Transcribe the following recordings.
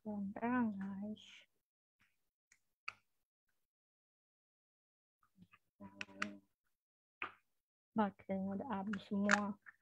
Terang-terang guys. Baterainya udah habis semua.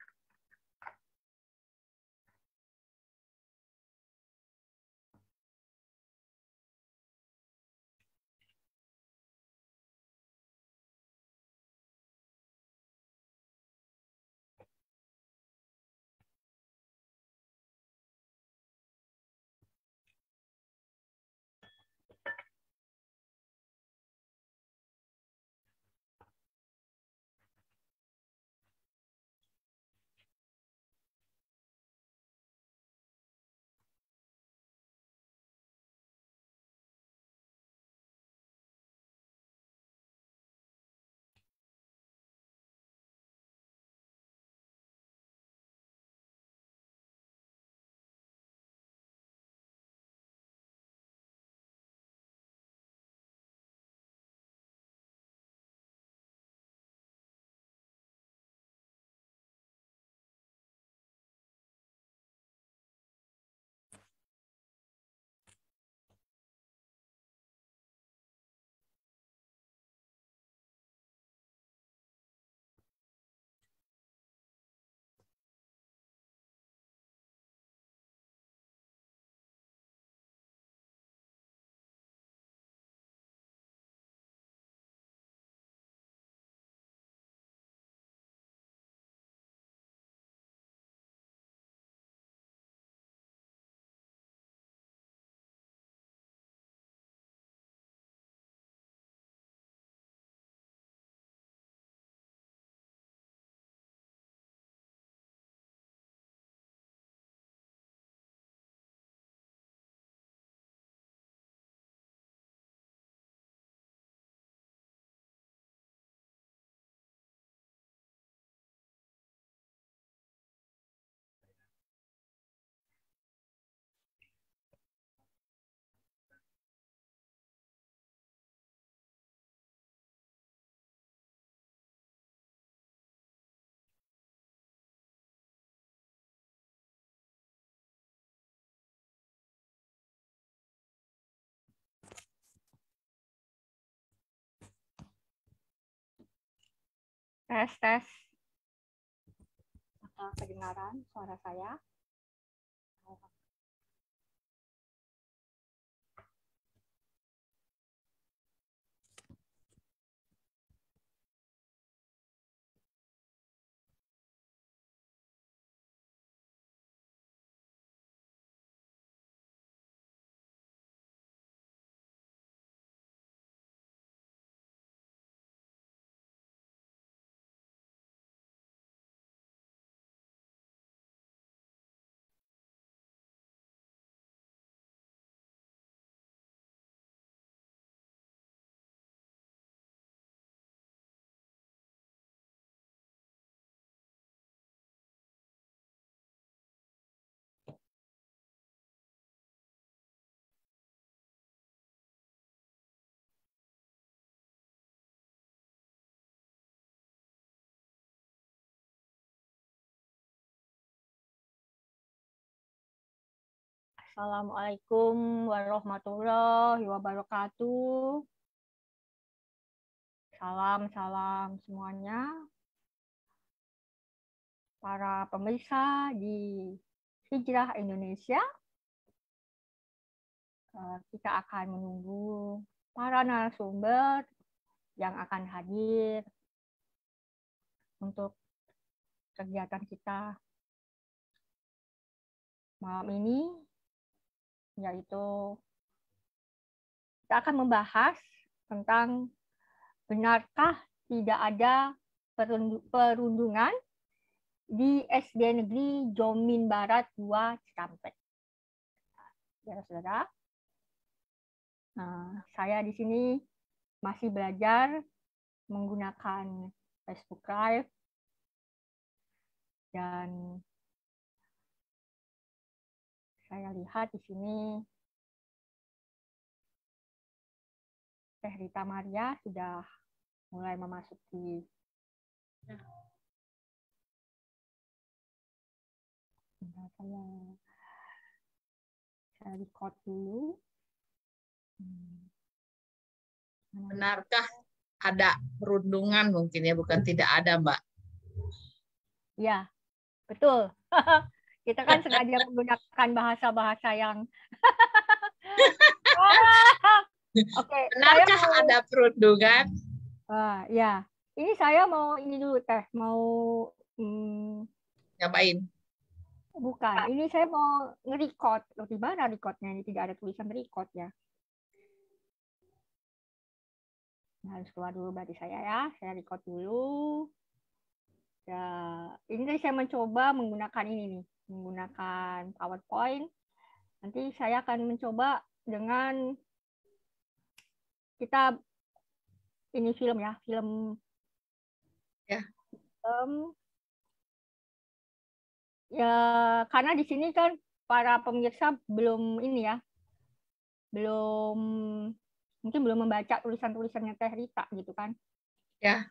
Tes, tes. Apakah kedengaran suara saya? Assalamualaikum warahmatullahi wabarakatuh. Salam semuanya. Para pemirsa di Hijrah Indonesia. Kita akan menunggu para narasumber yang akan hadir untuk kegiatan kita malam ini, yaitu kita akan membahas tentang benarkah tidak ada perundungan di SD Negeri Jomin Barat 2 Cikampek. Saudara-saudara, saya di sini masih belajar menggunakan Facebook Live dan saya lihat di sini Teh Rita Maria sudah mulai memasuki Saya record dulu. Benarkah ada perundungan mungkin ya, bukan tidak ada, Mbak? Ya, betul. Kita kan sengaja menggunakan bahasa-bahasa yang Oke, saya Benarkah mau ada perundungan? ya. Ini saya mau ini dulu Teh, mau hmm, Ngapain? bukan. Ini saya mau nge-record. Loh, di mana recordnya? Ini tidak ada tulisan record ya. Nah, harus keluar dulu berarti saya ya. Saya record dulu. Ya, ini tadi saya mencoba menggunakan ini nih, menggunakan PowerPoint. Nanti saya akan mencoba dengan kita ini film ya, film Ya. Ya, karena di sini kan para pemirsa belum ini ya, belum mungkin belum membaca tulisan-tulisannya Teh Rita gitu kan. Ya.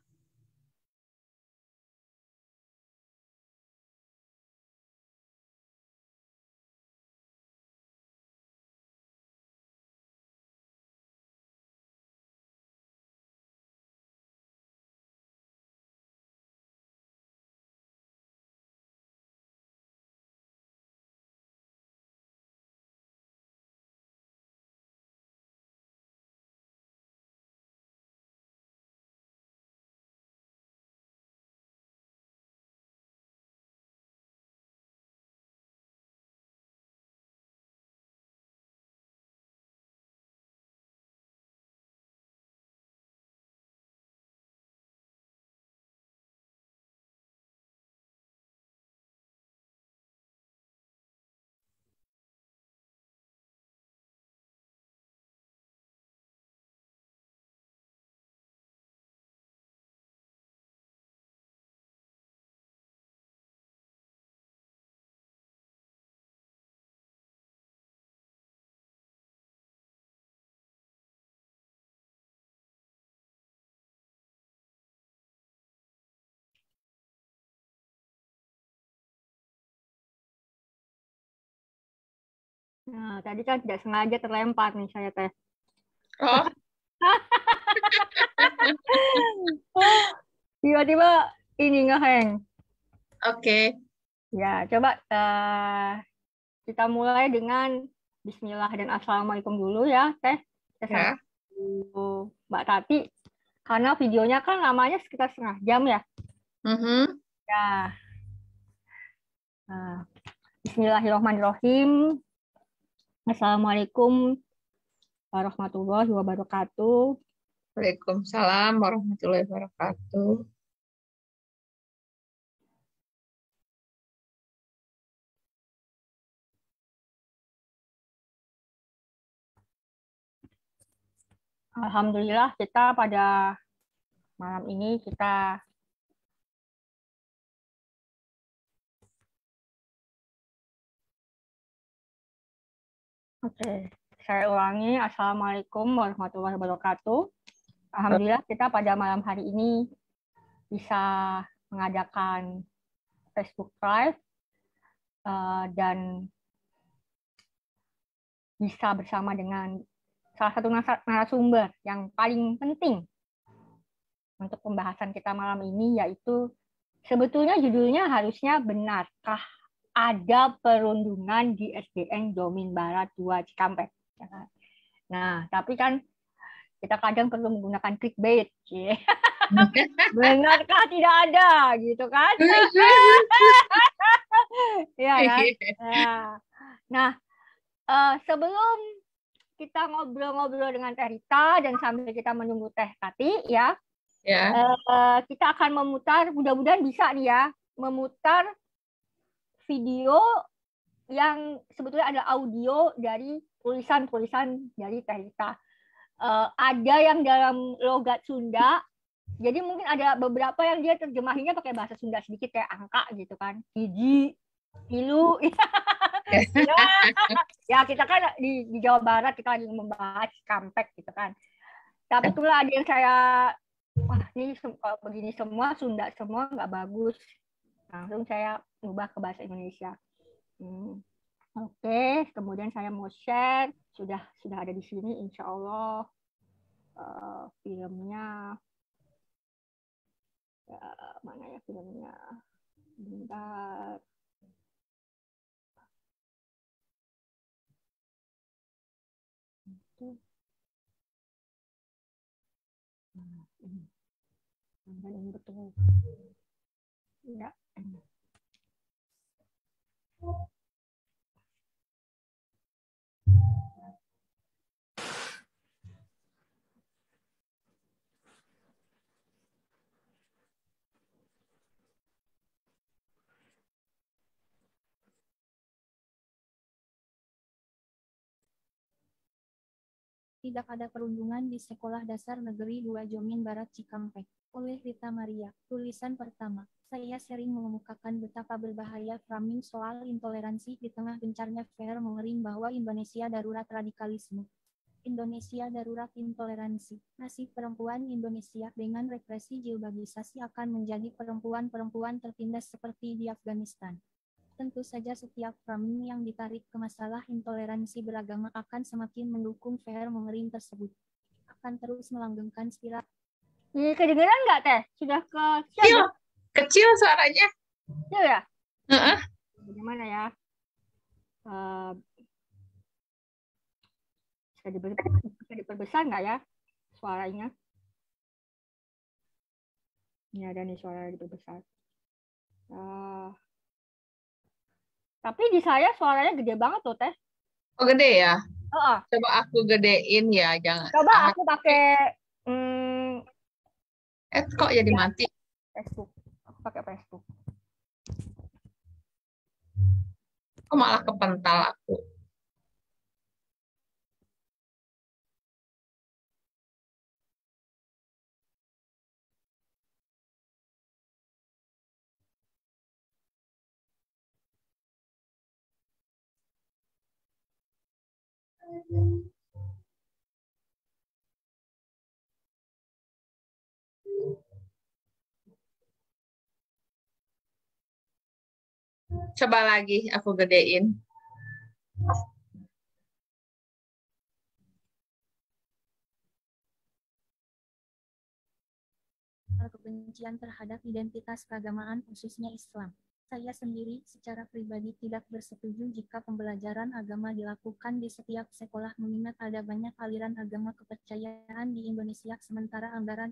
Nah, tadi kan tidak sengaja terlempar nih saya Teh. Oh, Tiba-tiba ini ngeheng. oke. Ya, coba kita mulai dengan Bismillah dan Assalamualaikum dulu ya Teh. Kita sama Ya. Mbak Tati. Karena videonya kan lamanya sekitar setengah jam ya. Mhm. Ya. Nah, Bismillahirrahmanirrahim. Assalamualaikum warahmatullahi wabarakatuh. Waalaikumsalam warahmatullahi wabarakatuh. Alhamdulillah kita pada malam ini kita Oke, saya ulangi. Assalamualaikum warahmatullahi wabarakatuh. Alhamdulillah kita pada malam hari ini bisa mengadakan Facebook Live dan bisa bersama dengan salah satu narasumber yang paling penting untuk pembahasan kita malam ini, yaitu sebetulnya judulnya harusnya benarkah ada perundungan di SDN Domin Barat 2 Cikampek. Nah, tapi kan kita kadang perlu menggunakan clickbait. Benarkah tidak ada gitu kan? Ya kan? Nah, sebelum kita ngobrol-ngobrol dengan Teh Rita dan sambil kita menunggu Teh Tati ya, kita akan memutar, mudah-mudahan bisa nih ya, memutar video yang sebetulnya ada audio dari tulisan-tulisan dari Teh Rita. Ada yang dalam logat Sunda, jadi mungkin ada beberapa yang dia terjemahinya pakai bahasa Sunda sedikit kayak angka gitu kan, hiji, pilu. Ya kita kan di Jawa Barat kita lagi membahas Cikampek gitu kan. Tapi itulah ada yang saya, wah ini begini semua Sunda semua nggak bagus. Langsung saya ubah ke bahasa Indonesia. Oke, kemudian saya mau share, sudah ada di sini, insya Allah filmnya. Mana ya filmnya? Bentar. Ini betul. Ya. Tidak ada perundungan di Sekolah Dasar Negeri 2 Jomin Barat Cikampek. Oleh Rita Maria. Tulisan pertama. Saya sering mengemukakan betapa berbahaya framing soal intoleransi di tengah gencarnya fair mengering bahwa Indonesia darurat radikalisme. Indonesia darurat intoleransi. Nasib perempuan Indonesia dengan represi jilbabisasi akan menjadi perempuan-perempuan tertindas seperti di Afghanistan. Tentu saja setiap framing yang ditarik ke masalah intoleransi beragama akan semakin mendukung fair mengering tersebut. Akan terus melanggengkan spiral. Kedengeran nggak, Teh? Sudah kecil? Kecil suaranya. Kecil ya? Bagaimana ya? Bisa diperbesar nggak ya suaranya? Ini ada nih suara diperbesar. Tapi di saya suaranya gede banget tuh, Teh. Oh, gede ya? Coba aku gedein ya, jangan. Coba aku pakai kok jadi mati? Facebook. Aku pakai Facebook. Kok malah kepental aku? Coba lagi aku gedein. Kebencian terhadap identitas keagamaan khususnya Islam. Saya sendiri secara pribadi tidak bersetuju jika pembelajaran agama dilakukan di setiap sekolah mengingat ada banyak aliran agama kepercayaan di Indonesia sementara anggaran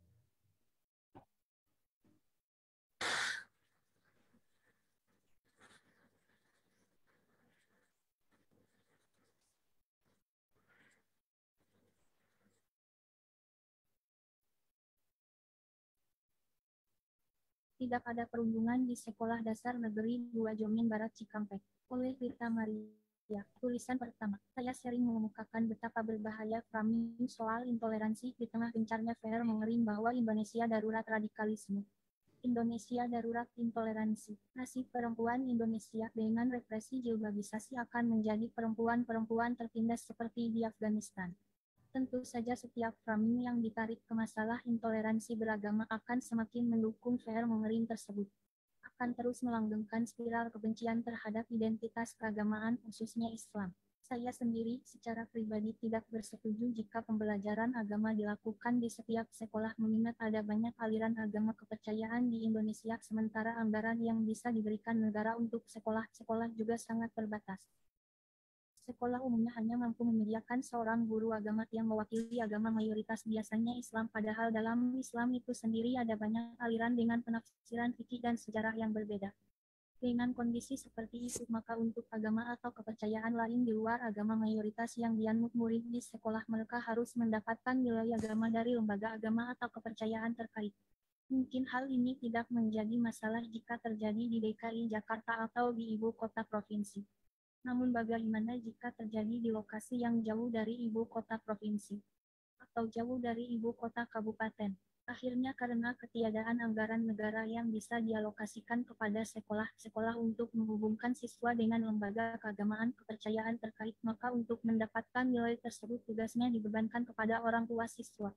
tidak ada perundungan di Sekolah Dasar Negeri 2 Jomin Barat Cikampek. Oleh Rita Maria. Tulisan pertama. Saya sering mengemukakan betapa berbahaya framing soal intoleransi di tengah gencarnya fair mengering bahwa Indonesia darurat radikalisme. Indonesia darurat intoleransi. Nasib perempuan Indonesia dengan represi jilbabisasi akan menjadi perempuan-perempuan tertindas seperti di Afghanistan. Tentu saja setiap framing yang ditarik ke masalah intoleransi beragama akan semakin mendukung fair mengering tersebut. Akan terus melanggengkan spiral kebencian terhadap identitas keagamaan khususnya Islam. Saya sendiri secara pribadi tidak bersetuju jika pembelajaran agama dilakukan di setiap sekolah mengingat ada banyak aliran agama kepercayaan di Indonesia sementara anggaran yang bisa diberikan negara untuk sekolah-sekolah juga sangat terbatas. Sekolah umumnya hanya mampu menyediakan seorang guru agama yang mewakili agama mayoritas biasanya Islam padahal dalam Islam itu sendiri ada banyak aliran dengan penafsiran fikih dan sejarah yang berbeda. Dengan kondisi seperti itu maka untuk agama atau kepercayaan lain di luar agama mayoritas yang dianut murid di sekolah mereka harus mendapatkan nilai agama dari lembaga agama atau kepercayaan terkait. Mungkin hal ini tidak menjadi masalah jika terjadi di DKI Jakarta atau di ibu kota provinsi. Namun bagaimana jika terjadi di lokasi yang jauh dari ibu kota provinsi atau jauh dari ibu kota kabupaten? Akhirnya karena ketiadaan anggaran negara yang bisa dialokasikan kepada sekolah-sekolah untuk menghubungkan siswa dengan lembaga keagamaan kepercayaan terkait, maka untuk mendapatkan nilai tersebut tugasnya dibebankan kepada orang tua siswa.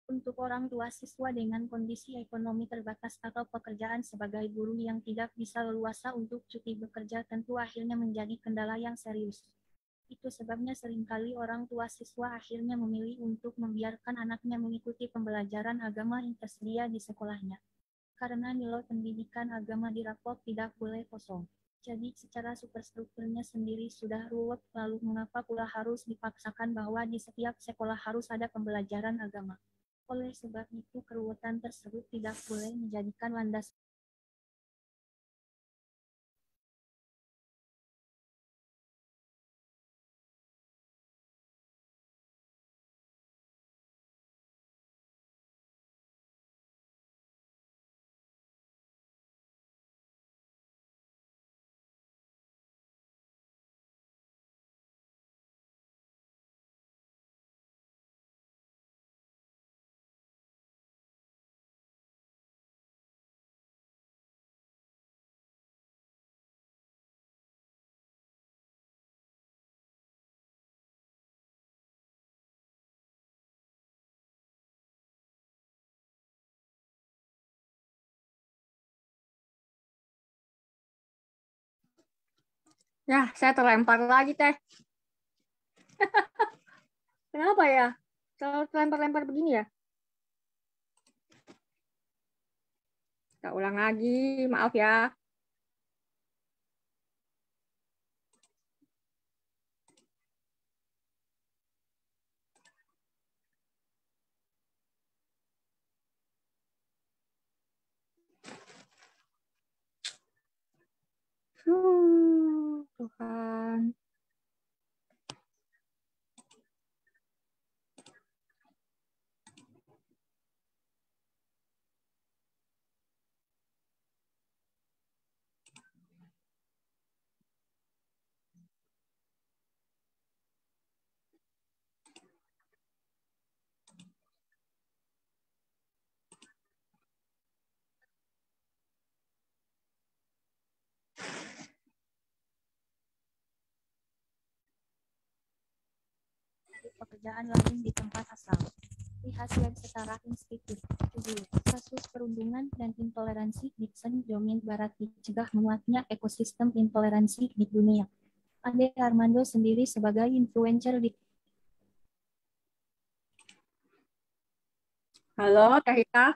Untuk orang tua siswa dengan kondisi ekonomi terbatas atau pekerjaan sebagai guru yang tidak bisa leluasa untuk cuti bekerja tentu akhirnya menjadi kendala yang serius. Itu sebabnya seringkali orang tua siswa akhirnya memilih untuk membiarkan anaknya mengikuti pembelajaran agama yang tersedia di sekolahnya. Karena nilai pendidikan agama di rapot tidak boleh kosong. Jadi secara superstrukturnya sendiri sudah ruwet, lalu mengapa pula harus dipaksakan bahwa di setiap sekolah harus ada pembelajaran agama? Oleh sebab itu keruwetan tersebut tidak boleh menjadikan landasan Ya, saya terlempar lagi, Teh. Kenapa ya? Selalu terlempar-lempar begini ya? Kita ulang lagi, maaf ya. Tuhan. pekerjaan lain di tempat asal. Lihat web setara institut. Judul, Kasus Perundungan dan Intoleransi di Jawa Barat dicegah menguatnya ekosistem intoleransi di dunia. Ade Armando sendiri sebagai influencer di Halo, Teh Ika.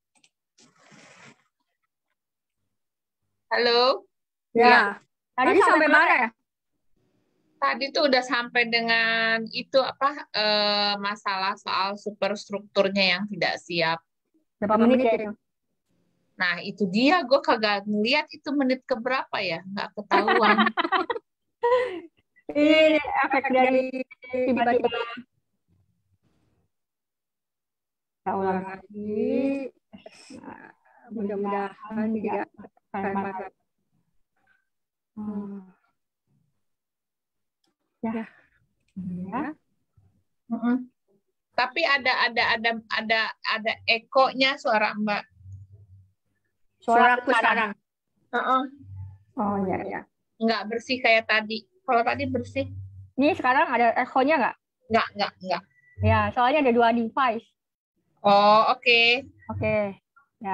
Halo. Ya. Tadi sampai mana ya? Tadi tuh udah sampai dengan itu masalah soal superstrukturnya yang tidak siap. Berapa menit ya itu? Nah, itu dia, gue kagak ngeliat itu menit keberapa ya, nggak ketahuan. Ini efek dari tiba-tiba. Kita ulang lagi. Nah, mudah-mudahan tidak terlempar. Ya. Ya. Tapi ada ekonya suara Mbak. Suara aku sekarang. Oh ya. Nggak bersih kayak tadi. Kalau tadi bersih. Ini sekarang ada ekonya nggak? Nggak. Ya, soalnya ada 2 device. Oh, oke. Oke. Ya.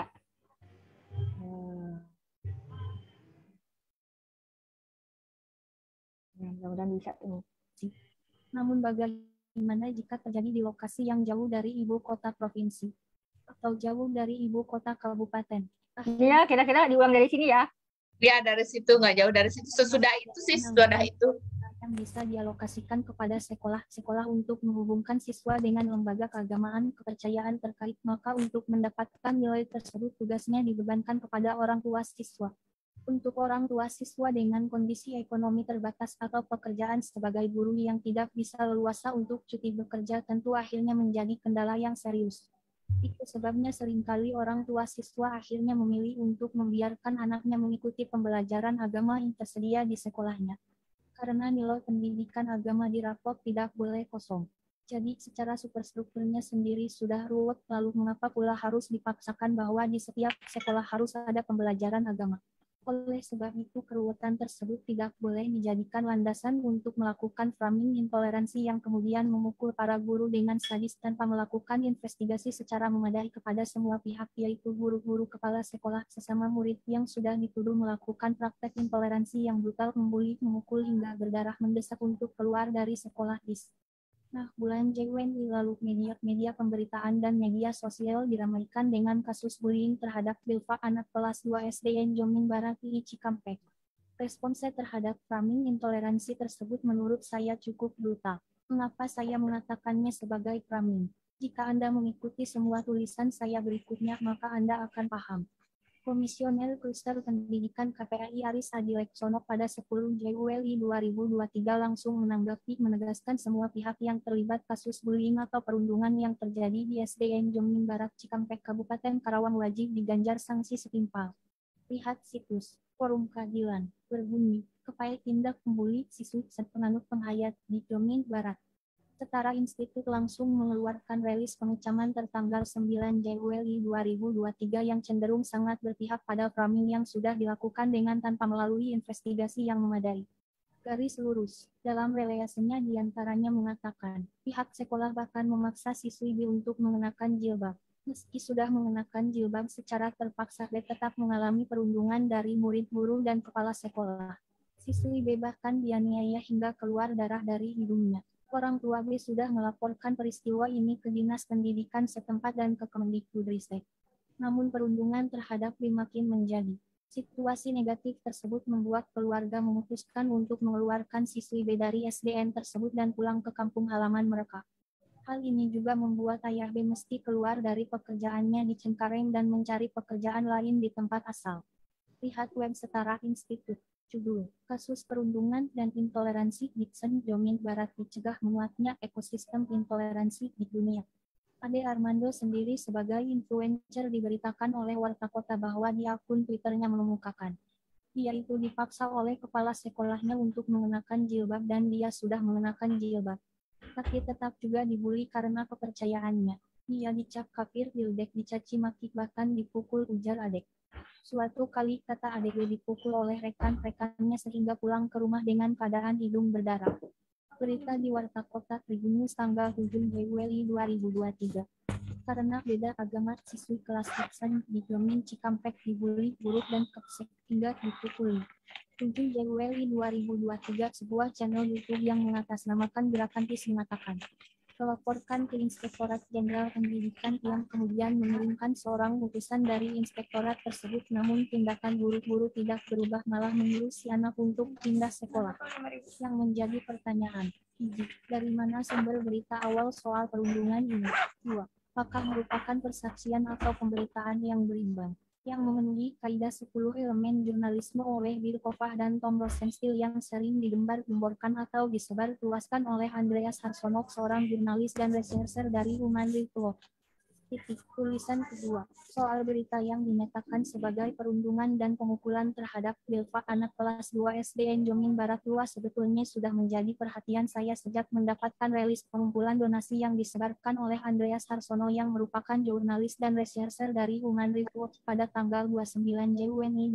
Mudah-mudahan bisa ini. Namun bagaimana jika terjadi di lokasi yang jauh dari ibu kota provinsi atau jauh dari ibu kota kabupaten? Ya, kira-kira diulang dari sini ya. Ya, dari situ nggak jauh dari situ. Sesudah itu yang bisa dialokasikan kepada sekolah-sekolah untuk menghubungkan siswa dengan lembaga keagamaan kepercayaan terkait, maka untuk mendapatkan nilai tersebut tugasnya dibebankan kepada orang tua siswa. Untuk orang tua siswa dengan kondisi ekonomi terbatas atau pekerjaan sebagai guru yang tidak bisa leluasa untuk cuti bekerja tentu akhirnya menjadi kendala yang serius. Itu sebabnya seringkali orang tua siswa akhirnya memilih untuk membiarkan anaknya mengikuti pembelajaran agama yang tersedia di sekolahnya. Karena nilai pendidikan agama di rapot tidak boleh kosong. Jadi secara superstrukturnya sendiri sudah ruwet, lalu mengapa pula harus dipaksakan bahwa di setiap sekolah harus ada pembelajaran agama? Oleh sebab itu, keruwetan tersebut tidak boleh dijadikan landasan untuk melakukan framing intoleransi yang kemudian memukul para guru dengan sadis tanpa melakukan investigasi secara memadai kepada semua pihak, yaitu guru-guru, kepala sekolah, sesama murid yang sudah dituduh melakukan praktek intoleransi yang brutal, membuli, memukul hingga berdarah mendesak untuk keluar dari sekolah DIS. Nah, bulan Januari lalu media pemberitaan dan media sosial diramaikan dengan kasus bullying terhadap Bilfa, anak kelas 2 SDN Jomin Barat di Cikampek. Respon saya terhadap framing intoleransi tersebut menurut saya cukup brutal. Mengapa saya mengatakannya sebagai framing? Jika Anda mengikuti semua tulisan saya berikutnya, maka Anda akan paham. Komisioner Kluster Pendidikan KPAI Aris Adileksono pada 10 Januari 2023 langsung menanggapi, menegaskan semua pihak yang terlibat kasus bullying atau perundungan yang terjadi di SDN Jomin Barat Cikampek Kabupaten Karawang wajib diganjar sanksi setimpal. Lihat situs Forum Keadilan berbunyi, kepai tindak membuli siswi dan penganut penghayat di Jomin Barat. Setara Institut langsung mengeluarkan rilis pengecaman tertanggal 9 Januari 2023 yang cenderung sangat berpihak pada framing yang sudah dilakukan dengan tanpa melalui investigasi yang memadai. Garis lurus, dalam relayasinya diantaranya mengatakan, pihak sekolah bahkan memaksa siswi B untuk mengenakan jilbab. Meski sudah mengenakan jilbab secara terpaksa, B tetap mengalami perundungan dari murid, guru, dan kepala sekolah. Siswi B bahkan dianiaya hingga keluar darah dari hidungnya. Orang tua B sudah melaporkan peristiwa ini ke Dinas Pendidikan setempat dan ke Kemendikbudristek. Namun perundungan terhadap B makin menjadi. Situasi negatif tersebut membuat keluarga memutuskan untuk mengeluarkan siswi B dari SDN tersebut dan pulang ke kampung halaman mereka. Hal ini juga membuat ayah B mesti keluar dari pekerjaannya di Cengkareng dan mencari pekerjaan lain di tempat asal. Lihat web Setara Institut. Judul, Kasus Perundungan dan Intoleransi di Jomin Barat dicegah menguatnya ekosistem intoleransi di dunia. Ade Armando sendiri sebagai influencer diberitakan oleh Warta Kota bahwa di akun Twitternya mengemukakan, dia itu dipaksa oleh kepala sekolahnya untuk mengenakan jilbab dan dia sudah mengenakan jilbab. Tapi tetap juga dibully karena kepercayaannya. Dia dicap kafir, dildek, dicaci maki, bahkan dipukul, ujar Adek. Suatu kali kata Adek dipukul oleh rekan-rekannya sehingga pulang ke rumah dengan keadaan hidung berdarah. Berita di Warta Kota Tribunnews tanggal 7 Januari 2023. Karena beda agama, siswi kelas Iksan di Jomin Cikampek dibully, buruk dan kepsek hingga dipukuli. 7 Januari 2023 sebuah channel YouTube yang mengatasnamakan Gerakan PIS mengatakan, melaporkan ke Inspektorat Jenderal Pendidikan yang kemudian mengirimkan seorang utusan dari inspektorat tersebut, namun tindakan guru-guru tidak berubah, malah menyuruh si anak untuk pindah sekolah. Yang menjadi pertanyaan, 1. Dari mana sumber berita awal soal perundungan ini? 2. Apakah merupakan persaksian atau pemberitaan yang berimbang, yang memenuhi kaidah 10 elemen jurnalisme oleh Bill Kovach dan Tom Rosenstiel yang sering digembar-gemborkan atau disebar luaskan oleh Andreas Harsono, seorang jurnalis dan researcher dari Human Rights Watch. Tulisan kedua, soal berita yang dinyatakan sebagai perundungan dan pemukulan terhadap Bilfa, anak kelas 2 SDN Jomin Barat luas, sebetulnya sudah menjadi perhatian saya sejak mendapatkan rilis pengumpulan donasi yang disebarkan oleh Andreas Harsono yang merupakan jurnalis dan researcher dari Human Rights Watch pada tanggal 29 Januari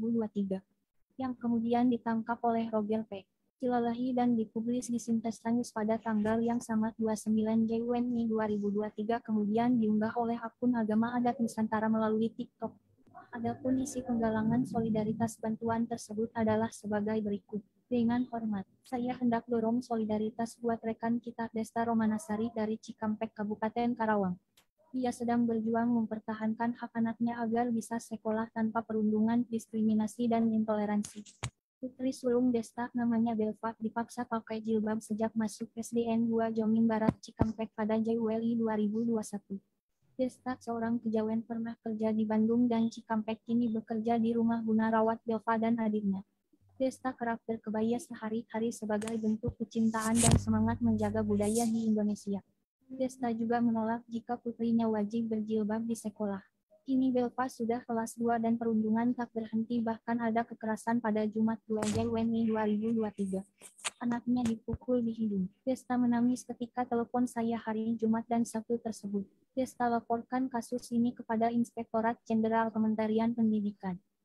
2023, yang kemudian ditangkap oleh Roger P. Cilalahi dan dipublis di Sintesta News pada tanggal yang sama 29 Januari 2023, kemudian diunggah oleh akun Agama Adat Nusantara melalui TikTok. Adapun isi penggalangan solidaritas bantuan tersebut adalah sebagai berikut. Dengan hormat, saya hendak dorong solidaritas buat rekan kita Desta Romanasari dari Cikampek Kabupaten Karawang. Dia sedang berjuang mempertahankan hak anaknya agar bisa sekolah tanpa perundungan, diskriminasi, dan intoleransi. Putri sulung Desta, namanya Belva, dipaksa pakai jilbab sejak masuk SDN 2 Jomin Barat Cikampek pada Januari 2021. Desta, seorang kejawen pernah kerja di Bandung dan Cikampek, kini bekerja di rumah guna rawat Belva dan adiknya. Desta kerap berkebaya sehari-hari sebagai bentuk kecintaan dan semangat menjaga budaya di Indonesia. Desta juga menolak jika putrinya wajib berjilbab di sekolah. Kini Belva sudah kelas 2 dan perundungan tak berhenti, bahkan ada kekerasan pada Jumat 2 Januari 2023. Anaknya dipukul di hidung. Desta menangis ketika telepon saya hari Jumat dan Sabtu tersebut. Desta laporkan kasus ini kepada Inspektorat Jenderal Kementerian Pendidikan.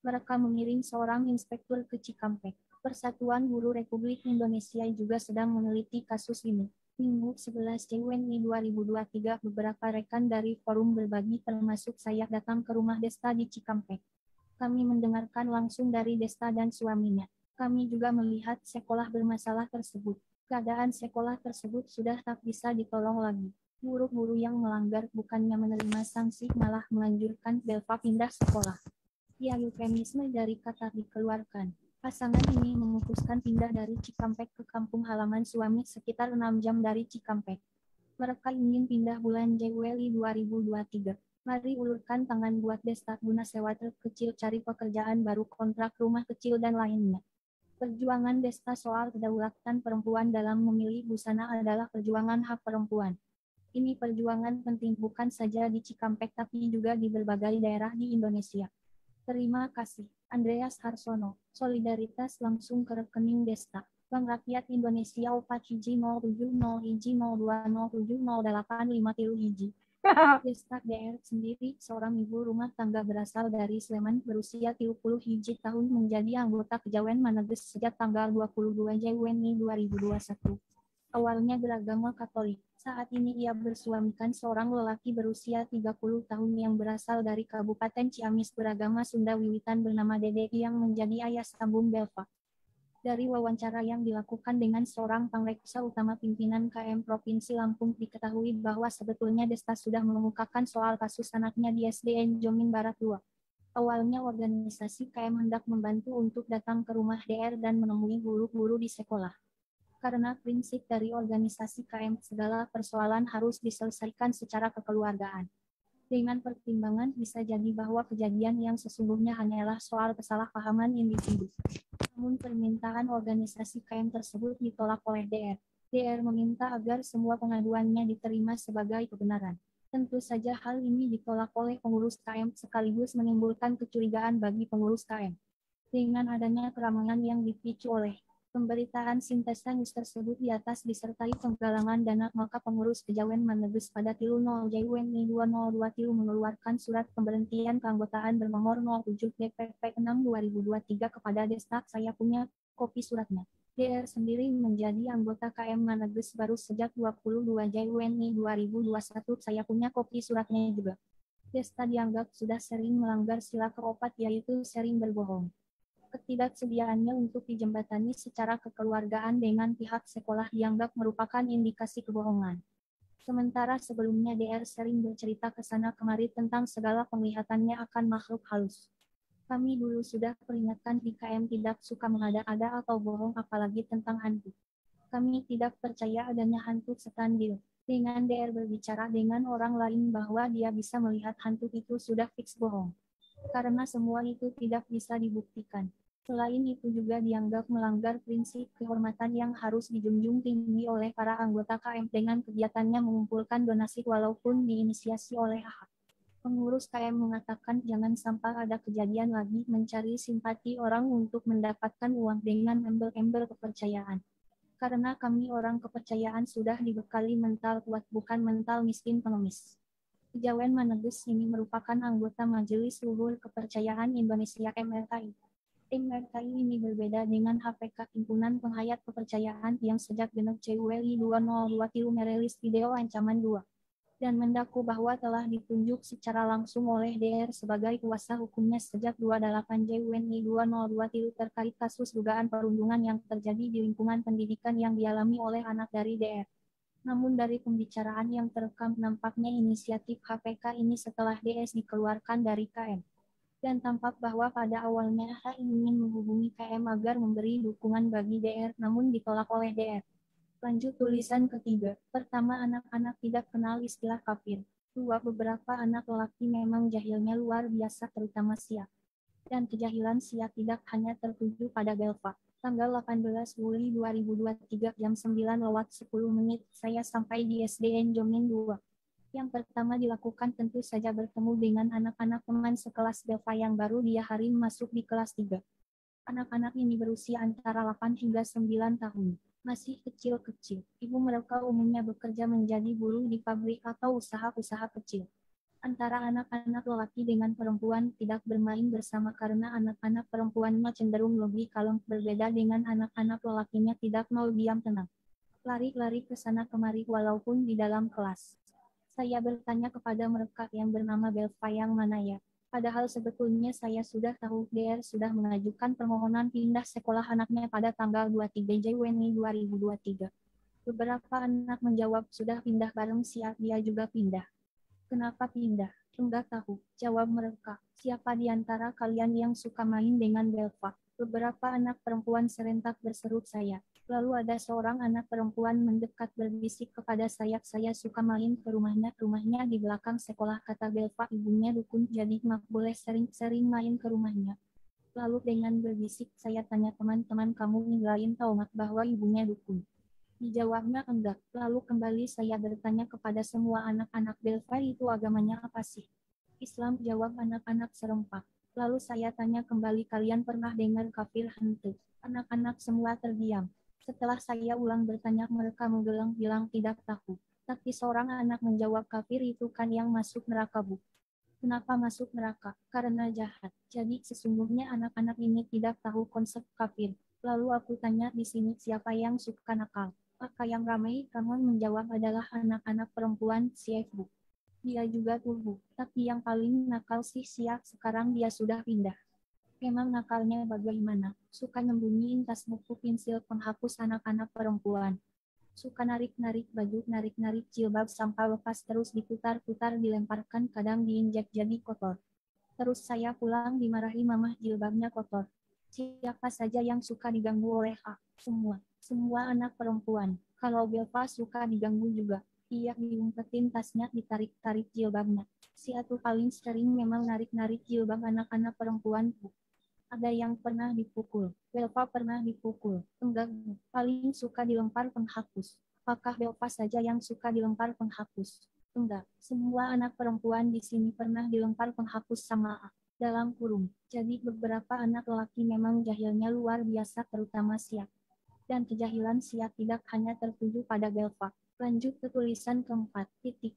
Mereka mengirim seorang inspektur ke Cikampek. Persatuan Guru Republik Indonesia juga sedang meneliti kasus ini. Minggu 11 Juni 2023, beberapa rekan dari forum berbagi termasuk saya datang ke rumah Desta di Cikampek. Kami mendengarkan langsung dari Desta dan suaminya. Kami juga melihat sekolah bermasalah tersebut. Keadaan sekolah tersebut sudah tak bisa ditolong lagi. Guru-guru yang melanggar bukannya menerima sanksi malah menganjurkan Belva pindah sekolah. Ya, eufemisme dari kata dikeluarkan. Pasangan ini memutuskan pindah dari Cikampek ke kampung halaman suami sekitar 6 jam dari Cikampek. Mereka ingin pindah bulan Januari 2023. Mari ulurkan tangan buat Desta guna sewa truk kecil, cari pekerjaan baru, kontrak rumah kecil, dan lainnya. Perjuangan Desta soal kedaulatan perempuan dalam memilih busana adalah perjuangan hak perempuan. Ini perjuangan penting bukan saja di Cikampek tapi juga di berbagai daerah di Indonesia. Terima kasih, Andreas Harsono. Solidaritas langsung ke rekening Desta. Bank Rakyat Indonesia OPAC hiji 070 hiji 02070853 hiji. Desta DR sendiri, seorang ibu rumah tangga berasal dari Sleman, berusia 30 hiji tahun, menjadi anggota Kejawen Maneges sejak tanggal 22 Januari 2021. Awalnya beragama Katolik. Saat ini ia bersuamikan seorang lelaki berusia 30 tahun yang berasal dari Kabupaten Ciamis beragama Sunda wiwitan bernama Dede yang menjadi ayah sambung Belva. Dari wawancara yang dilakukan dengan seorang pangreksa utama pimpinan KM Provinsi Lampung, diketahui bahwa sebetulnya Desta sudah mengemukakan soal kasus anaknya di SDN Jomin Barat 2. Awalnya organisasi KM hendak membantu untuk datang ke rumah DR dan menemui guru-guru di sekolah. Karena prinsip dari organisasi KM, segala persoalan harus diselesaikan secara kekeluargaan. Dengan pertimbangan bisa jadi bahwa kejadian yang sesungguhnya hanyalah soal kesalahpahaman individu. Namun permintaan organisasi KM tersebut ditolak oleh DR. DR meminta agar semua pengaduannya diterima sebagai kebenaran. Tentu saja hal ini ditolak oleh pengurus KM sekaligus menimbulkan kecurigaan bagi pengurus KM. Dengan adanya keramaian yang dipicu oleh pemberitaan Sintesa News tersebut di atas disertai penggalangan dana, maka pengurus Kejawen Maneges pada 30 Januari 2023 mengeluarkan surat pemberhentian keanggotaan bernomor 07 DPP 6 2023 kepada Desta. Saya punya kopi suratnya. DR sendiri menjadi anggota KM Maneges baru sejak 22 Januari 2021. Saya punya kopi suratnya juga. Desta dianggap sudah sering melanggar sila keempat, yaitu sering berbohong. Ketidaksediaannya untuk dijembatani secara kekeluargaan dengan pihak sekolah dianggap merupakan indikasi kebohongan. Sementara sebelumnya DR sering bercerita ke sana kemari tentang segala penglihatannya akan makhluk halus. Kami dulu sudah peringatkan di KM tidak suka mengada-ada atau bohong, apalagi tentang hantu. Kami tidak percaya adanya hantu setan Bil. Dengan DR berbicara dengan orang lain bahwa dia bisa melihat hantu itu sudah fix bohong. Karena semua itu tidak bisa dibuktikan. Selain itu juga dianggap melanggar prinsip kehormatan yang harus dijunjung tinggi oleh para anggota KM dengan kegiatannya mengumpulkan donasi walaupun diinisiasi oleh AHA. Pengurus KM mengatakan jangan sampai ada kejadian lagi mencari simpati orang untuk mendapatkan uang dengan embel-embel kepercayaan. Karena kami orang kepercayaan sudah dibekali mental kuat, bukan mental miskin pengemis. Kejawen Maneges ini merupakan anggota Majelis Luhur Kepercayaan Indonesia MRKI. MRKI ini berbeda dengan HPK Himpunan Penghayat Kepercayaan yang sejak genep Januari 2023 merilis video ancaman 2 dan mendaku bahwa telah ditunjuk secara langsung oleh DR sebagai kuasa hukumnya sejak 28 Januari 2023 terkait kasus dugaan perundungan yang terjadi di lingkungan pendidikan yang dialami oleh anak dari DR. Namun dari pembicaraan yang terekam nampaknya inisiatif HPK ini setelah DS dikeluarkan dari KM. Dan tampak bahwa pada awalnya AHA ingin menghubungi KM agar memberi dukungan bagi DR, namun ditolak oleh DR. Lanjut tulisan ketiga. Pertama, anak-anak tidak kenal istilah kafir. 2. Beberapa anak lelaki memang jahilnya luar biasa, terutama Sia. Dan kejahilan Sia tidak hanya tertuju pada Belva. Tanggal 18 Juli 2023 jam 9:10 saya sampai di SDN Jomin 2. Yang pertama dilakukan tentu saja bertemu dengan anak-anak teman sekelas Belva yang baru dia hari masuk di kelas 3. Anak-anak ini berusia antara 8 hingga 9 tahun. Masih kecil-kecil. Ibu mereka umumnya bekerja menjadi buruh di pabrik atau usaha-usaha kecil. Antara anak-anak lelaki dengan perempuan tidak bermain bersama karena anak-anak perempuannya cenderung lebih kalem, berbeda dengan anak-anak lelakinya tidak mau diam tenang. Lari-lari ke sana kemari walaupun di dalam kelas. Saya bertanya kepada mereka yang bernama Belva yang mana ya. Padahal sebetulnya saya sudah tahu DR sudah mengajukan permohonan pindah sekolah anaknya pada tanggal 23 Januari 2023. Beberapa anak menjawab sudah pindah bareng siap dia juga pindah. Kenapa pindah? Enggak tahu, jawab mereka. Siapa di antara kalian yang suka main dengan Belva? Beberapa anak perempuan serentak berseru saya. Lalu ada seorang anak perempuan mendekat berbisik kepada saya suka main ke rumahnya. Rumahnya di belakang sekolah, kata Belva, ibunya dukun, jadi mak boleh sering-sering main ke rumahnya. Lalu dengan berbisik saya tanya teman-teman, kamu ninggalin tahu mak bahwa ibunya dukun? Dijawabnya enggak. Lalu kembali saya bertanya kepada semua anak-anak Belva, itu agamanya apa sih? Islam, jawab anak-anak serempak. Lalu saya tanya kembali, kalian pernah dengar kafir hantu? Anak-anak semua terdiam. Setelah saya ulang bertanya, mereka menggeleng bilang tidak tahu. Tapi seorang anak menjawab, kafir itu kan yang masuk neraka, Bu. Kenapa masuk neraka? Karena jahat. Jadi sesungguhnya anak-anak ini tidak tahu konsep kafir. Lalu aku tanya, di sini siapa yang suka nakal? Maka yang ramai kamu menjawab adalah anak-anak perempuan si Bu. Dia juga tubuh, tapi yang paling nakal sih Siak, sekarang dia sudah pindah. Memang nakalnya bagaimana? Suka nyembunyiin tas buku pensil penghapus anak-anak perempuan. Suka narik-narik baju, narik-narik jilbab sampai lepas terus diputar-putar dilemparkan, kadang diinjak jadi kotor. Terus saya pulang dimarahi mamah, jilbabnya kotor. Siapa saja yang suka diganggu oleh semua. Semua anak perempuan. Kalau Belva suka diganggu juga. Ia diumpetin tasnya, ditarik-tarik jilbabnya. Si Atu paling sering memang narik-narik jilbab anak-anak perempuan. Ada yang pernah dipukul. Belva pernah dipukul. Enggak, paling suka dilempar penghapus. Apakah Belva saja yang suka dilempar penghapus? Enggak, semua anak perempuan di sini pernah dilempar penghapus sama dalam kurung. Jadi beberapa anak lelaki memang jahilnya luar biasa, terutama Siak. Dan kejahilan Siak tidak hanya tertuju pada Belva. Lanjut ke tulisan keempat. Titik.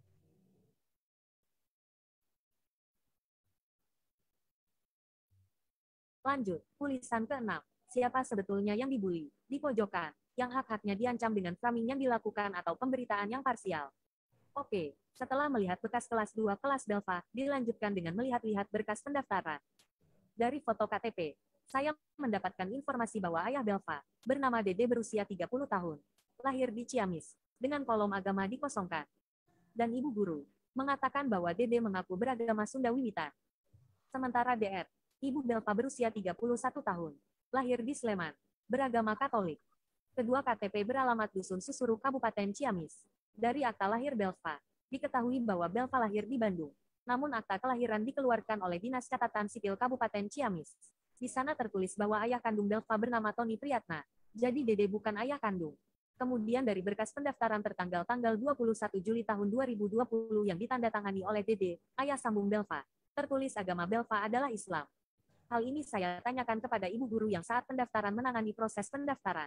Lanjut, tulisan ke-6. Siapa sebetulnya yang dibully? Di pojokan, yang hak-haknya diancam dengan framing yang dilakukan atau pemberitaan yang parsial. Oke, setelah melihat bekas kelas 2 kelas Belva, dilanjutkan dengan melihat-lihat berkas pendaftaran. Dari foto KTP, saya mendapatkan informasi bahwa ayah Belva, bernama Dede, berusia 30 tahun. Lahir di Ciamis, dengan kolom agama dikosongkan. Dan ibu guru, mengatakan bahwa Dede mengaku beragama Sunda Wiwitan. Sementara DR, ibu Belva berusia 31 tahun. Lahir di Sleman, beragama Katolik. Kedua KTP beralamat Dusun Susuru, Kabupaten Ciamis. Dari akta lahir Belva, diketahui bahwa Belva lahir di Bandung. Namun akta kelahiran dikeluarkan oleh Dinas Catatan Sipil Kabupaten Ciamis. Di sana tertulis bahwa ayah kandung Belva bernama Tony Priyatna. Jadi Dede bukan ayah kandung. Kemudian dari berkas pendaftaran tertanggal tanggal 21 Juli tahun 2020 yang ditandatangani oleh Dede, ayah sambung Belva, tertulis agama Belva adalah Islam. Hal ini saya tanyakan kepada ibu guru yang saat pendaftaran menangani proses pendaftaran.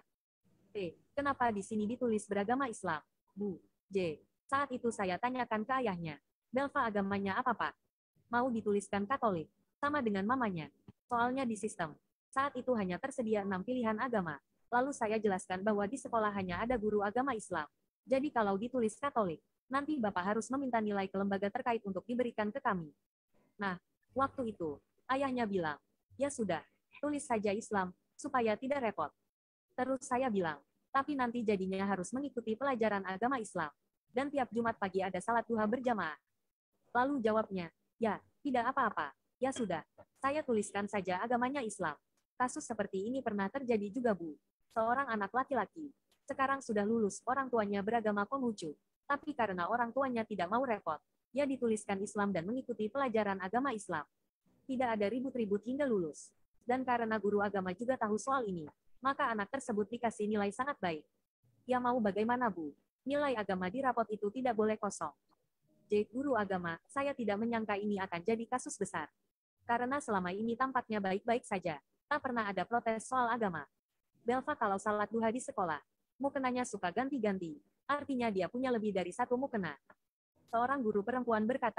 Kenapa di sini ditulis beragama Islam? Bu, J. Saat itu saya tanyakan ke ayahnya. Belva agamanya apa, Pak? Mau dituliskan Katolik, sama dengan mamanya. Soalnya di sistem, saat itu hanya tersedia 6 pilihan agama. Lalu saya jelaskan bahwa di sekolah hanya ada guru agama Islam. Jadi kalau ditulis Katolik, nanti Bapak harus meminta nilai ke lembaga terkait untuk diberikan ke kami. Nah, waktu itu, ayahnya bilang, ya sudah, tulis saja Islam, supaya tidak repot. Terus saya bilang, tapi nanti jadinya harus mengikuti pelajaran agama Islam. Dan tiap Jumat pagi ada salat duha berjamaah. Lalu jawabnya, ya, tidak apa-apa. Ya sudah, saya tuliskan saja agamanya Islam. Kasus seperti ini pernah terjadi juga, Bu. Seorang anak laki-laki, sekarang sudah lulus, orang tuanya beragama Konghucu. Tapi karena orang tuanya tidak mau repot, ia dituliskan Islam dan mengikuti pelajaran agama Islam. Tidak ada ribut-ribut hingga lulus. Dan karena guru agama juga tahu soal ini, maka anak tersebut dikasih nilai sangat baik. Ya mau bagaimana, Bu? Nilai agama di rapot itu tidak boleh kosong. J. Guru agama, saya tidak menyangka ini akan jadi kasus besar. Karena selama ini tampaknya baik-baik saja. Tak pernah ada protes soal agama. Belva kalau salat duha di sekolah, mukenanya suka ganti-ganti. Artinya dia punya lebih dari satu mukena. Seorang guru perempuan berkata,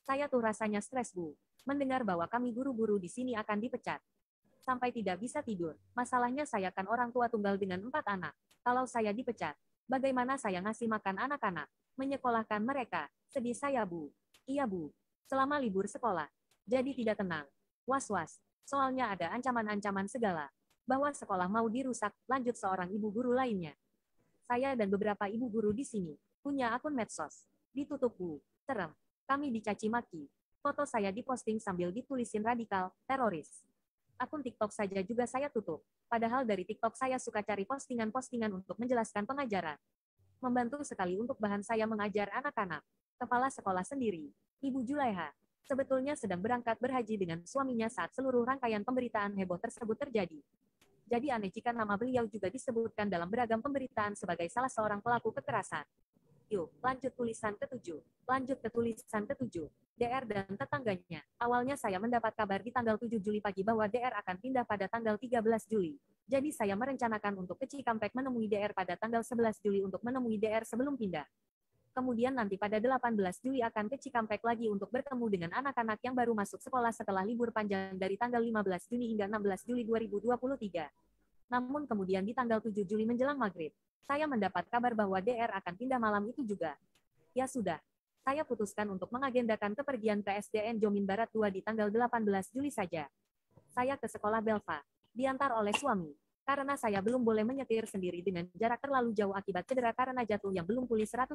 Saya tuh rasanya stres, Bu. Mendengar bahwa kami guru-guru di sini akan dipecat. Sampai tidak bisa tidur. Masalahnya saya kan orang tua tunggal dengan 4 anak. Kalau saya dipecat, bagaimana saya ngasih makan anak-anak? Menyekolahkan mereka. Sedih saya, Bu. Iya, Bu. Selama libur sekolah. Jadi tidak tenang. Was-was. Soalnya ada ancaman-ancaman segala. Bahwa sekolah mau dirusak, lanjut seorang ibu guru lainnya. Saya dan beberapa ibu guru di sini punya akun medsos. Ditutup, Bu. Serem. Kami dicaci maki. Foto saya diposting sambil ditulisin radikal, teroris. Akun TikTok saja juga saya tutup. Padahal dari TikTok saya suka cari postingan-postingan untuk menjelaskan pengajaran. Membantu sekali untuk bahan saya mengajar anak-anak. Kepala sekolah sendiri, Ibu Julaiha, sebetulnya sedang berangkat berhaji dengan suaminya saat seluruh rangkaian pemberitaan heboh tersebut terjadi. Jadi aneh jika nama beliau juga disebutkan dalam beragam pemberitaan sebagai salah seorang pelaku kekerasan. Yuk, lanjut tulisan ke-7. Lanjut ke tulisan ke-7. DR dan tetangganya. Awalnya saya mendapat kabar di tanggal 7 Juli pagi bahwa DR akan pindah pada tanggal 13 Juli. Jadi saya merencanakan untuk ke Cikampek menemui DR pada tanggal 11 Juli untuk menemui DR sebelum pindah. Kemudian nanti pada 18 Juli akan ke Cikampek lagi untuk bertemu dengan anak-anak yang baru masuk sekolah setelah libur panjang dari tanggal 15 Juni hingga 16 Juli 2023. Namun kemudian di tanggal 7 Juli menjelang maghrib, saya mendapat kabar bahwa DR akan pindah malam itu juga. Ya sudah, saya putuskan untuk mengagendakan kepergian ke SDN Jomin Barat 2 di tanggal 18 Juli saja. Saya ke sekolah Belva, diantar oleh suami, karena saya belum boleh menyetir sendiri dengan jarak terlalu jauh akibat cedera karena jatuh yang belum pulih 100%.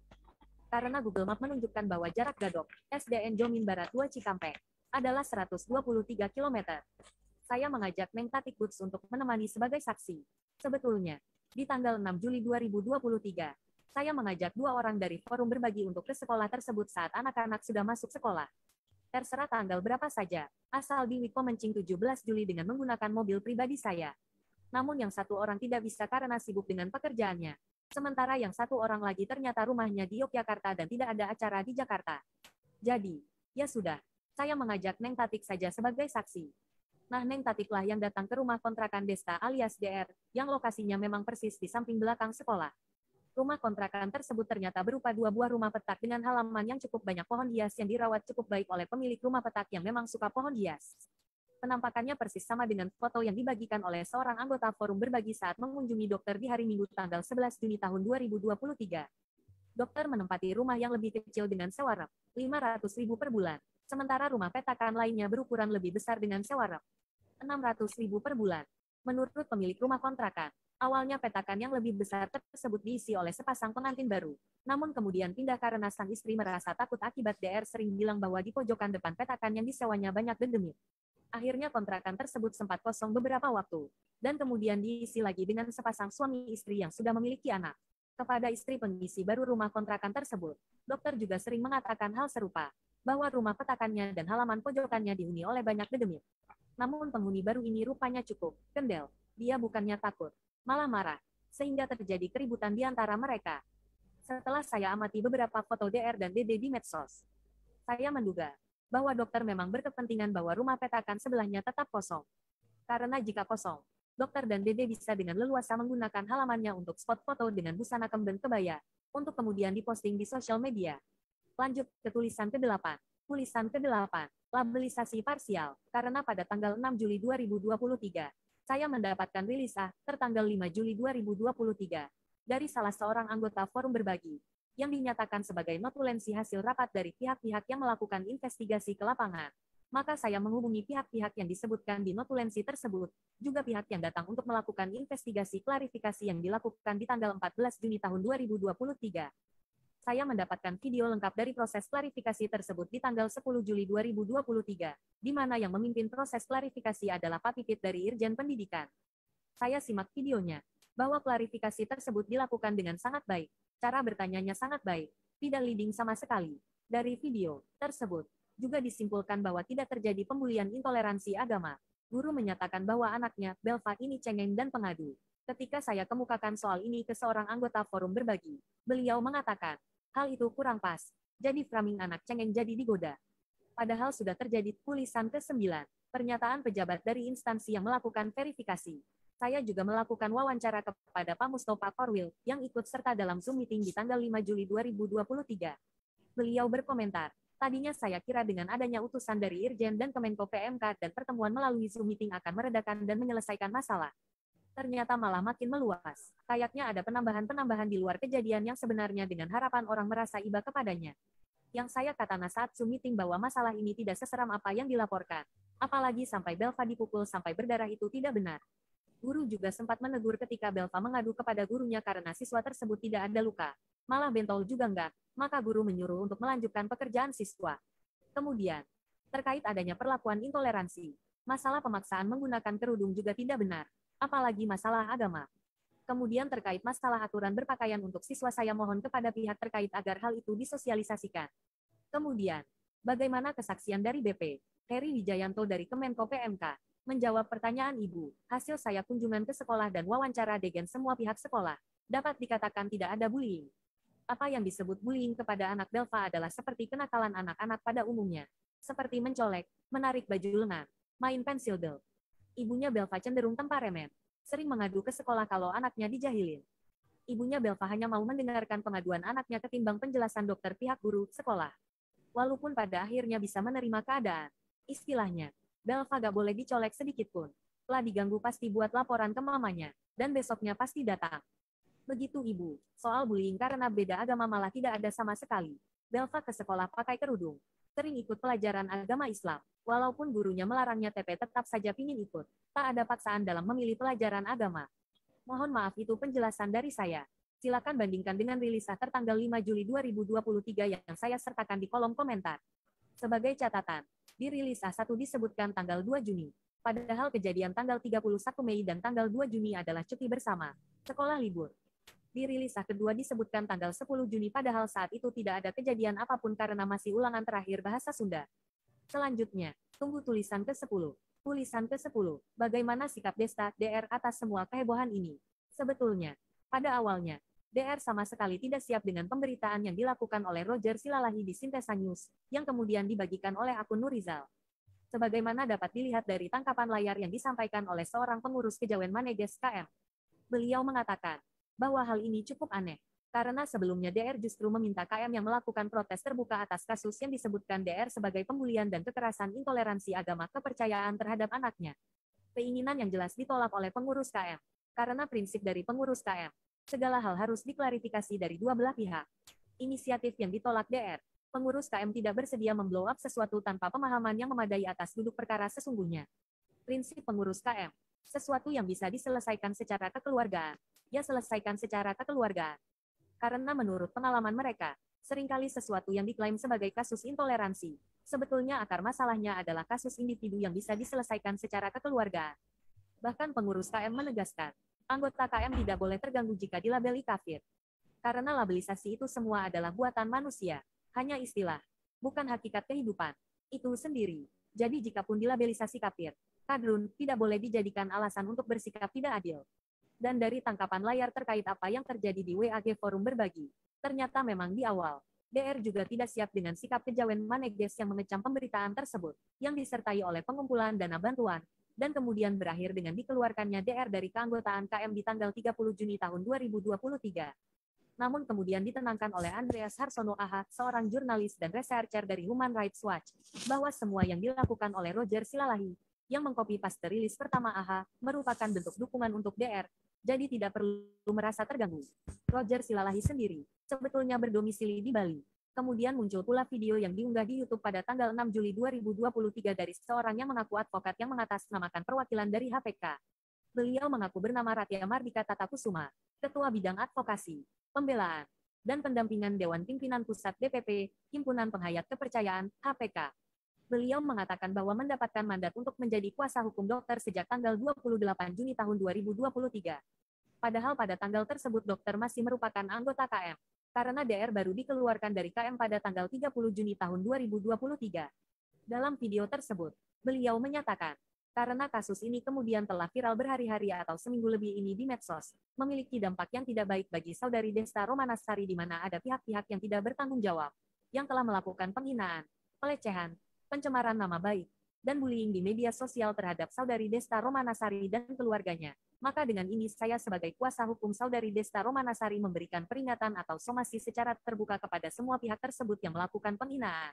Karena Google Map menunjukkan bahwa jarak Gadok, SDN Jomin Barat 2 Cikampek, adalah 123 km. Saya mengajak Neng Tatik Boots untuk menemani sebagai saksi. Sebetulnya, di tanggal 6 Juli 2023, saya mengajak 2 orang dari forum berbagi untuk ke sekolah tersebut saat anak-anak sudah masuk sekolah. Terserah tanggal berapa saja, asal di week Pemencing 17 Juli dengan menggunakan mobil pribadi saya. Namun yang satu orang tidak bisa karena sibuk dengan pekerjaannya. Sementara yang satu orang lagi ternyata rumahnya di Yogyakarta dan tidak ada acara di Jakarta. Jadi, ya sudah, saya mengajak Neng Tatik saja sebagai saksi. Nah, Neng Tatiklah yang datang ke rumah kontrakan Desta alias DR, yang lokasinya memang persis di samping belakang sekolah. Rumah kontrakan tersebut ternyata berupa 2 buah rumah petak dengan halaman yang cukup banyak pohon hias yang dirawat cukup baik oleh pemilik rumah petak yang memang suka pohon hias. Penampakannya persis sama dengan foto yang dibagikan oleh seorang anggota forum berbagi saat mengunjungi dokter di hari Minggu tanggal 11 Juni tahun 2023. Dokter menempati rumah yang lebih kecil dengan sewa rep, 500.000 per bulan. Sementara rumah petakan lainnya berukuran lebih besar dengan sewa rep, 600.000 per bulan. Menurut pemilik rumah kontrakan, awalnya petakan yang lebih besar tersebut diisi oleh sepasang pengantin baru. Namun kemudian pindah karena sang istri merasa takut akibat DR sering bilang bahwa di pojokan depan petakan yang disewanya banyak dendemit. Akhirnya kontrakan tersebut sempat kosong beberapa waktu, dan kemudian diisi lagi dengan sepasang suami istri yang sudah memiliki anak. Kepada istri pengisi baru rumah kontrakan tersebut, dokter juga sering mengatakan hal serupa, bahwa rumah petakannya dan halaman pojokannya dihuni oleh banyak dedemit. Namun penghuni baru ini rupanya cukup kendel. Dia bukannya takut, malah marah, sehingga terjadi keributan di antara mereka. Setelah saya amati beberapa foto DR dan DD di medsos, saya menduga bahwa dokter memang berkepentingan bahwa rumah petakan sebelahnya tetap kosong. Karena jika kosong, dokter dan DD bisa dengan leluasa menggunakan halamannya untuk spot foto dengan busana kemben kebaya, untuk kemudian diposting di sosial media. Lanjut ke tulisan ke-8. Tulisan ke-8, labelisasi parsial, karena pada tanggal 6 Juli 2023, saya mendapatkan rilis tertanggal 5 Juli 2023, dari salah seorang anggota forum berbagi, yang dinyatakan sebagai notulensi hasil rapat dari pihak-pihak yang melakukan investigasi ke lapangan. Maka saya menghubungi pihak-pihak yang disebutkan di notulensi tersebut, juga pihak yang datang untuk melakukan investigasi klarifikasi yang dilakukan di tanggal 14 Juni tahun 2023. Saya mendapatkan video lengkap dari proses klarifikasi tersebut di tanggal 10 Juli 2023, di mana yang memimpin proses klarifikasi adalah Pak Pipit dari Irjen Pendidikan. Saya simak videonya, bahwa klarifikasi tersebut dilakukan dengan sangat baik, cara bertanyanya sangat baik, tidak leading sama sekali. Dari video tersebut, juga disimpulkan bahwa tidak terjadi pembulian intoleransi agama. Guru menyatakan bahwa anaknya, Belva ini cengeng dan pengadu. Ketika saya kemukakan soal ini ke seorang anggota forum berbagi, beliau mengatakan, hal itu kurang pas, jadi framing anak cengeng jadi digoda. Padahal sudah terjadi tulisan ke-9, pernyataan pejabat dari instansi yang melakukan verifikasi. Saya juga melakukan wawancara kepada Pak Mustofa Korwil, yang ikut serta dalam Zoom meeting di tanggal 5 Juli 2023. Beliau berkomentar, Tadinya saya kira dengan adanya utusan dari Irjen dan Kemenko PMK dan pertemuan melalui Zoom meeting akan meredakan dan menyelesaikan masalah. Ternyata malah makin meluas. Kayaknya ada penambahan-penambahan di luar kejadian yang sebenarnya dengan harapan orang merasa iba kepadanya. Yang saya katakan saat Zoom meeting bahwa masalah ini tidak seseram apa yang dilaporkan. Apalagi sampai Belva dipukul sampai berdarah itu tidak benar. Guru juga sempat menegur ketika Belva mengadu kepada gurunya karena siswa tersebut tidak ada luka. Malah bentol juga enggak, maka guru menyuruh untuk melanjutkan pekerjaan siswa. Kemudian, terkait adanya perlakuan intoleransi, masalah pemaksaan menggunakan kerudung juga tidak benar, apalagi masalah agama. Kemudian terkait masalah aturan berpakaian untuk siswa saya mohon kepada pihak terkait agar hal itu disosialisasikan. Kemudian, bagaimana kesaksian dari BP, Heri Wijayanto dari Kemenko PMK, menjawab pertanyaan Ibu, hasil saya kunjungan ke sekolah dan wawancara degen semua pihak sekolah, dapat dikatakan tidak ada bullying. Apa yang disebut bullying kepada anak Belva adalah seperti kenakalan anak-anak pada umumnya. Seperti mencolek, menarik baju lengan, main pensil del. Ibunya Belva cenderung temperamen. Sering mengadu ke sekolah kalau anaknya dijahilin. Ibunya Belva hanya mau mendengarkan pengaduan anaknya ketimbang penjelasan dokter pihak guru sekolah. Walaupun pada akhirnya bisa menerima keadaan. Istilahnya, Belva gak boleh dicolek sedikit pun. Setelah diganggu pasti buat laporan ke mamanya. Dan besoknya pasti datang. Begitu Ibu, soal bullying karena beda agama malah tidak ada sama sekali. Belva ke sekolah pakai kerudung. Sering ikut pelajaran agama Islam. Walaupun gurunya melarangnya TP tetap saja pingin ikut. Tak ada paksaan dalam memilih pelajaran agama. Mohon maaf itu penjelasan dari saya. Silakan bandingkan dengan rilis tertanggal 5 Juli 2023 yang saya sertakan di kolom komentar. Sebagai catatan, di rilis A1 disebutkan tanggal 2 Juni. Padahal kejadian tanggal 31 Mei dan tanggal 2 Juni adalah cuti bersama. Sekolah libur. Di rilis A kedua disebutkan tanggal 10 Juni padahal saat itu tidak ada kejadian apapun karena masih ulangan terakhir bahasa Sunda. Selanjutnya, tunggu tulisan ke-10. Tulisan ke-10. Bagaimana sikap Desta, DR atas semua kehebohan ini? Sebetulnya, pada awalnya, DR sama sekali tidak siap dengan pemberitaan yang dilakukan oleh Roger Silalahi di Sintesa News, yang kemudian dibagikan oleh akun Nurizal. Sebagaimana dapat dilihat dari tangkapan layar yang disampaikan oleh seorang pengurus Kejawen Maneges KM. Beliau mengatakan bahwa hal ini cukup aneh, karena sebelumnya DR justru meminta KM yang melakukan protes terbuka atas kasus yang disebutkan DR sebagai pembulian dan kekerasan intoleransi agama kepercayaan terhadap anaknya. Keinginan yang jelas ditolak oleh pengurus KM, karena prinsip dari pengurus KM, segala hal harus diklarifikasi dari dua belah pihak. Inisiatif yang ditolak DR, pengurus KM tidak bersedia memblow up sesuatu tanpa pemahaman yang memadai atas duduk perkara sesungguhnya. Prinsip pengurus KM, sesuatu yang bisa diselesaikan secara kekeluargaan, ya selesaikan secara kekeluargaan. Karena menurut pengalaman mereka, seringkali sesuatu yang diklaim sebagai kasus intoleransi, sebetulnya akar masalahnya adalah kasus individu yang bisa diselesaikan secara kekeluargaan. Bahkan pengurus KM menegaskan, anggota KM tidak boleh terganggu jika dilabeli kafir. Karena labelisasi itu semua adalah buatan manusia, hanya istilah, bukan hakikat kehidupan. Itu sendiri. Jadi jikapun dilabelisasi kafir, kadrun tidak boleh dijadikan alasan untuk bersikap tidak adil. Dan dari tangkapan layar terkait apa yang terjadi di WAG Forum Berbagi, ternyata memang di awal, DR juga tidak siap dengan sikap Kejawen Maneges yang mengecam pemberitaan tersebut, yang disertai oleh pengumpulan dana bantuan, dan kemudian berakhir dengan dikeluarkannya DR dari keanggotaan KM di tanggal 30 Juni tahun 2023. Namun kemudian ditenangkan oleh Andreas Harsono AH, seorang jurnalis dan researcher dari Human Rights Watch, bahwa semua yang dilakukan oleh Roger Silalahi, yang mengcopy paste rilis pertama AH, merupakan bentuk dukungan untuk DR, jadi tidak perlu merasa terganggu. Roger Silalahi sendiri, sebetulnya berdomisili di Bali. Kemudian muncul pula video yang diunggah di YouTube pada tanggal 6 Juli 2023 dari seorang yang mengaku advokat yang mengatasnamakan perwakilan dari HPK. Beliau mengaku bernama Ratya Mardika Tatakusuma, Ketua Bidang Advokasi, Pembelaan, dan Pendampingan Dewan Pimpinan Pusat DPP, Himpunan Penghayat Kepercayaan, HPK. Beliau mengatakan bahwa mendapatkan mandat untuk menjadi kuasa hukum dokter sejak tanggal 28 Juni tahun 2023. Padahal pada tanggal tersebut dokter masih merupakan anggota KM, karena DR baru dikeluarkan dari KM pada tanggal 30 Juni tahun 2023. Dalam video tersebut, beliau menyatakan, karena kasus ini kemudian telah viral berhari-hari atau seminggu lebih ini di medsos, memiliki dampak yang tidak baik bagi saudari Desta Romanasari di mana ada pihak-pihak yang tidak bertanggung jawab, yang telah melakukan penghinaan, pelecehan, pencemaran nama baik, dan bullying di media sosial terhadap saudari Desta Romanasari dan keluarganya. Maka dengan ini saya sebagai kuasa hukum saudari Desta Romanasari memberikan peringatan atau somasi secara terbuka kepada semua pihak tersebut yang melakukan penghinaan,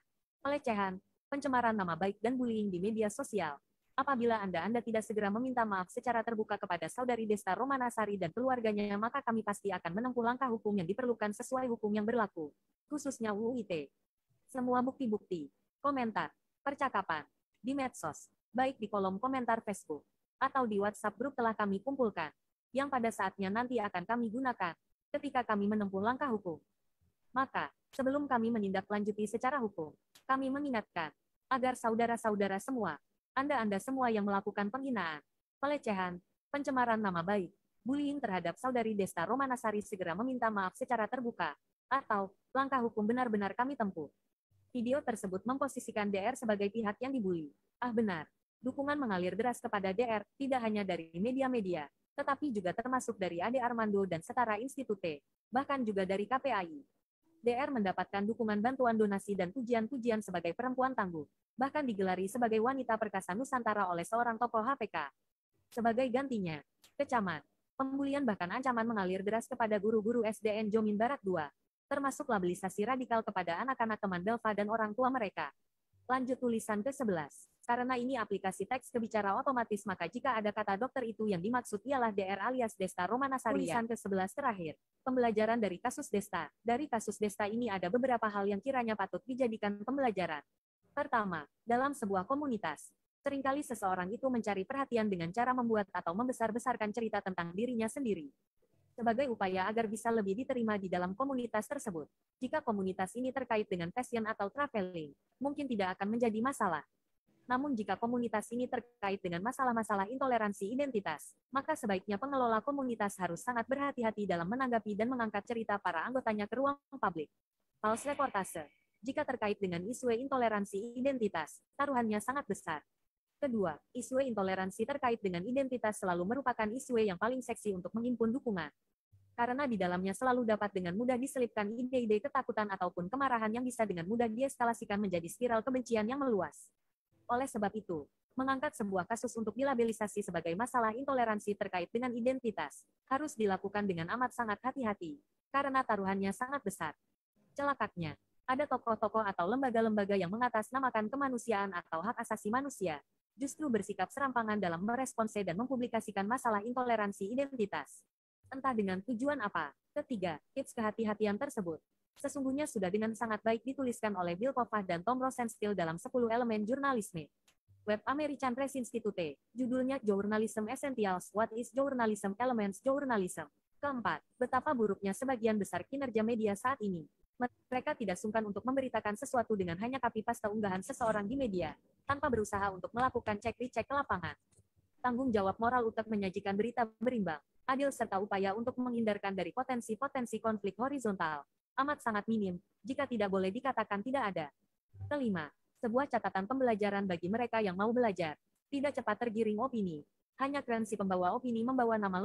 pelecehan, pencemaran nama baik dan bullying di media sosial. Apabila Anda tidak segera meminta maaf secara terbuka kepada Saudari Desta Romanasari dan keluarganya, maka kami pasti akan menempuh langkah hukum yang diperlukan sesuai hukum yang berlaku, khususnya UU ITE. Semua bukti-bukti, komentar, percakapan, di medsos, baik di kolom komentar Facebook, atau di WhatsApp grup telah kami kumpulkan, yang pada saatnya nanti akan kami gunakan, ketika kami menempuh langkah hukum. Maka, sebelum kami menindaklanjuti secara hukum, kami mengingatkan, agar saudara-saudara semua, Anda semua yang melakukan penghinaan, pelecehan, pencemaran nama baik, bullying terhadap Saudari Desta Romanasari segera meminta maaf secara terbuka, atau langkah hukum benar-benar kami tempuh. Video tersebut memposisikan DR sebagai pihak yang dibully. Benar. Dukungan mengalir deras kepada DR, tidak hanya dari media-media, tetapi juga termasuk dari Ade Armando dan Setara Institute, bahkan juga dari KPAI. DR mendapatkan dukungan bantuan donasi dan pujian-pujian sebagai perempuan tangguh, bahkan digelari sebagai wanita perkasa Nusantara oleh seorang tokoh HPK. Sebagai gantinya, kecaman, pembulian bahkan ancaman mengalir deras kepada guru-guru SDN Jomin Barat II, termasuk labelisasi radikal kepada anak-anak teman Delva dan orang tua mereka. Lanjut tulisan ke-11. Karena ini aplikasi teks kebicara otomatis, maka jika ada kata dokter itu yang dimaksud ialah DR alias Desta Romanasari. Tulisan ke-11 terakhir. Pembelajaran dari kasus Desta. Dari kasus Desta ini ada beberapa hal yang kiranya patut dijadikan pembelajaran. Pertama, dalam sebuah komunitas, seringkali seseorang itu mencari perhatian dengan cara membuat atau membesar-besarkan cerita tentang dirinya sendiri, sebagai upaya agar bisa lebih diterima di dalam komunitas tersebut. Jika komunitas ini terkait dengan fashion atau traveling, mungkin tidak akan menjadi masalah. Namun jika komunitas ini terkait dengan masalah-masalah intoleransi identitas, maka sebaiknya pengelola komunitas harus sangat berhati-hati dalam menanggapi dan mengangkat cerita para anggotanya ke ruang publik. False reportase. Jika terkait dengan isu intoleransi identitas, taruhannya sangat besar. Kedua, isu intoleransi terkait dengan identitas selalu merupakan isu yang paling seksi untuk menghimpun dukungan. Karena di dalamnya selalu dapat dengan mudah diselipkan ide-ide ketakutan ataupun kemarahan yang bisa dengan mudah dieskalasikan menjadi spiral kebencian yang meluas. Oleh sebab itu, mengangkat sebuah kasus untuk dilabelisasi sebagai masalah intoleransi terkait dengan identitas, harus dilakukan dengan amat sangat hati-hati, karena taruhannya sangat besar. Celakanya, ada tokoh-tokoh atau lembaga-lembaga yang mengatasnamakan kemanusiaan atau hak asasi manusia, justru bersikap serampangan dalam meresponse dan mempublikasikan masalah intoleransi identitas. Entah dengan tujuan apa. Ketiga, tips kehati-hatian tersebut sesungguhnya sudah dengan sangat baik dituliskan oleh Bill Koffah dan Tom Rosenstiel dalam 10 elemen jurnalisme. Web American Press Institute, judulnya Journalism Essentials, What is Journalism, Elements Journalism. Keempat, betapa buruknya sebagian besar kinerja media saat ini. Mereka tidak sungkan untuk memberitakan sesuatu dengan hanya copy-paste unggahan seseorang di media, tanpa berusaha untuk melakukan cek-recek ke lapangan. Tanggung jawab moral untuk menyajikan berita berimbang, adil serta upaya untuk menghindarkan dari potensi-potensi konflik horizontal amat sangat minim, jika tidak boleh dikatakan tidak ada. Kelima, sebuah catatan pembelajaran bagi mereka yang mau belajar. Tidak cepat tergiring opini. Hanya keren si pembawa opini membawa nama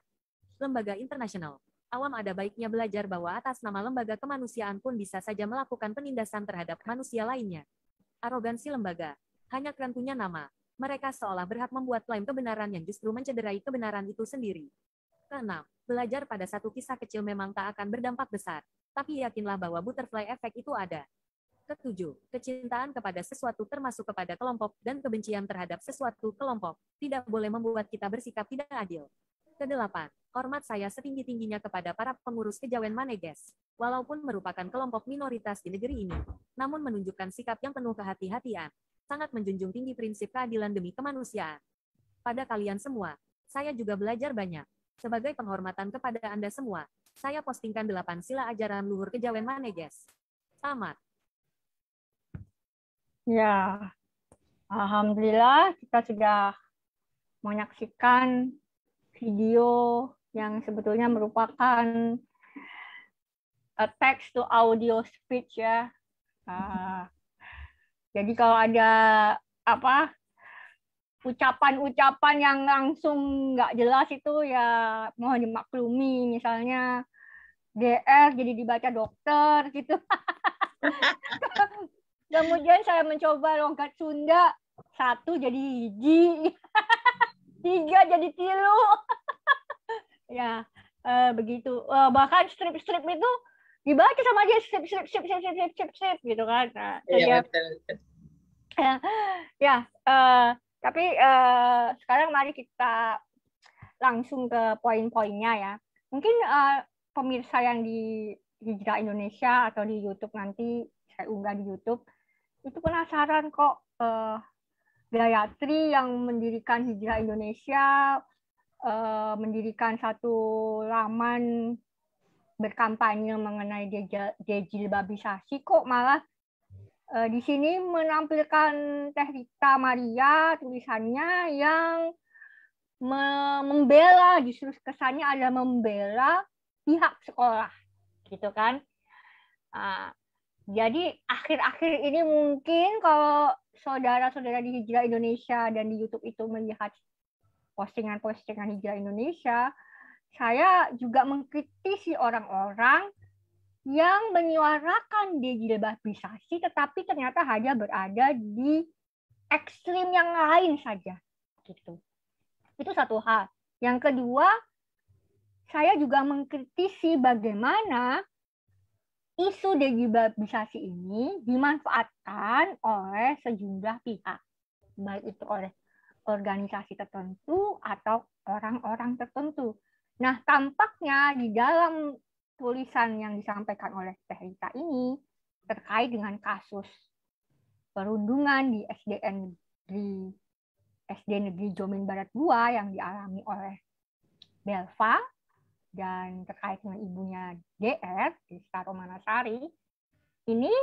lembaga internasional. Awam ada baiknya belajar bahwa atas nama lembaga kemanusiaan pun bisa saja melakukan penindasan terhadap manusia lainnya. Arogansi lembaga. Hanya keren punya nama. Mereka seolah berhak membuat klaim kebenaran yang justru mencederai kebenaran itu sendiri. Keenam, belajar pada satu kisah kecil memang tak akan berdampak besar. Tapi yakinlah bahwa butterfly effect itu ada. Ketujuh, kecintaan kepada sesuatu termasuk kepada kelompok dan kebencian terhadap sesuatu kelompok tidak boleh membuat kita bersikap tidak adil. Kedelapan, hormat saya setinggi-tingginya kepada para pengurus Kejawen Maneges, walaupun merupakan kelompok minoritas di negeri ini, namun menunjukkan sikap yang penuh kehati-hatian, sangat menjunjung tinggi prinsip keadilan demi kemanusiaan. Pada kalian semua, saya juga belajar banyak. Sebagai penghormatan kepada Anda semua, saya postingkan 8 sila ajaran luhur Kejawen Maneges. Tamat. Ya, alhamdulillah kita sudah menyaksikan video yang sebetulnya merupakan text to audio speech ya. Jadi kalau ada ucapan-ucapan yang langsung nggak jelas itu ya mohon dimaklumi, misalnya DR jadi dibaca dokter gitu. Kemudian saya mencoba logat Sunda, 1 jadi hiji, 3 jadi tilu. Ya begitu. Bahkan strip-strip itu dibaca sama dia sip gitu kan. Nah, Iya, betul. Ya, tapi sekarang mari kita langsung ke poin-poinnya ya. Mungkin pemirsa yang di Hijrah Indonesia atau di YouTube nanti saya unggah di YouTube itu penasaran kok Gayatri yang mendirikan Hijrah Indonesia, mendirikan satu laman berkampanye mengenai dejilbabisasi, kok malah di sini menampilkan Teh Rita Maria tulisannya yang membela, justru kesannya ada membela pihak sekolah, gitu kan? Jadi akhir-akhir ini mungkin kalau saudara-saudara di Hijrah Indonesia dan di YouTube itu melihat postingan-postingan Hijrah Indonesia, saya juga mengkritisi orang-orang yang menyuarakan dejilbabisasi tetapi ternyata hanya berada di ekstrim yang lain saja, gitu. Itu satu hal. Yang kedua, saya juga mengkritisi bagaimana isu dejilbabisasi ini dimanfaatkan oleh sejumlah pihak, baik itu oleh organisasi tertentu atau orang-orang tertentu. Nah, tampaknya di dalam tulisan yang disampaikan oleh Teh Rita ini terkait dengan kasus perundungan di SD Negeri Jomin Barat 2 yang dialami oleh Belva dan terkait dengan ibunya DR di Romanasari, ini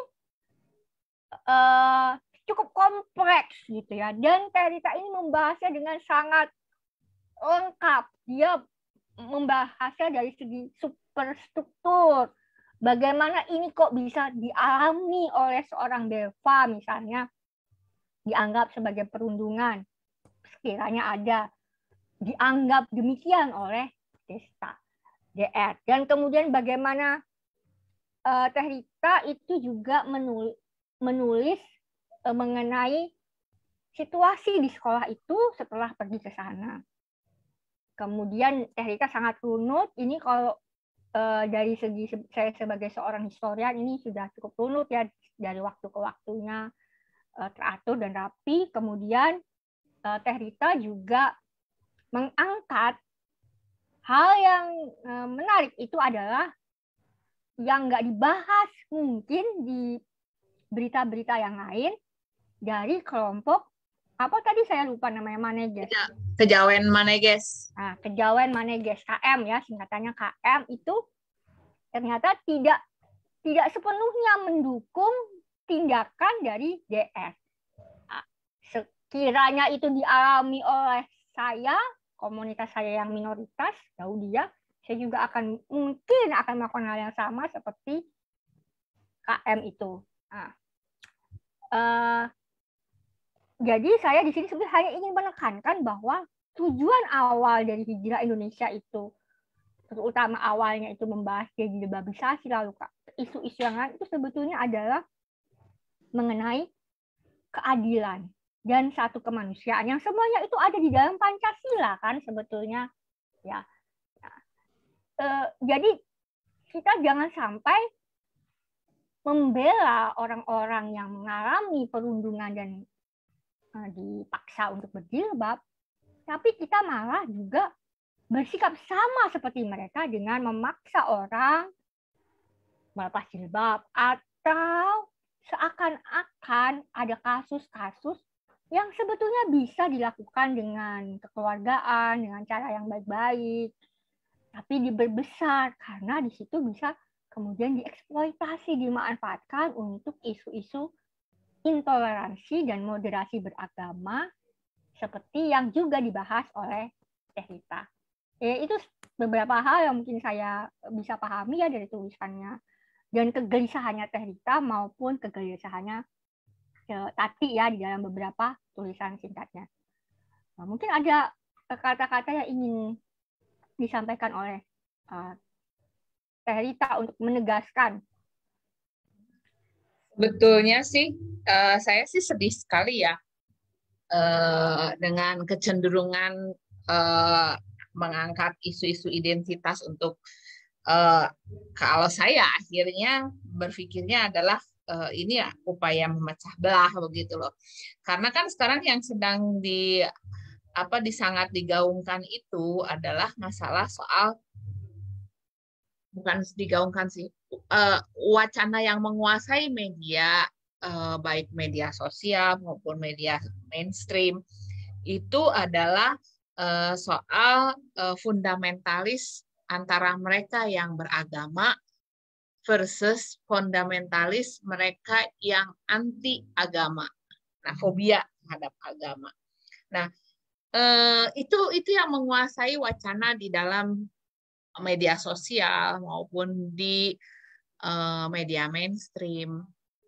cukup kompleks gitu ya. Dan Teh Rita ini membahasnya dengan sangat lengkap. Dia membahasnya dari segi superstruktur. Bagaimana ini kok bisa dialami oleh seorang Belva misalnya, dianggap sebagai perundungan. Sekiranya ada, dianggap demikian oleh Desta. DR. Dan kemudian bagaimana Teh Rita itu juga menulis mengenai situasi di sekolah itu setelah pergi ke sana. Kemudian Teh Rita sangat runut. Ini kalau dari segi saya sebagai seorang historian ini sudah cukup runut ya, dari waktu ke waktunya teratur dan rapi. Kemudian Teh Rita juga mengangkat hal yang menarik itu adalah yang nggak dibahas mungkin di berita-berita yang lain dari kelompok apa tadi saya lupa namanya, Maneges. Kejawen Maneges. Nah, Kejawen Maneges, KM ya, singkatannya KM itu ternyata tidak sepenuhnya mendukung tindakan dari DR. Nah, sekiranya itu dialami oleh saya, komunitas saya yang minoritas, jauh dia, saya juga mungkin akan melakukan hal yang sama seperti KM itu. Nah, jadi saya di sini sebenarnya hanya ingin menekankan bahwa tujuan awal dari Hijrah Indonesia itu, terutama awalnya itu membahas dejilbabisasi, lalu isu-isu yang lain itu sebetulnya adalah mengenai keadilan dan satu kemanusiaan yang semuanya itu ada di dalam Pancasila kan sebetulnya ya. Jadi kita jangan sampai membela orang-orang yang mengalami perundungan dan dipaksa untuk berjilbab, tapi kita malah juga bersikap sama seperti mereka dengan memaksa orang melepas jilbab, atau seakan-akan ada kasus-kasus yang sebetulnya bisa dilakukan dengan kekeluargaan, dengan cara yang baik-baik, tapi diperbesar karena di situ bisa kemudian dieksploitasi, dimanfaatkan untuk isu-isu intoleransi dan moderasi beragama seperti yang juga dibahas oleh Teh Rita. Itu beberapa hal yang mungkin saya bisa pahami ya dari tulisannya dan kegelisahannya Teh Rita maupun kegelisahannya Tati ya di dalam beberapa tulisan singkatnya. Nah, mungkin ada kata-kata yang ingin disampaikan oleh Teh Rita untuk menegaskan. Betulnya sih, saya sih sedih sekali ya dengan kecenderungan mengangkat isu-isu identitas untuk Kalau saya akhirnya berpikirnya adalah ini ya upaya memecah belah begitu loh. Karena kan sekarang yang sedang sangat digaungkan itu adalah masalah soal, bukan digaungkan sih, wacana yang menguasai media, baik media sosial maupun media mainstream, itu adalah soal fundamentalis antara mereka yang beragama versus fundamentalis mereka yang anti agama. Nah, fobia terhadap agama. Nah, itu yang menguasai wacana di dalam media sosial maupun di media mainstream.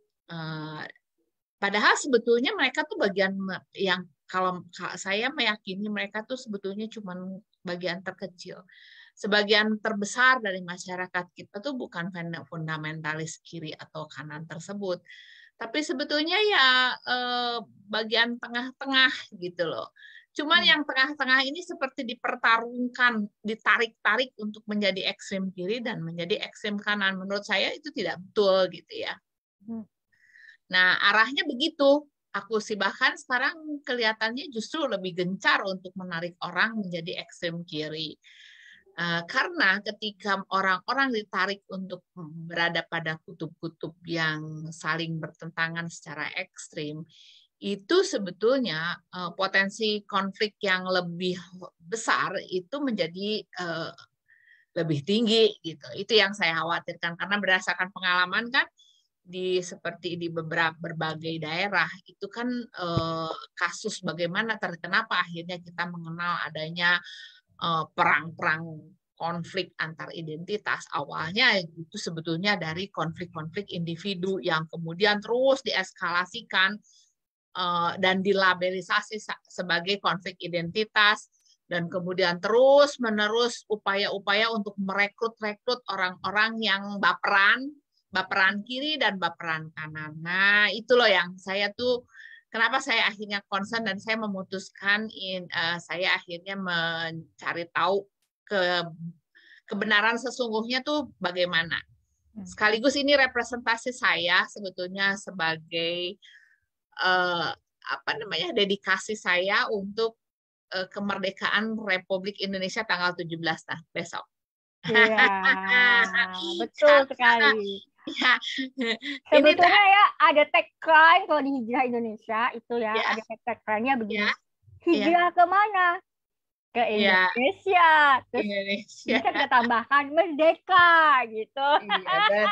Padahal sebetulnya mereka tuh bagian yang, kalau saya meyakini mereka tuh sebetulnya cuma bagian terkecil. Sebagian terbesar dari masyarakat kita tuh bukan fundamentalis kiri atau kanan tersebut, tapi sebetulnya ya bagian tengah-tengah gitu loh. Cuman yang tengah-tengah ini seperti dipertarungkan, ditarik-tarik untuk menjadi ekstrem kiri dan menjadi ekstrem kanan. Menurut saya itu tidak betul gitu ya. Nah, arahnya begitu. Aku sih bahkan sekarang kelihatannya justru lebih gencar untuk menarik orang menjadi ekstrem kiri. Karena ketika orang-orang ditarik untuk berada pada kutub-kutub yang saling bertentangan secara ekstrim, itu sebetulnya potensi konflik yang lebih besar itu menjadi lebih tinggi gitu. Itu yang saya khawatirkan, karena berdasarkan pengalaman kan seperti di berbagai daerah itu kan kasus bagaimana kenapa akhirnya kita mengenal adanya perang-perang konflik antar identitas. Awalnya itu sebetulnya dari konflik-konflik individu yang kemudian terus dieskalasikan dan dilabelisasi sebagai konflik identitas, dan kemudian terus-menerus upaya-upaya untuk merekrut orang-orang yang baperan kiri dan baperan kanan. Nah, itu loh yang saya tuh, kenapa saya akhirnya concern dan saya memutuskan saya akhirnya mencari tahu kebenaran sesungguhnya tuh bagaimana. Sekaligus ini representasi saya sebetulnya sebagai dedikasi saya untuk kemerdekaan Republik Indonesia tanggal 17 besok. Iya, betul sekali. Ya. Sebetulnya ya ada tagline kalau di Hijrah Indonesia itu ya, ada tagline-nya begini. Hijrah kemana? Ke Indonesia. Terus bisa kita tambahkan merdeka gitu. Iya,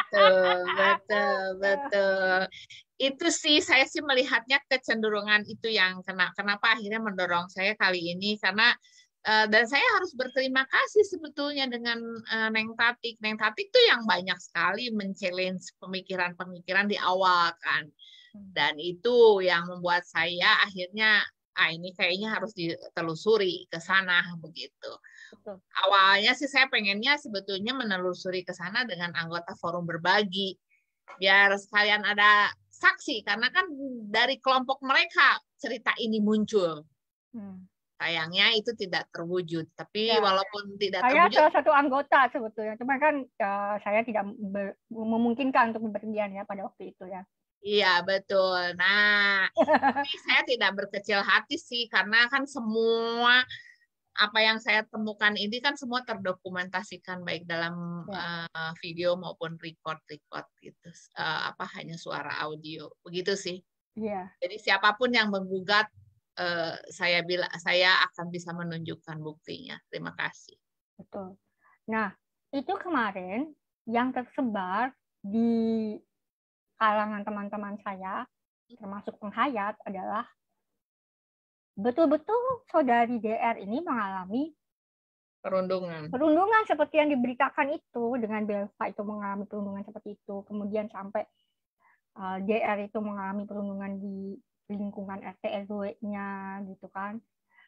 betul. Itu sih saya sih melihatnya kecenderungan itu yang kenapa akhirnya mendorong saya kali ini, karena dan saya harus berterima kasih sebetulnya dengan Neng Tatik. Neng Tatik tuh yang banyak sekali men-challenge pemikiran-pemikiran di awal kan. Dan itu yang membuat saya akhirnya ini kayaknya harus ditelusuri ke sana begitu. Betul. Awalnya sih saya pengennya sebetulnya menelusuri ke sana dengan anggota forum berbagi, biar sekalian ada saksi, karena kan dari kelompok mereka cerita ini muncul. Sayangnya itu tidak terwujud, tapi ya, walaupun tidak terwujud. Saya salah satu anggota sebetulnya, cuma kan saya tidak memungkinkan untuk bepergian ya pada waktu itu ya. Iya, betul. Nah, tapi saya tidak berkecil hati sih, karena kan semua apa yang saya temukan ini kan semua terdokumentasikan baik dalam video maupun record gitu. Hanya suara audio. Begitu sih. Iya. Jadi siapapun yang menggugat, saya akan bisa menunjukkan buktinya. Terima kasih. Betul. Nah, itu kemarin yang tersebar di kalangan teman-teman saya, termasuk penghayat, adalah betul-betul saudari DR ini mengalami perundungan seperti yang diberitakan itu, dengan Belva itu mengalami perundungan seperti itu, kemudian sampai DR itu mengalami perundungan di lingkungan RT RW-nya gitu kan.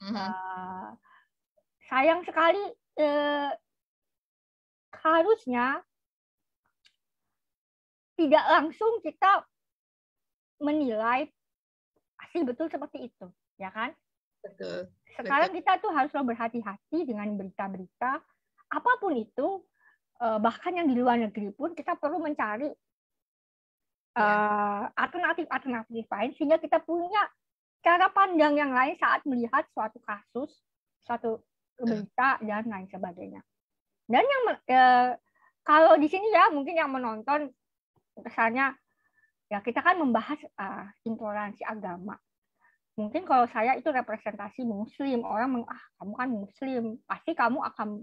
Sayang sekali harusnya tidak langsung kita menilai pasti betul seperti itu, ya kan? Betul. Sekarang kita tuh harus berhati-hati dengan berita-berita apapun itu, bahkan yang di luar negeri pun kita perlu mencari alternatif lain sehingga kita punya cara pandang yang lain saat melihat suatu kasus, suatu berita dan lain sebagainya. Dan yang kalau di sini ya mungkin yang menonton kesannya ya kita kan membahas intoleransi agama. Mungkin kalau saya itu representasi Muslim, orang kamu kan Muslim, pasti kamu akan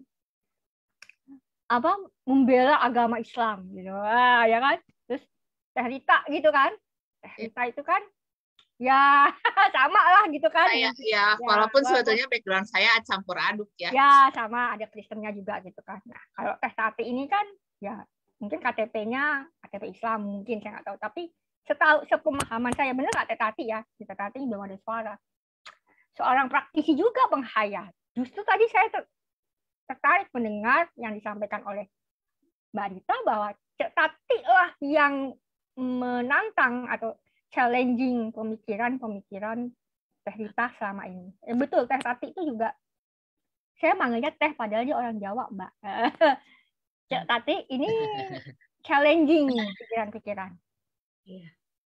membela agama Islam gitu, ya kan? Terus Teh Rita gitu kan? Teh Rita itu kan ya sama lah gitu kan? Ya, walaupun sebetulnya background saya campur aduk ya. Ya sama, ada Kristennya juga gitu kan. Nah kalau Teh Tati ini kan ya mungkin KTP-nya KTP Islam mungkin saya nggak tahu, tapi sepemahaman saya, benar nggak Teh Tati ya? Teh Tati belum ada suara. Seorang praktisi juga penghayat. Justru tadi saya tertarik mendengar yang disampaikan oleh Mbak Rita bahwa Cek Tati lah yang menantang atau challenging pemikiran Teh Rita selama ini. Betul, Teh Tati itu juga saya manggilnya Teh padahal dia orang Jawa, Mbak. Cek Tati ini challenging pikiran-pikiran. Iya.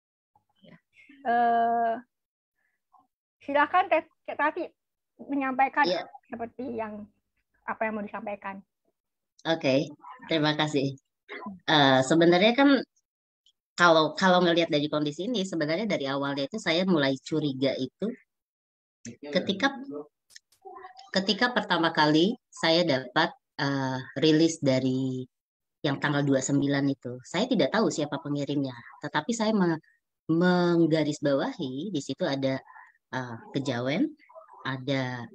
Silakan Teh Tati menyampaikan seperti yang apa yang mau disampaikan. Oke, terima kasih. Sebenarnya kan kalau ngelihat dari kondisi ini, sebenarnya dari awalnya itu saya mulai curiga itu ketika pertama kali saya dapat rilis dari yang tanggal 29 itu. Saya tidak tahu siapa pengirimnya, tetapi saya menggarisbawahi di situ ada kejawen, ada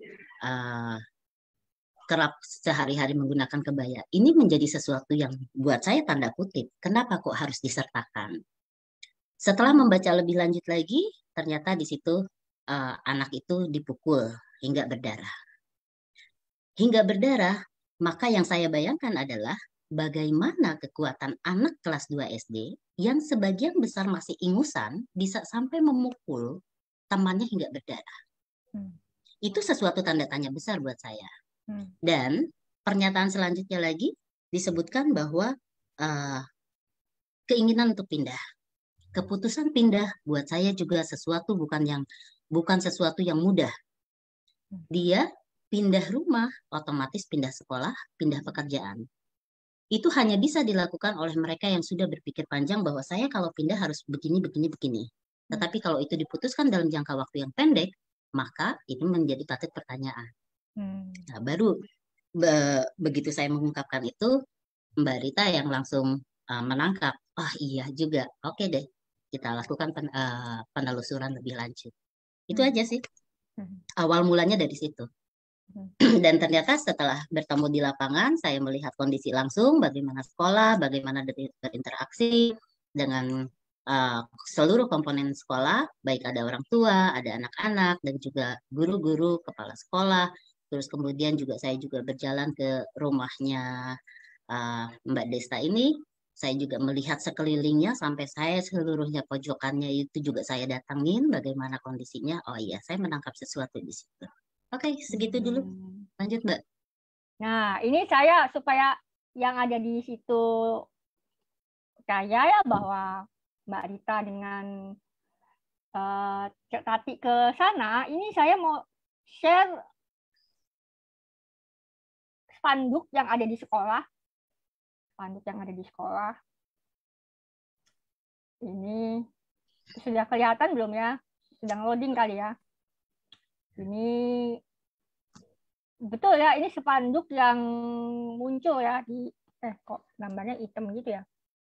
kerap sehari-hari menggunakan kebaya. Ini menjadi sesuatu yang buat saya tanda kutip. Kenapa kok harus disertakan? Setelah membaca lebih lanjut lagi, ternyata di situ anak itu dipukul hingga berdarah. Hingga berdarah, maka yang saya bayangkan adalah bagaimana kekuatan anak kelas 2 SD yang sebagian besar masih ingusan bisa sampai memukul temannya hingga berdarah. Itu sesuatu tanda tanya besar buat saya. Dan pernyataan selanjutnya lagi disebutkan bahwa keinginan untuk pindah, keputusan pindah buat saya juga bukan sesuatu yang mudah. Dia pindah rumah, otomatis pindah sekolah, pindah pekerjaan. Itu hanya bisa dilakukan oleh mereka yang sudah berpikir panjang bahwa saya kalau pindah harus begini. Tetapi kalau itu diputuskan dalam jangka waktu yang pendek, maka ini menjadi patut pertanyaan. Nah, baru begitu saya mengungkapkan itu, Mbak Rita yang langsung menangkap, iya juga, oke deh, kita lakukan penelusuran lebih lanjut. Itu aja sih, awal mulanya dari situ. Dan ternyata setelah bertemu di lapangan, saya melihat kondisi langsung, bagaimana sekolah, bagaimana berinteraksi dengan seluruh komponen sekolah, baik ada orang tua, ada anak-anak, dan juga guru-guru, kepala sekolah. Terus kemudian saya juga berjalan ke rumahnya Mbak Desta ini. Saya juga melihat sekelilingnya sampai saya seluruhnya pojokannya itu juga saya datangin bagaimana kondisinya. Oh iya, saya menangkap sesuatu di situ. Oke, segitu dulu. Lanjut, Mbak. Nah, ini saya supaya yang ada di situ percaya ya bahwa Mbak Rita dengan Cek Tati ke sana, ini saya mau share spanduk yang ada di sekolah. Ini sudah kelihatan belum ya? Sedang loading kali ya. Ini betul ya, ini spanduk yang muncul ya di kok gambarnya hitam gitu ya.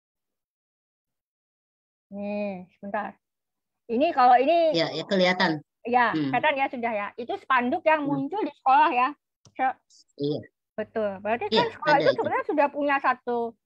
Nih, sebentar. Ini kalau ini ya kelihatan. Ya, kelihatan ya sudah ya. Itu spanduk yang muncul di sekolah ya. Iya. Betul. Berarti kan sekolah itu sebenarnya sudah punya satu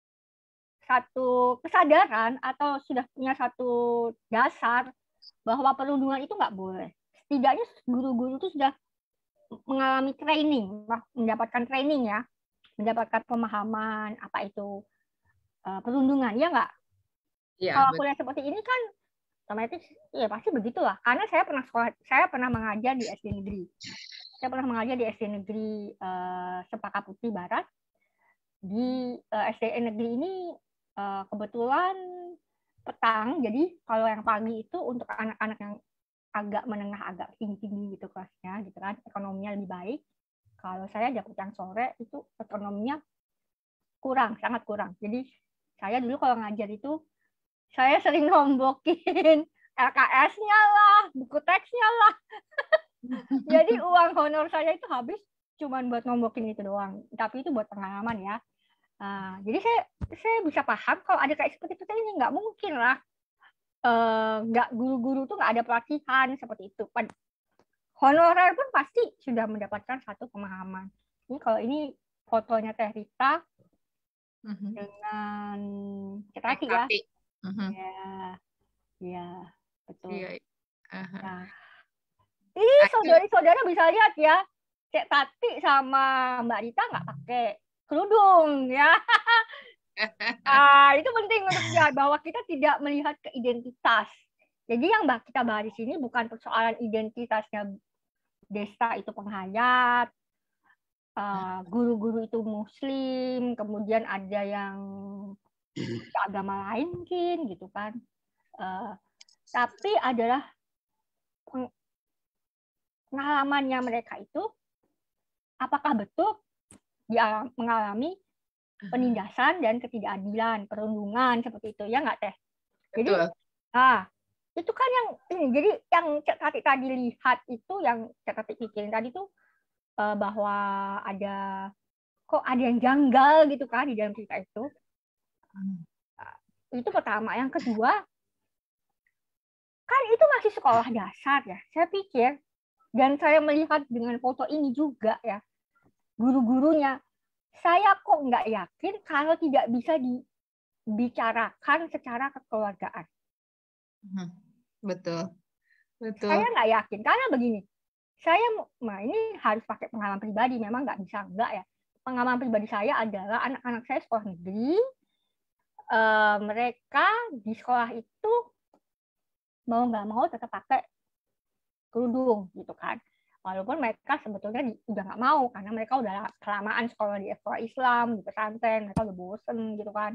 kesadaran atau sudah punya satu dasar bahwa perundungan itu nggak boleh. Setidaknya guru-guru itu sudah mengalami training, mendapatkan training ya, mendapatkan pemahaman apa itu perundungan, ya nggak? Ya, kalau kuliah seperti ini kan otomatis ya pasti begitulah. Karena saya pernah mengajar di SD negeri. Saya pernah mengajar di SD negeri Sepaka Putih Barat. di SDN negeri ini kebetulan petang, jadi kalau yang pagi itu untuk anak-anak yang agak menengah, agak tinggi gitu kelasnya, gitu kan, ekonominya lebih baik. Kalau saya dapet yang sore itu ekonominya kurang, sangat kurang. Jadi saya dulu kalau ngajar itu saya sering nombokin LKS-nya lah, buku teksnya lah. Jadi uang honor saya itu habis cuman buat nombokin itu doang. Tapi itu buat pengalaman ya. Jadi saya bisa paham kalau ada kayak seperti itu, ini nggak mungkin lah. Nggak, guru-guru tuh nggak ada pelatihan seperti itu. Honorer pun pasti sudah mendapatkan satu pemahaman. Ini kalau ini fotonya Teh Rita dengan Cek Tati ya. Ya, betul. Nah, ini saudari-saudara bisa lihat ya, Cek Tati sama Mbak Rita nggak pakai kerudung ya. Itu penting untuk lihat bahwa kita tidak melihat ke identitas. Jadi yang kita bahas di sini bukan persoalan identitasnya desa itu penghayat, guru-guru itu muslim, kemudian ada yang agama lain mungkin gitu kan. Tapi adalah pengalamannya mereka itu apakah betul dia mengalami penindasan dan ketidakadilan, perundungan seperti itu ya nggak Teh? Jadi itu kan yang ini. Jadi yang Cek Tati tadi lihat itu, yang Cek Tati pikirin tadi tuh bahwa ada yang janggal gitu kan di dalam cerita itu. Itu pertama. Yang kedua, kan itu masih sekolah dasar ya. Saya pikir, dan saya melihat dengan foto ini juga ya, guru-gurunya, saya kok nggak yakin kalau tidak bisa dibicarakan secara kekeluargaan. Betul. Saya nggak yakin, karena begini, ini harus pakai pengalaman pribadi, memang nggak bisa enggak ya. Pengalaman pribadi saya adalah anak-anak saya sekolah negeri, mereka di sekolah itu mau nggak mau tetap pakai kerudung gitu kan. Walaupun mereka sebetulnya udah nggak mau, karena mereka udah kelamaan sekolah di sekolah Islam, di pesantren, mereka udah bosen gitu kan.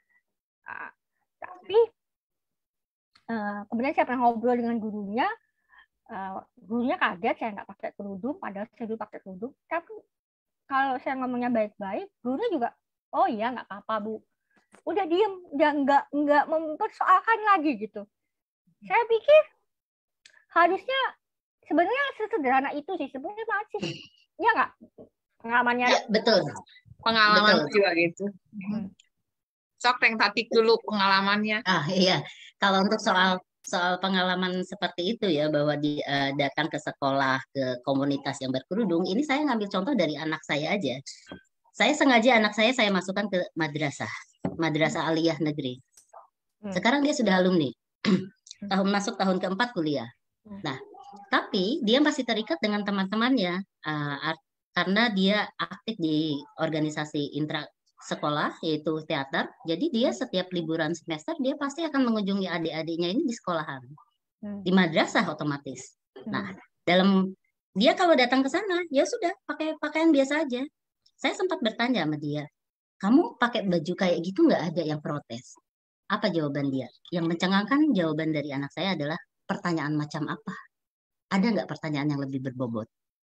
Tapi kemudian saya pernah ngobrol dengan gurunya, gurunya kaget saya nggak pakai kerudung, padahal saya dulu pakai kerudung. Tapi kalau saya ngomongnya baik-baik, gurunya juga, oh iya nggak apa-apa Bu, udah diem, udah nggak mempersoalkan lagi gitu. Saya pikir harusnya sebenarnya sesederhana itu sih sebenarnya, masih ya nggak pengalamannya ya, betul, pengalaman juga gitu. Sok yang Tati dulu pengalamannya. Iya, kalau untuk soal pengalaman seperti itu ya, bahwa datang ke sekolah, ke komunitas yang berkerudung, ini saya ngambil contoh dari anak saya aja. Saya sengaja anak saya masukkan ke madrasah aliyah negeri. Sekarang dia sudah alumni, masuk tahun keempat kuliah. Nah, tapi dia masih terikat dengan teman-temannya karena dia aktif di organisasi intra sekolah, yaitu teater. Jadi dia setiap liburan semester dia pasti akan mengunjungi adik-adiknya ini di sekolahan, di madrasah otomatis. Nah, dia kalau datang ke sana ya sudah pakai pakaian biasa aja. Saya sempat bertanya sama dia, kamu pakai baju kayak gitu nggak ada yang protes? Apa jawaban dia? Yang mencengangkan jawaban dari anak saya adalah, pertanyaan macam apa? Ada nggak pertanyaan yang lebih berbobot?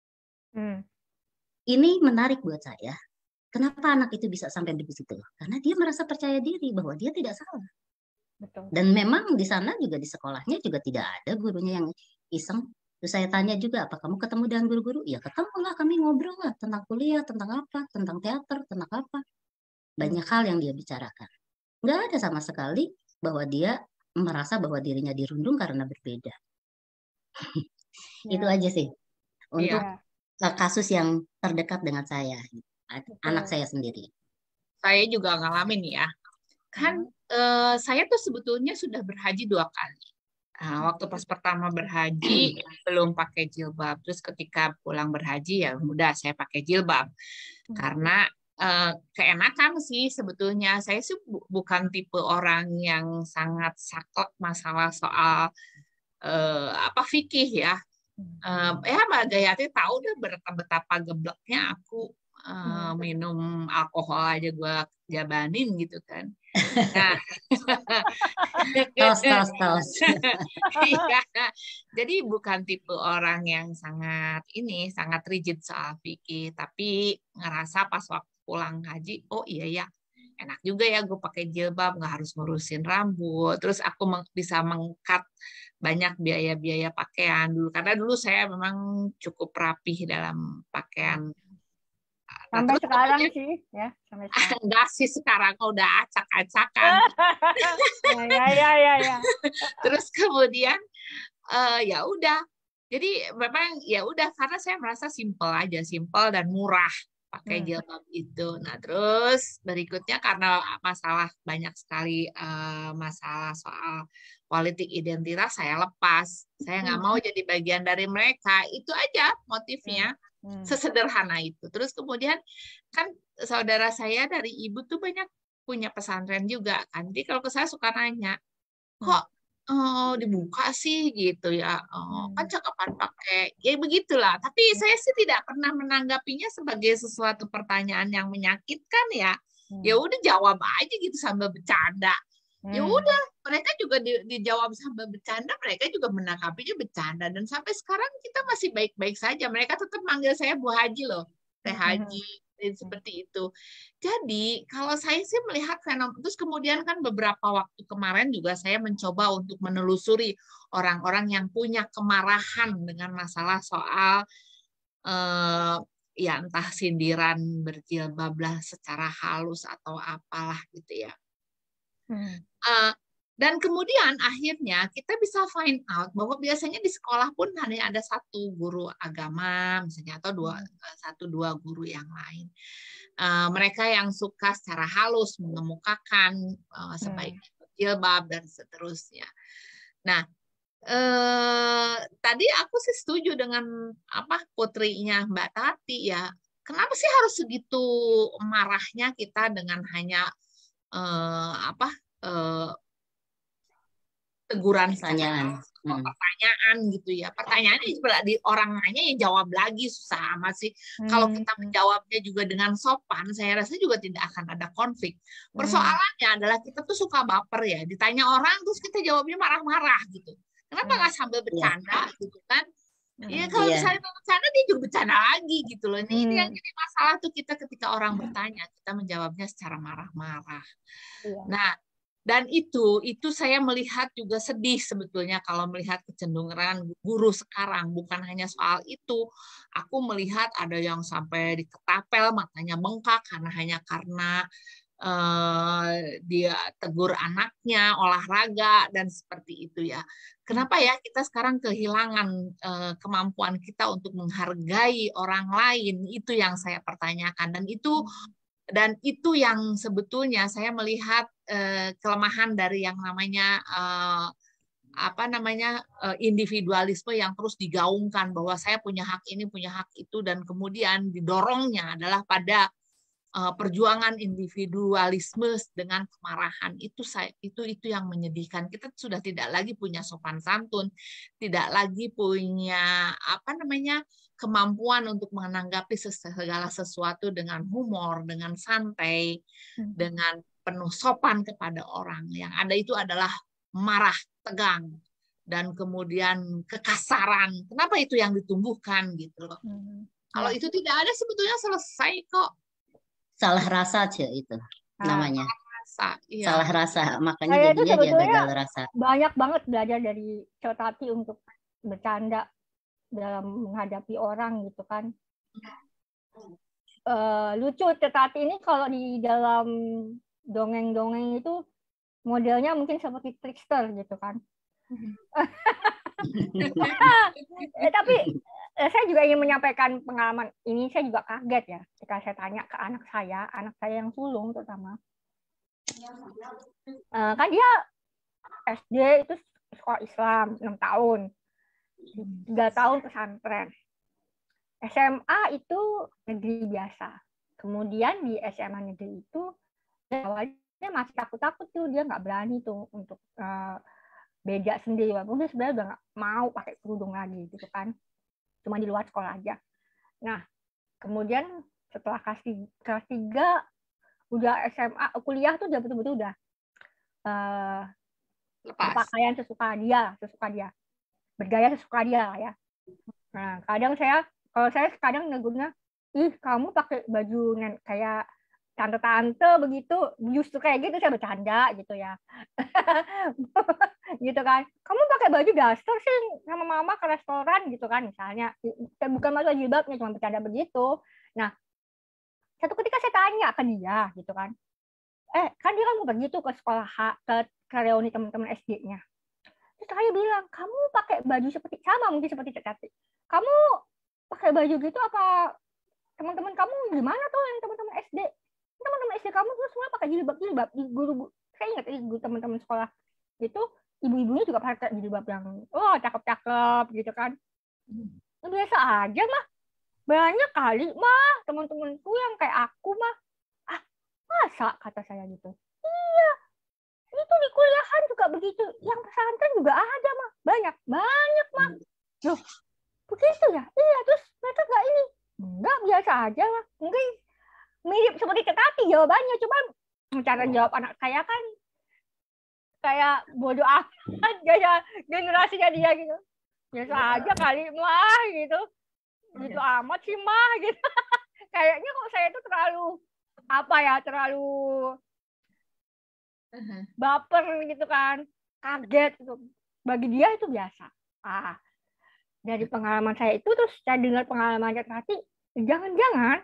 Ini menarik buat saya. Kenapa anak itu bisa sampai begitu? Karena dia merasa percaya diri bahwa dia tidak salah. Betul. Dan memang di sana juga, di sekolahnya juga tidak ada gurunya yang iseng. Terus saya tanya juga, apa kamu ketemu dengan guru-guru? Ya ketemu lah, kami ngobrol lah tentang kuliah, tentang apa, tentang teater, tentang apa. Banyak hal yang dia bicarakan. Nggak ada sama sekali bahwa dia merasa bahwa dirinya dirundung karena berbeda. Itu aja sih untuk kasus yang terdekat dengan saya, anak saya sendiri. Saya juga ngalamin ya. Kan saya tuh sebetulnya sudah berhaji 2 kali. Waktu pas pertama berhaji belum pakai jilbab. Terus ketika pulang berhaji ya udah saya pakai jilbab. Karena keenakan sih sebetulnya. Saya sih bukan tipe orang yang sangat sakot masalah soal fikih ya. Mbak Gayatri tahu deh betapa gebleknya aku minum alkohol aja gue jabanin gitu kan. Nah, tos. iya. Jadi bukan tipe orang yang sangat rigid soal fikih, tapi ngerasa pas waktu pulang haji, oh iya ya, enak juga ya gue pakai jilbab, nggak harus ngurusin rambut. Terus aku bisa meng-cut banyak biaya-biaya pakaian dulu, karena dulu saya memang cukup rapih dalam pakaian. Sampai sekarang sih, ya. Sampai sekarang. Enggak sih, sekarang udah acak-acakan. Ya. Terus kemudian ya udah. Jadi memang ya udah, karena saya merasa simpel dan murah pakai jilbab itu. Nah, terus berikutnya karena banyak sekali masalah soal politik identitas, saya lepas. Saya nggak mau jadi bagian dari mereka. Itu aja motifnya. Sesederhana itu. Terus kemudian kan saudara saya dari ibu tuh banyak punya pesantren juga kan. Jadi kalau ke saya suka nanya, kok dibuka sih gitu ya, kan cakapan pakai, ya begitulah. Tapi saya sih tidak pernah menanggapinya sebagai sesuatu pertanyaan yang menyakitkan ya. Ya udah jawab aja gitu sambil bercanda. Ya udah, mereka juga dijawab sambil bercanda, mereka juga menanggapinya bercanda, dan sampai sekarang kita masih baik-baik saja. Mereka tetap manggil saya Bu Haji loh, Teh Haji, seperti itu. Jadi kalau saya sih melihat fenomena, terus kemudian kan beberapa waktu kemarin juga saya mencoba untuk menelusuri orang-orang yang punya kemarahan dengan masalah soal ya entah sindiran berjilbab lah secara halus atau apalah gitu ya. Dan kemudian akhirnya kita bisa find out bahwa biasanya di sekolah pun hanya ada satu guru agama misalnya, atau dua guru yang lain. Mereka yang suka secara halus mengemukakan sebaiknya jilbab dan seterusnya. Nah, tadi aku sih setuju dengan putrinya Mbak Tati ya. Kenapa sih harus segitu marahnya kita dengan hanya teguran pertanyaan gitu ya. Pertanyaannya di orang nanya ya jawab lagi, susah amat sih. Kalau kita menjawabnya juga dengan sopan, saya rasa juga tidak akan ada konflik. Persoalannya adalah kita tuh suka baper ya. Ditanya orang terus kita jawabnya marah-marah gitu. Kenapa nggak sambil bercanda gitu kan? Ya kalau misalnya bercanda dia juga bercanda lagi gitu loh. Ini yang jadi masalah tuh, kita ketika orang bertanya kita menjawabnya secara marah-marah. Nah, dan itu saya melihat juga sedih sebetulnya kalau melihat kecenderungan guru sekarang. Bukan hanya soal itu, aku melihat ada yang sampai diketapel, matanya bengkak hanya karena dia tegur anaknya olahraga dan seperti itu ya. Kenapa ya kita sekarang kehilangan kemampuan kita untuk menghargai orang lain? Itu yang saya pertanyakan, dan itu yang sebetulnya saya melihat kelemahan dari yang namanya individualisme yang terus digaungkan, bahwa saya punya hak ini, punya hak itu, dan kemudian didorongnya adalah pada perjuangan individualisme dengan kemarahan. Itu yang menyedihkan. Kita sudah tidak lagi punya sopan santun, tidak lagi punya kemampuan untuk menanggapi segala sesuatu dengan humor, dengan santai, dengan penuh sopan kepada orang. Yang ada itu adalah marah, tegang, dan kemudian kekasaran. Kenapa itu yang ditumbuhkan gitu loh? Kalau itu tidak ada, sebetulnya selesai kok. Salah rasa aja itu namanya. Salah rasa, makanya saya jadinya dia gagal rasa. Banyak banget belajar dari Cok Tati untuk bercanda dalam menghadapi orang gitu kan. Lucu Cok Tati ini kalau di dalam dongeng-dongeng itu modelnya mungkin seperti trickster gitu kan. Tapi saya juga ingin menyampaikan pengalaman ini. Saya juga kaget ya ketika saya tanya ke anak saya yang sulung terutama. Kan dia SD itu sekolah Islam 6 tahun, 3 tahun pesantren. SMA itu negeri biasa. Kemudian di SMA negeri itu awalnya masih takut-takut tuh, dia nggak berani tuh untuk beda sendiri. Walaupun dia sebenarnya udah nggak mau pakai kerudung lagi gitu kan. Cuma di luar sekolah aja. Nah, kemudian setelah kelas 3 udah SMA, kuliah tuh udah betul-betul udah berpakaian sesuka dia, bergaya sesuka dia lah ya. Nah, kalau saya kadang negurnya, ih kamu pakai baju kayak tante-tante begitu, justru kayak gitu saya bercanda gitu ya. Gitu kan. Kamu pakai baju daster sih sama mama ke restoran gitu kan misalnya. Bukan masalah jilbabnya, cuma bercanda begitu. Nah, satu ketika saya tanya ke dia gitu kan. Kan dia kan mau pergi tuh ke sekolah, ke reuni teman-teman SD-nya. Terus saya bilang, kamu pakai baju mungkin seperti Cati. Kamu pakai baju gitu apa teman-teman kamu gimana tuh yang teman-teman SD? Teman-teman SD kamu tuh semua pakai jilbab. Guru, saya ingat guru teman-teman sekolah itu ibu-ibunya juga pakai jilbab yang cakep-cakep gitu kan. Biasa aja mah. Banyak kali mah teman-temanku yang kayak aku mah. Masa kata saya gitu. Iya. Itu di kuliahan juga begitu. Yang pesantren juga ada mah. Banyak mah. Loh, begitu ya? Iya, terus mereka nggak ini. Enggak, biasa aja lah. Mungkin mirip seperti Cekati jawabannya. Cuma cara jawab anak saya kan kayak bodoh amat gaya generasinya dia gitu. Biasa aja kali mah gitu. Gitu amat sih mah gitu. Kayaknya kok saya itu terlalu baper gitu kan. Kaget gitu. Bagi dia itu biasa. Dari pengalaman saya itu, terus saya dengar pengalaman Cekati, jangan-jangan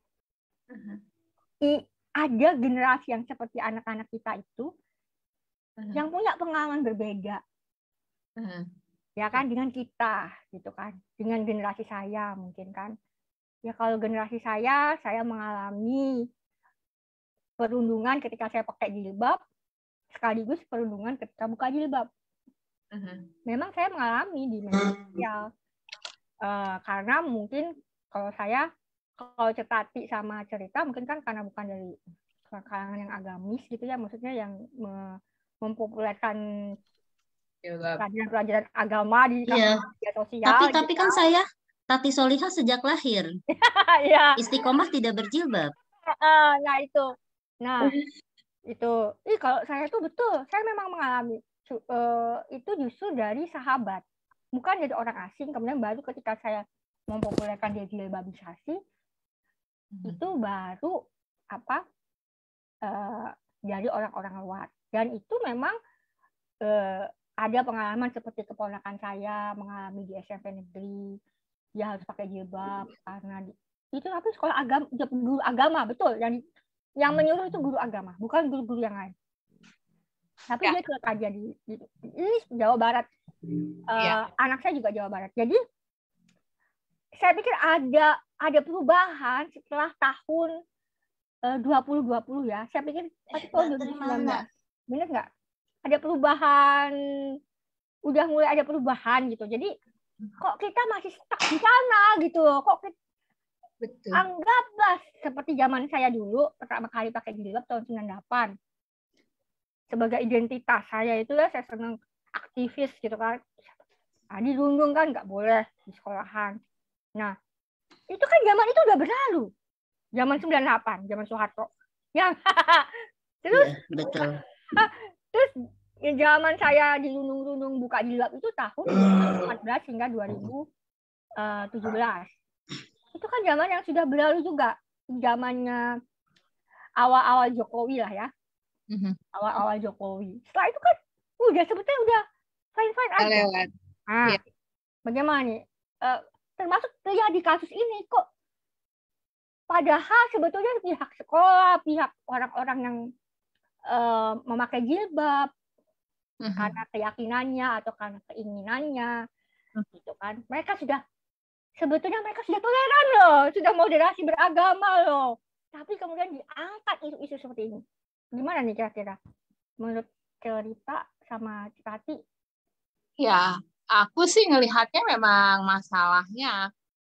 ada generasi yang seperti anak-anak kita itu yang punya pengalaman berbeda, ya kan, dengan kita gitu kan, dengan generasi saya mungkin kan. Ya kalau generasi saya mengalami perundungan ketika saya pakai jilbab, sekaligus perundungan ketika buka jilbab. Memang saya mengalami di media sosial, karena mungkin kalau Cekati sama Cerita mungkin kan karena bukan dari kalangan yang agamis gitu ya, maksudnya yang mempopulerkan pelajaran agama di media sosial. Tapi kan saya Tati Solihah sejak lahir istiqomah tidak berjilbab. Nah itu kalau saya tuh betul, saya memang mengalami itu justru dari sahabat, bukan dari orang asing. Kemudian baru ketika saya mempopulerkan jilbabisasi, itu baru dari orang-orang luar. Dan itu memang ada pengalaman seperti keponakan saya mengalami di SMP negeri, dia harus pakai jilbab karena itu, tapi sekolah agama, guru agama, betul. Yang menyuruh itu guru agama, bukan guru-guru yang lain. Tapi dia juga kerja di Jawa Barat. Anak saya juga Jawa Barat. Jadi saya pikir ada perubahan setelah tahun 2020 ya. Saya pikir tahun 2019. Benar nggak? Ada perubahan, udah mulai ada perubahan gitu. Jadi kok kita masih stuck di sana gitu. Kok kita, anggaplah seperti zaman saya dulu pertama kali pakai jilbab tahun 98. Sebagai identitas saya itu ya, saya senang aktivis gitu kan. Dirundung kan nggak boleh di sekolahan. Nah, itu kan zaman itu udah berlalu. Zaman 98, zaman Soeharto. Yang terus betul. Terus zaman saya dirundung-rundung buka jilbab itu tahun 2014 hingga 2017. Itu kan zaman yang sudah berlalu juga. Zamannya awal-awal Jokowi lah ya. Awal-awal Jokowi. Setelah itu kan sebetulnya udah fine-fine aja. Bagaimana nih? Termasuk terjadi kasus ini kok. Padahal sebetulnya pihak sekolah, pihak orang-orang yang memakai jilbab karena keyakinannya atau karena keinginannya, gitu kan. Sebetulnya mereka sudah toleran loh, sudah moderasi beragama loh. Tapi kemudian diangkat isu-isu seperti ini. Gimana nih kira-kira? Menurut Cerita sama Cekati? Ya, aku sih ngelihatnya memang masalahnya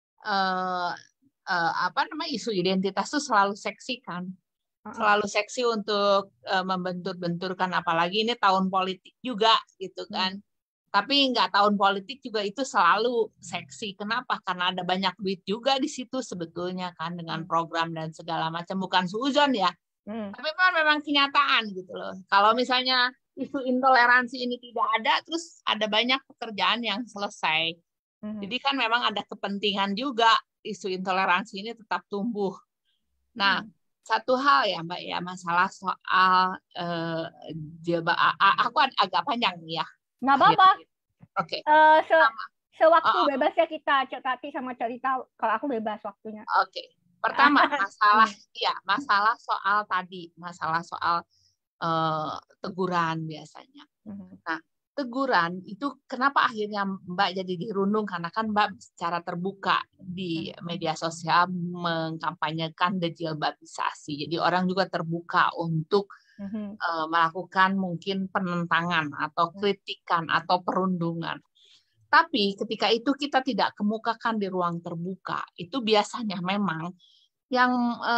isu identitas itu selalu seksi kan. Selalu seksi untuk membentur-benturkan, apalagi ini tahun politik juga gitu kan. Tapi nggak tahun politik juga itu selalu seksi. Kenapa? Karena ada banyak duit juga di situ sebetulnya kan dengan program dan segala macam. Bukan suuzon ya. Tapi memang kenyataan gitu loh. Kalau misalnya isu intoleransi ini tidak ada, terus ada banyak pekerjaan yang selesai. Jadi kan memang ada kepentingan juga isu intoleransi ini tetap tumbuh. Nah, satu hal ya Mbak ya, masalah soal jilbab. Aku agak panjang nih ya. Nggak apa-apa. Oke. Sewaktu bebas ya kita, Cek Tati sama cerita. Kalau aku bebas waktunya. Oke. Pertama, masalah soal tadi, masalah soal teguran biasanya. Nah, teguran itu kenapa akhirnya Mbak jadi dirundung, karena kan Mbak secara terbuka di media sosial mengkampanyekan dejilbabisasi. Jadi orang juga terbuka untuk melakukan mungkin penentangan atau kritikan atau perundungan. Tapi ketika itu kita tidak kemukakan di ruang terbuka, itu biasanya memang yang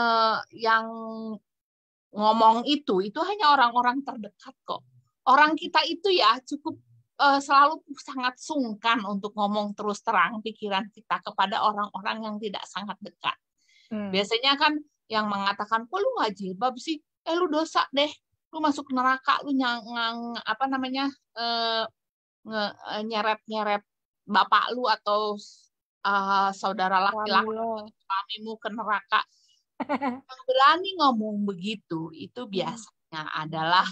ngomong itu hanya orang-orang terdekat kok. Orang kita itu ya cukup selalu sangat sungkan untuk ngomong terus terang pikiran kita kepada orang-orang yang tidak sangat dekat. Biasanya kan yang mengatakan, kok lu nggak jilbab sih? Lu dosa deh, lu masuk neraka, lu nyeret-nyeret bapak lu atau saudara laki-laki suamimu ke neraka. Yang berani ngomong begitu itu biasanya adalah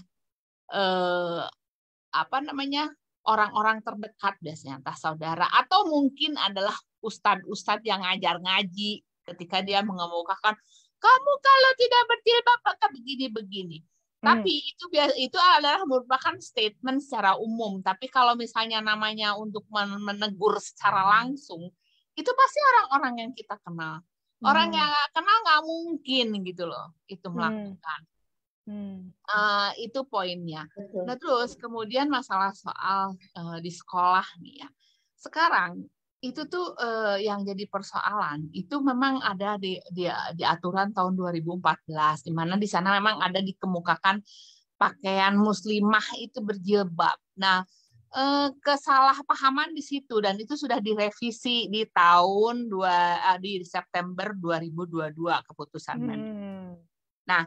orang-orang terdekat, biasanya entah saudara atau mungkin adalah ustadz-ustadz yang ngajar ngaji, ketika dia mengemukakan kamu kalau tidak berjilbab maka begini-begini. Tapi itu adalah merupakan statement secara umum. Tapi kalau misalnya namanya untuk menegur secara langsung, itu pasti orang-orang yang kita kenal. Orang yang nggak kenal nggak mungkin gitu loh itu melakukan. Itu poinnya. Nah terus kemudian masalah soal di sekolah nih ya. Sekarang itu tuh yang jadi persoalan itu memang ada di aturan tahun 2014, di mana di sana memang ada dikemukakan pakaian muslimah itu berjilbab. Nah, kesalahpahaman di situ dan itu sudah direvisi di tahun di September 2022 keputusan Mendikbud. Nah,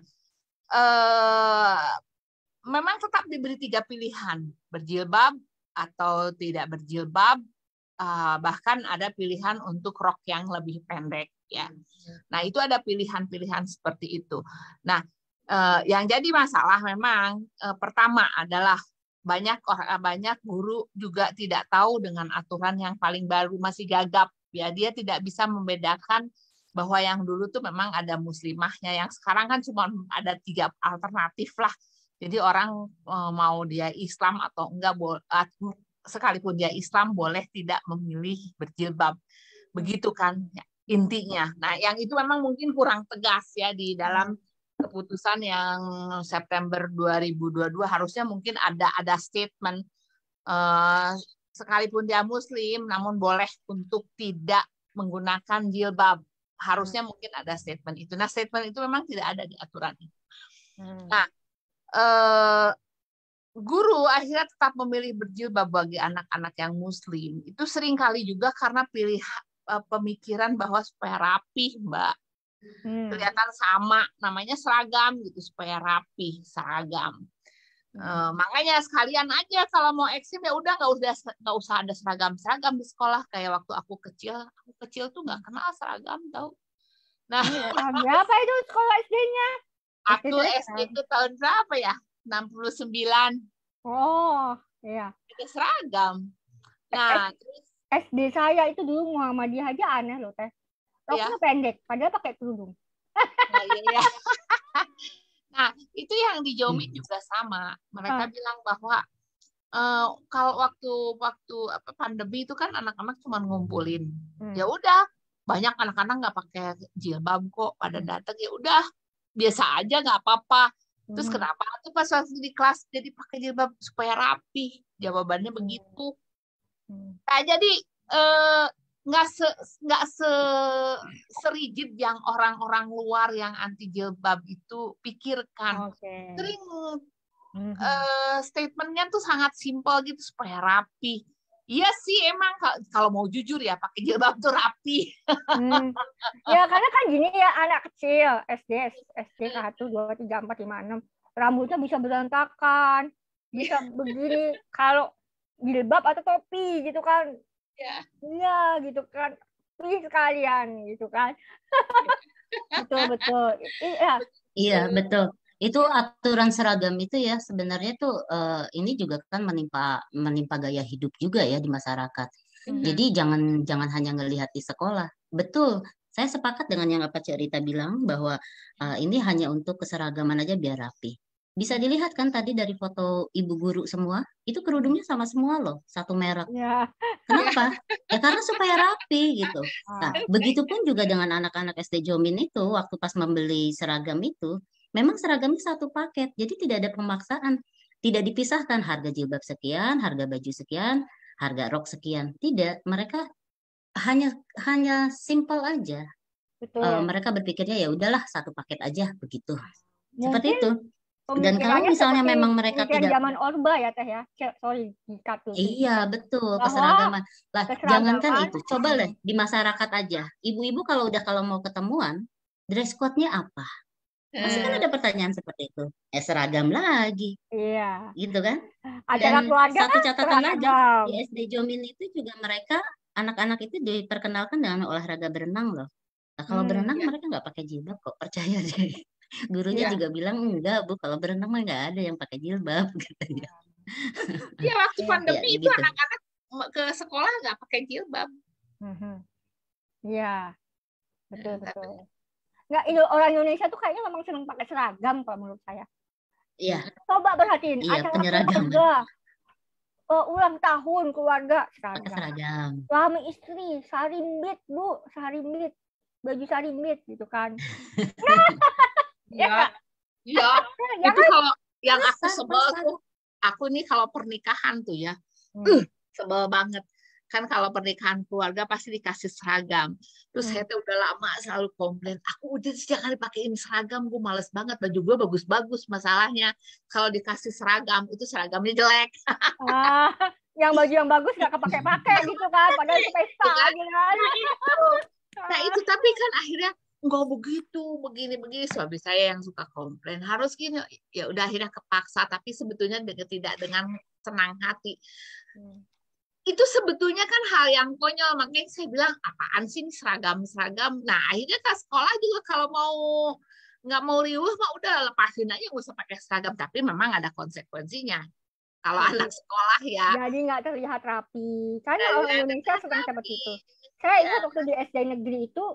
memang tetap diberi 3 pilihan, berjilbab atau tidak berjilbab. Bahkan ada pilihan untuk rok yang lebih pendek ya. Nah, itu ada pilihan-pilihan seperti itu. Nah, yang jadi masalah memang pertama adalah banyak guru juga tidak tahu dengan aturan yang paling baru, masih gagap ya. Dia tidak bisa membedakan bahwa yang dulu tuh memang ada muslimahnya, yang sekarang kan cuma ada 3 alternatif lah. Jadi orang mau dia Islam atau enggak, sekalipun dia Islam boleh tidak memilih berjilbab, begitu kan intinya. Nah, yang itu memang mungkin kurang tegas ya di dalam keputusan yang September 2022. Harusnya mungkin ada statement sekalipun dia Muslim, namun boleh untuk tidak menggunakan jilbab. Harusnya mungkin ada statement itu. Nah, statement itu memang tidak ada di aturan itu. Nah, guru akhirnya tetap memilih berjilbab bagi anak-anak yang Muslim. Itu seringkali juga karena pemikiran bahwa supaya rapih, Mbak. Kelihatan sama, namanya seragam gitu, supaya rapih, seragam. Makanya sekalian aja kalau mau ekstrim ya udah nggak usah ada seragam di sekolah. Kayak waktu aku kecil tuh nggak kenal seragam tau. Nah, berapa itu sekolah SD-nya? Aku SD itu tahun berapa ya? 69. Oh, iya. Itu seragam. Nah, SD saya itu dulu Muhammadiyah aja aneh loh, Teh. Roknya pendek, padahal pakai kerudung. Nah, iya. Nah, itu yang di Jomi juga sama. Mereka bilang bahwa kalau waktu pandemi itu kan anak-anak cuma ngumpulin. Ya udah, banyak anak-anak nggak pakai jilbab kok, pada datang ya udah biasa aja nggak apa-apa. Terus kenapa tuh pas waktu di kelas jadi pakai jilbab supaya rapi? Jawabannya begitu. Nah, jadi nggak serigid yang orang-orang luar yang anti jilbab itu pikirkan. Sering statementnya tuh sangat simpel gitu supaya rapi. Iya sih emang kalau mau jujur ya pakai jilbab tuh rapi. Ya karena kan gini ya, anak kecil SD 1, 2, 3, 4, 5, 6 rambutnya bisa berantakan, bisa begini. Kalau jilbab atau topi gitu kan, iya gitu kan, please sekalian gitu kan. Betul. Iya betul. Itu aturan seragam itu ya sebenarnya tuh ini juga kan menimpa gaya hidup juga ya di masyarakat. Jadi jangan hanya ngelihat di sekolah. Betul, saya sepakat dengan yang apa Cik Rita bilang bahwa ini hanya untuk keseragaman aja biar rapi. Bisa dilihat kan tadi dari foto ibu guru semua, itu kerudungnya sama semua loh, satu merek. Ya. Kenapa? Ya karena supaya rapi gitu. Nah, begitupun juga dengan anak-anak SD Jomin itu waktu pas membeli seragam itu. Memang seragamnya satu paket, jadi tidak ada pemaksaan. Tidak dipisahkan harga jilbab sekian, harga baju sekian, harga rok sekian. Tidak, mereka hanya simple aja. Betul. Mereka berpikirnya ya udahlah satu paket aja begitu. Mungkin seperti itu. Dan kalau misalnya memang mereka tidak zaman Orba ya Teh ya. Sorry, dikat tuh. Iya, betul, keseragaman. Lah, jangankan itu, coba deh di masyarakat aja. Ibu-ibu kalau mau ketemuan, dress code-nya apa? Pasti kan ada pertanyaan seperti itu. Seragam lagi. Iya. Gitu kan? Acara Dan keluarga satu kan catatan lagi, seragam. di SD Jomin itu juga mereka, anak-anak itu diperkenalkan dengan olahraga berenang loh. Nah, kalau berenang mereka nggak pakai jilbab kok, percaya deh. Gurunya juga bilang, enggak Bu, kalau berenang mah nggak ada yang pakai jilbab. Katanya. Iya, waktu pandemi itu gitu. Anak-anak ke sekolah nggak pakai jilbab. Iya, betul. Nggak, orang Indonesia tuh kayaknya memang senang pakai seragam kalau menurut saya. Iya. Coba perhatiin, acara keluarga, ulang tahun keluarga, seragam. Suami istri, sarimbit Bu, sarimbit, baju sarimbit gitu kan. Iya. Itu kalau yang aku sebel tuh, aku nih kalau pernikahan tuh ya, sebel banget. Kan kalau pernikahan keluarga pasti dikasih seragam. Terus saya tuh udah lama selalu komplain, aku udah jangan dipakein seragam, gue males banget, baju gue bagus-bagus. Masalahnya kalau dikasih seragam, itu seragamnya jelek. Yang baju yang bagus gak kepake-pakai gitu kan, padahal itu pesta aja kan. Nah itu, tapi kan akhirnya nggak begitu, begini suami saya yang suka komplain, harus gini. Ya udah akhirnya kepaksa, tapi sebetulnya tidak dengan senang hati. Itu sebetulnya kan hal yang konyol, makanya saya bilang apaan sih seragam. Nah akhirnya ke sekolah juga kalau nggak mau riuh mah udah lepasin aja, nggak usah pakai seragam, tapi memang ada konsekuensinya kalau anak sekolah ya. Jadi nggak terlihat rapi, karena orang Indonesia suka seperti itu. Saya ingat waktu di SD negeri itu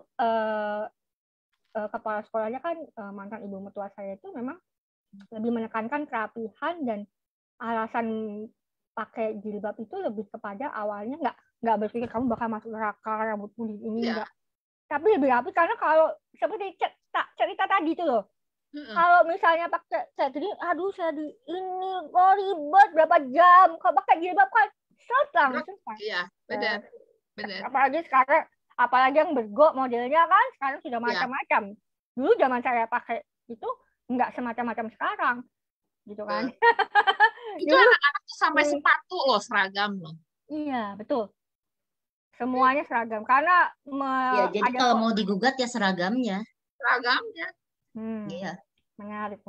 kepala sekolahnya kan mantan ibu mertua saya itu memang lebih menekankan kerapihan, dan alasan pakai jilbab itu lebih kepada awalnya nggak berpikir kamu bakal masuk neraka, rambut putih ini enggak. Tapi lebih rapi karena kalau seperti cerita tadi itu loh. Kalau misalnya pakai jadi aduh saya di ini ribet berapa jam. Kalau pakai jilbab kan selesai. Iya, benar. Apalagi sekarang, apalagi yang bergo modelnya kan sekarang sudah macam-macam. Dulu zaman saya pakai itu nggak semacam-macam sekarang. Gitu kan. Itu anak-anak sampai sepatu loh seragam loh. Iya, betul. Semuanya seragam karena jadi kalau mau digugat ya seragamnya. Iya. Menarik.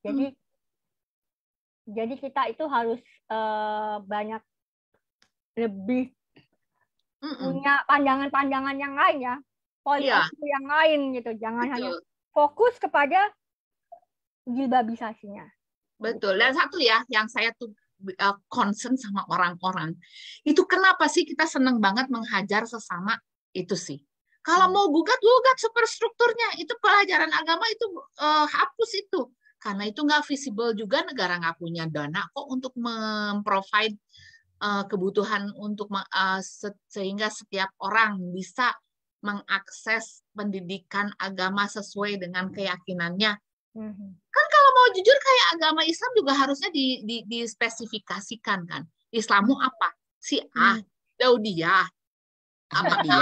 Jadi kita itu harus banyak lebih punya pandangan-pandangan yang lain ya. Point of view yang lain gitu. Jangan hanya fokus kepada jilbabisasinya. Betul. Dan satu ya, yang saya tuh concern sama orang-orang, itu kenapa sih kita seneng banget menghajar sesama itu sih. Kalau mau gugat superstrukturnya, itu pelajaran agama itu hapus itu. Karena itu nggak visible juga, negara nggak punya dana kok untuk memprovide kebutuhan untuk sehingga setiap orang bisa mengakses pendidikan agama sesuai dengan keyakinannya. Kan kalau mau jujur kayak agama Islam juga harusnya dispesifikasikan kan. Islammu apa? Si A, Daudiyah, apa dia?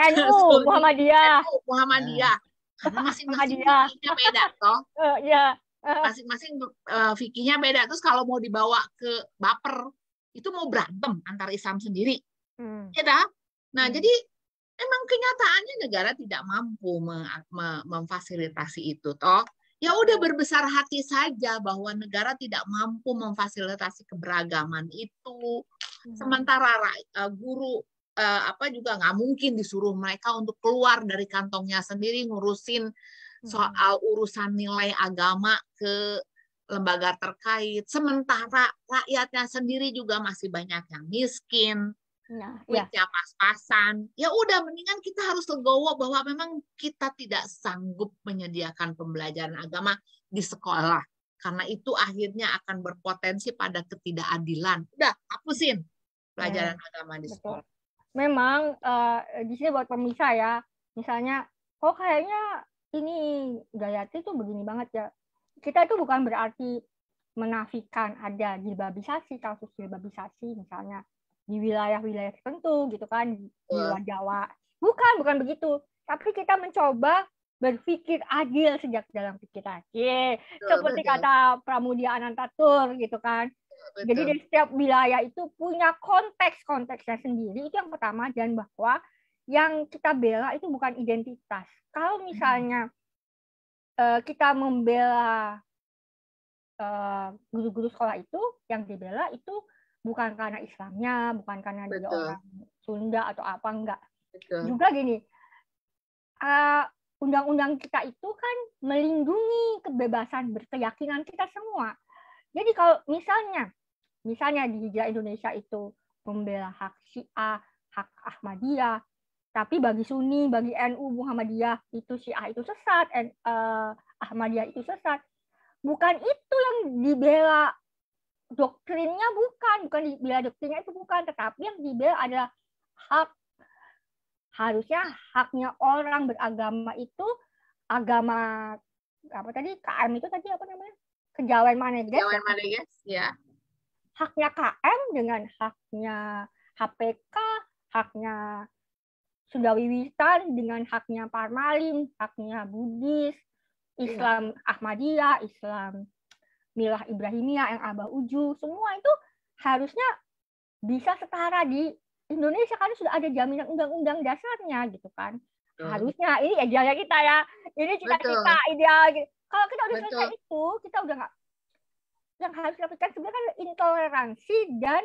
Muhammadiyah. Karena masing-masing beda toh. Ya. Masing-masing fikihnya beda. Terus kalau mau dibawa ke baper, itu mau berantem antar Islam sendiri. Ya dah. Nah, jadi emang kenyataannya negara tidak mampu memfasilitasi itu, toh. Ya udah berbesar hati saja bahwa negara tidak mampu memfasilitasi keberagaman itu. Sementara guru juga nggak mungkin disuruh mereka untuk keluar dari kantongnya sendiri ngurusin soal urusan nilai agama ke lembaga terkait. Sementara rakyatnya sendiri juga masih banyak yang miskin, duitnya pas-pasan. Ya udah, mendingan kita harus legowo bahwa memang kita tidak sanggup menyediakan pembelajaran agama di sekolah. Karena itu akhirnya akan berpotensi pada ketidakadilan. Udah, hapusin pelajaran agama di sekolah. Memang di sini buat pemirsa ya, misalnya, kok kayaknya ini Gayatri tuh begini banget ya. Kita itu bukan berarti menafikan ada jilbabisasi, kasus jilbabisasi misalnya di wilayah-wilayah tertentu gitu kan, di luar Jawa. Bukan begitu. Tapi kita mencoba berpikir adil sejak dalam pikiran. Seperti kata Pramudia Anantatur gitu kan. Betul. Jadi di setiap wilayah itu punya konteksnya sendiri, itu yang pertama. Dan bahwa yang kita bela itu bukan identitas. Kalau misalnya kita membela guru-guru sekolah itu, yang dibela itu bukan karena Islamnya, bukan karena dia orang Sunda atau apa, enggak. Betul. Juga gini, undang-undang kita itu kan melindungi kebebasan berkeyakinan kita semua. Jadi kalau misalnya di Hijrah Indonesia itu membela hak Syiah, hak Ahmadiyah, tapi bagi Sunni, bagi NU, Muhammadiyah itu Syiah itu sesat, Ahmadiyah itu sesat. Bukan itu yang dibela doktrinnya, bukan dibela doktrinnya itu bukan, tetapi yang dibela adalah harusnya haknya orang beragama itu, agama apa tadi, KM itu tadi apa namanya? Kejawen Maneges, ya. Haknya KM dengan haknya HPK, haknya Sundawi Witan dengan haknya Parmalim, haknya Buddhis, Islam Ahmadiyah, Islam Milah Ibrahimiyah, yang Abah Uju, semua itu harusnya bisa setara di Indonesia karena sudah ada jaminan undang-undang dasarnya gitu kan. Harusnya ini idealnya kita ya. Ini cita-cita ideal gitu. Kalau kita udah selesai itu, kita udah nggak, yang harus dilakukan sebenarnya kan intoleransi dan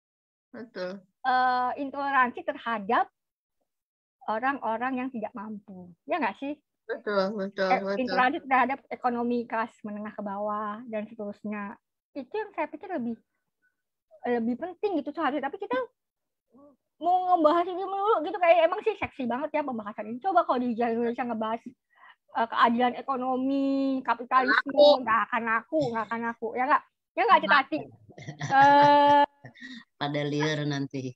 intoleransi terhadap orang-orang yang tidak mampu. Ya nggak sih? Betul. Intoleransi terhadap ekonomi kelas menengah ke bawah dan seterusnya. Itu yang saya pikir lebih penting gitu seharusnya. Tapi kita mau ngebahas ini melulu gitu, kayak emang sih seksi banget ya pembahasan ini. Coba kalau di Indonesia ngebahas keadilan ekonomi, kapitalisme, nggak akan laku, ya nggak Citati. Pada liar nanti.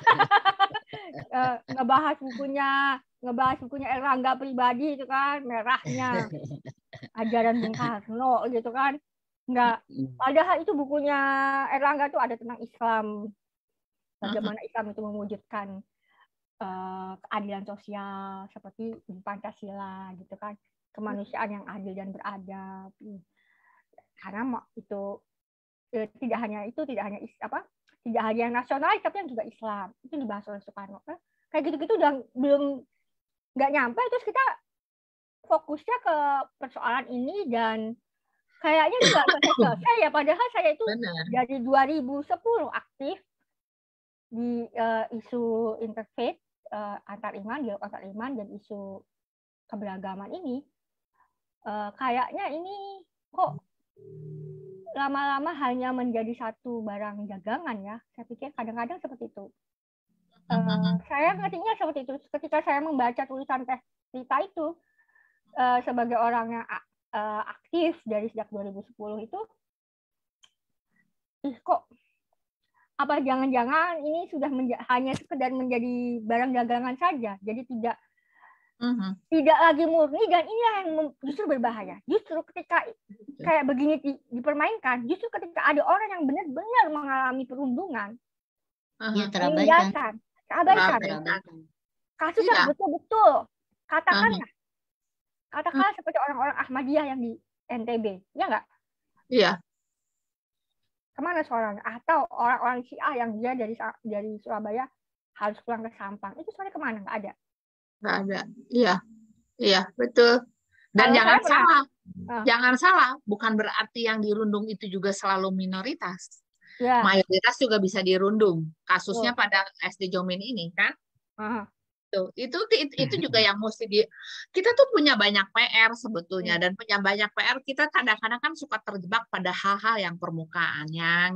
ngebahas bukunya Erlangga Pribadi itu kan, merahnya ajaran Bung Karno gitu kan, nggak. Padahal itu bukunya Erlangga tuh ada tentang Islam, bagaimana Islam itu mewujudkan keadilan sosial seperti di Pancasila gitu kan, kemanusiaan yang adil dan beradab. Karena itu tidak hanya yang nasionalis tapi yang juga Islam, itu dibahas oleh Soekarno. Kayak gitu-gitu udah belum nggak nyampe, terus kita fokusnya ke persoalan ini dan kayaknya nggak selesai ya. Padahal saya itu dari 2010 aktif di isu interfaith, antar iman, dialog antar iman, dan isu keberagaman ini. Kayaknya ini kok lama-lama hanya menjadi satu barang dagangan ya. Saya pikir kadang-kadang seperti itu. Saya ngertinya seperti itu ketika saya membaca tulisan Teh Rita itu, sebagai orang yang aktif dari sejak 2010 itu, kok apa jangan-jangan ini sudah hanya sekedar menjadi barang dagangan saja, jadi tidak lagi murni. Dan inilah yang justru berbahaya. Justru ketika kayak begini dipermainkan, justru ketika ada orang yang benar-benar mengalami perundungan, terabaikan. Kasusnya betul-betul katakanlah seperti orang-orang Ahmadiyah yang NTB, ya nggak? Iya. Kemana sekolahnya? Atau orang-orang Syiah yang dia dari Surabaya harus pulang ke Sampang, itu sebenarnya kemana? Nggak ada. Nggak ada. Iya, betul. Dan jangan salah, bukan berarti yang dirundung itu juga selalu minoritas. Ya. Mayoritas juga bisa dirundung. Kasusnya pada SD Jomin ini kan. Tuh, itu juga yang mesti kita tuh punya banyak PR sebetulnya, dan punya banyak PR kita kadang-kadang kan suka terjebak pada hal-hal yang permukaan yang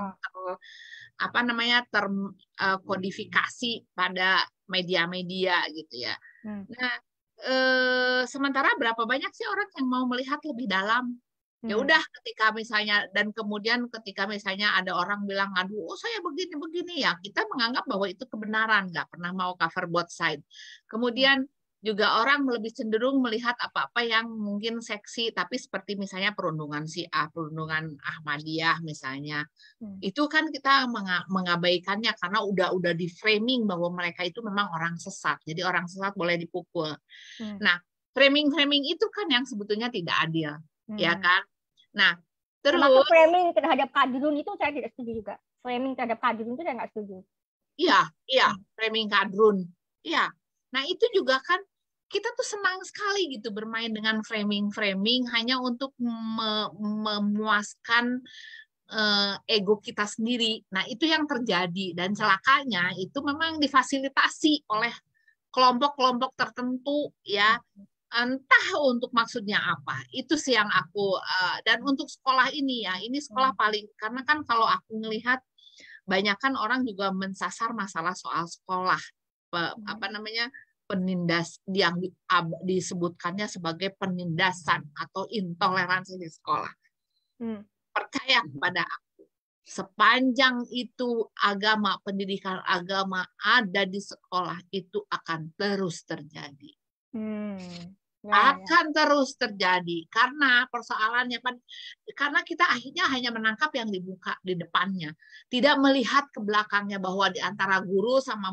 terkodifikasi pada media-media gitu ya. Nah, sementara berapa banyak sih orang yang mau melihat lebih dalam? Ya udah, ketika misalnya ada orang bilang, aduh, saya begini ya, kita menganggap bahwa itu kebenaran, nggak pernah mau cover both side. Kemudian juga orang lebih cenderung melihat apa-apa yang mungkin seksi, tapi seperti misalnya perundungan Syiah, perundungan Ahmadiyah misalnya, itu kan kita mengabaikannya karena udah di framing bahwa mereka itu memang orang sesat, jadi orang sesat boleh dipukul. Nah, framing itu kan yang sebetulnya tidak adil. Ya kan? Nah, terus framing terhadap kadrun itu saya tidak setuju juga. Framing terhadap kadrun itu saya nggak setuju. Iya, framing kadrun. Iya. Nah, itu juga kan kita tuh senang sekali gitu bermain dengan framing hanya untuk memuaskan ego kita sendiri. Nah, itu yang terjadi, dan celakanya itu memang difasilitasi oleh kelompok-kelompok tertentu ya. Entah untuk maksudnya apa, itu sih yang aku dan untuk sekolah ini ya, ini sekolah paling, karena kan kalau aku melihat banyak kan orang juga mensasar masalah soal sekolah, penindas yang disebutkannya sebagai penindasan atau intoleransi di sekolah. Percaya kepada aku, sepanjang itu pendidikan agama ada di sekolah, itu akan terus terjadi. Akan terus terjadi, karena persoalannya kan karena kita akhirnya hanya menangkap yang dibuka di depannya, tidak melihat ke belakangnya bahwa di antara guru sama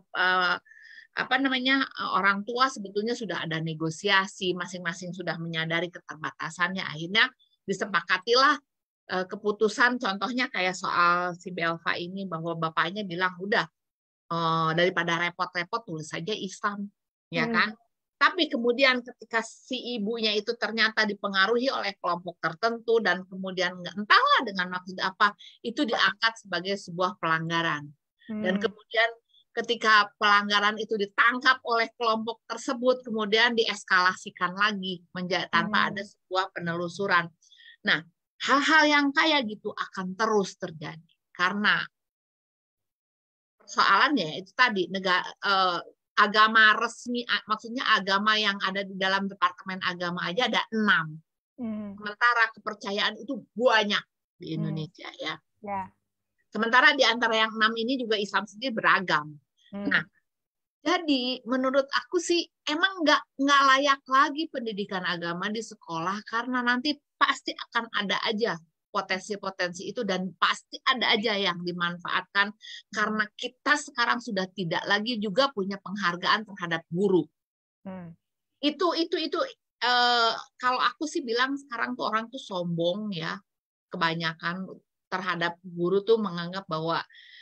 orang tua sebetulnya sudah ada negosiasi, masing-masing sudah menyadari keterbatasannya, akhirnya disepakatilah keputusan, contohnya kayak soal si Belva ini, bahwa bapaknya bilang udah daripada repot-repot tulis saja Islam, ya kan? Tapi kemudian ketika si ibunya itu ternyata dipengaruhi oleh kelompok tertentu dan kemudian entahlah dengan maksud apa, itu diangkat sebagai sebuah pelanggaran. Dan kemudian ketika pelanggaran itu ditangkap oleh kelompok tersebut, kemudian dieskalasikan lagi tanpa ada sebuah penelusuran. Nah, hal-hal yang kayak gitu akan terus terjadi karena persoalannya itu tadi agama resmi, maksudnya agama yang ada di dalam Departemen Agama aja ada 6. Sementara kepercayaan itu banyak di Indonesia ya. Sementara di antara yang 6 ini juga Islam sendiri beragam. Nah, jadi menurut aku sih emang nggak layak lagi pendidikan agama di sekolah, karena nanti pasti akan ada aja potensi-potensi itu, dan pasti ada aja yang dimanfaatkan karena kita sekarang sudah tidak lagi juga punya penghargaan terhadap guru. Itu kalau aku sih bilang sekarang tuh orang tuh sombong ya, kebanyakan terhadap guru tuh menganggap bahwa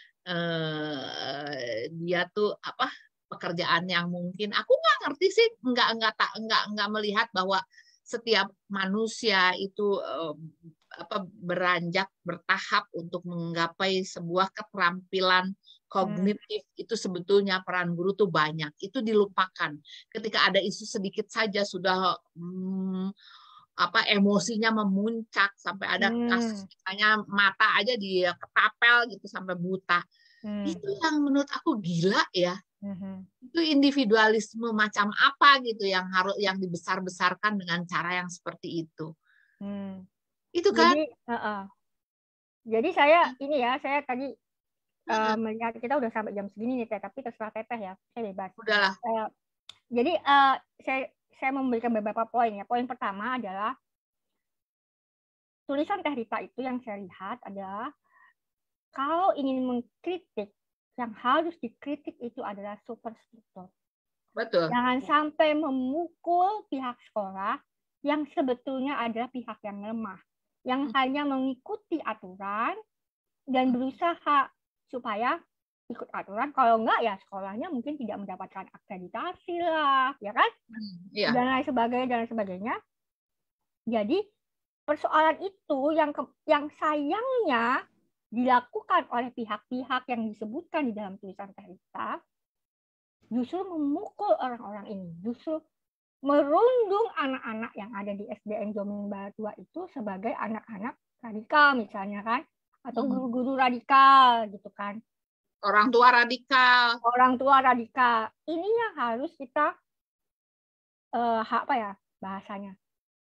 dia tuh pekerjaan yang mungkin aku nggak ngerti sih, nggak melihat bahwa setiap manusia itu beranjak bertahap untuk menggapai sebuah keterampilan kognitif. Itu sebetulnya peran guru tuh banyak, itu dilupakan ketika ada isu sedikit saja sudah emosinya memuncak sampai ada kasus misalnya mata aja dia ketapel gitu sampai buta. Itu yang menurut aku gila ya. Itu individualisme macam apa gitu yang dibesar-besarkan dengan cara yang seperti itu. Itu kan. Jadi saya tadi melihat kita udah sampai jam segini nih Teh, tapi terserah Teteh ya, saya bebas. Udahlah. Jadi saya memberikan beberapa poin ya. Poin pertama adalah tulisan Teh Rita itu yang saya lihat adalah kalau ingin mengkritik, yang harus dikritik itu adalah superstruktur. Betul. Jangan sampai memukul pihak sekolah yang sebetulnya adalah pihak yang lemah, yang hanya mengikuti aturan dan berusaha supaya ikut aturan. Kalau enggak ya sekolahnya mungkin tidak mendapatkan akreditasi lah, ya kan? Dan lain sebagainya. Jadi persoalan itu yang sayangnya dilakukan oleh pihak-pihak yang disebutkan di dalam tulisan Teh Rita justru memukul orang-orang ini, justru merundung anak-anak yang ada di SDN Jombang Barat 2 itu sebagai anak-anak radikal misalnya kan, atau guru-guru radikal gitu kan. Orang tua radikal. Ini yang harus kita apa ya bahasanya?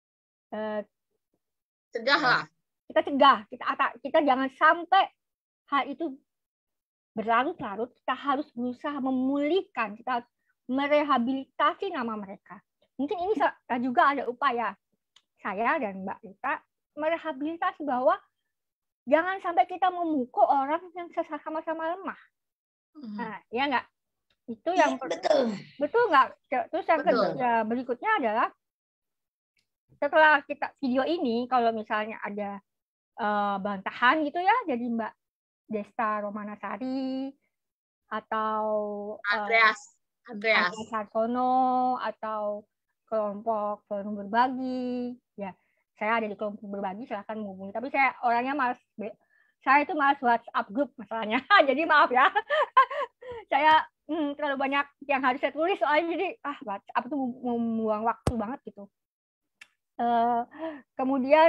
Cegah lah. Kita cegah, kita jangan sampai hal itu berlarut-larut. Kita harus berusaha memulihkan, kita harus merehabilitasi nama mereka. Mungkin ini juga ada upaya saya dan Mbak Rita merehabilitasi bahwa jangan sampai kita memukul orang yang sama-sama lemah. Nah, ya nggak? Itu yang betul nggak? Terus yang berikutnya adalah setelah kita video ini, kalau misalnya ada bantahan gitu ya, jadi Mbak Desta Romanasari atau Andreas Sarsono atau kelompok forum berbagi, ya saya ada di kelompok berbagi, silahkan menghubungi. Tapi saya orangnya saya itu malas WhatsApp grup masalahnya, jadi maaf ya. Saya terlalu banyak yang harus saya tulis soalnya, jadi WhatsApp itu membuang waktu banget gitu. Kemudian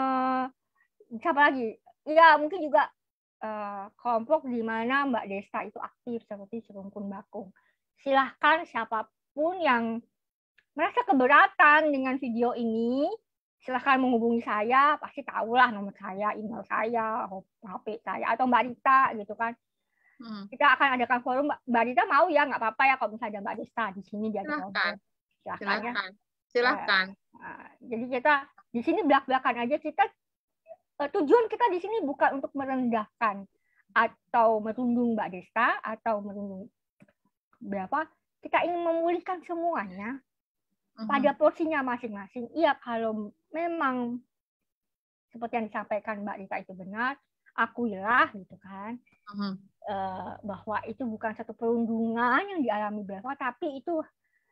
siapa lagi? Ya mungkin juga kelompok di mana Mbak Desta itu aktif seperti Serumpun Bakung. Silahkan siapapun yang merasa keberatan dengan video ini, silahkan menghubungi saya, pasti tahulah nomor saya, email saya, HP saya, atau Mbak Rita gitu kan. Kita akan adakan forum. Mbak Rita mau ya, nggak apa-apa ya kalau misalnya ada Mbak Desta di sini dia ada. Silahkan. Jadi kita di sini belak-belakan aja. Tujuan kita di sini bukan untuk merendahkan atau merundung Mbak Desta atau merundung berapa. Kita ingin memulihkan semuanya pada porsinya masing-masing. Iya, kalau memang seperti yang disampaikan Mbak Rita itu benar, akuilah gitu kan, bahwa itu bukan satu perundungan yang dialami Belva, tapi itu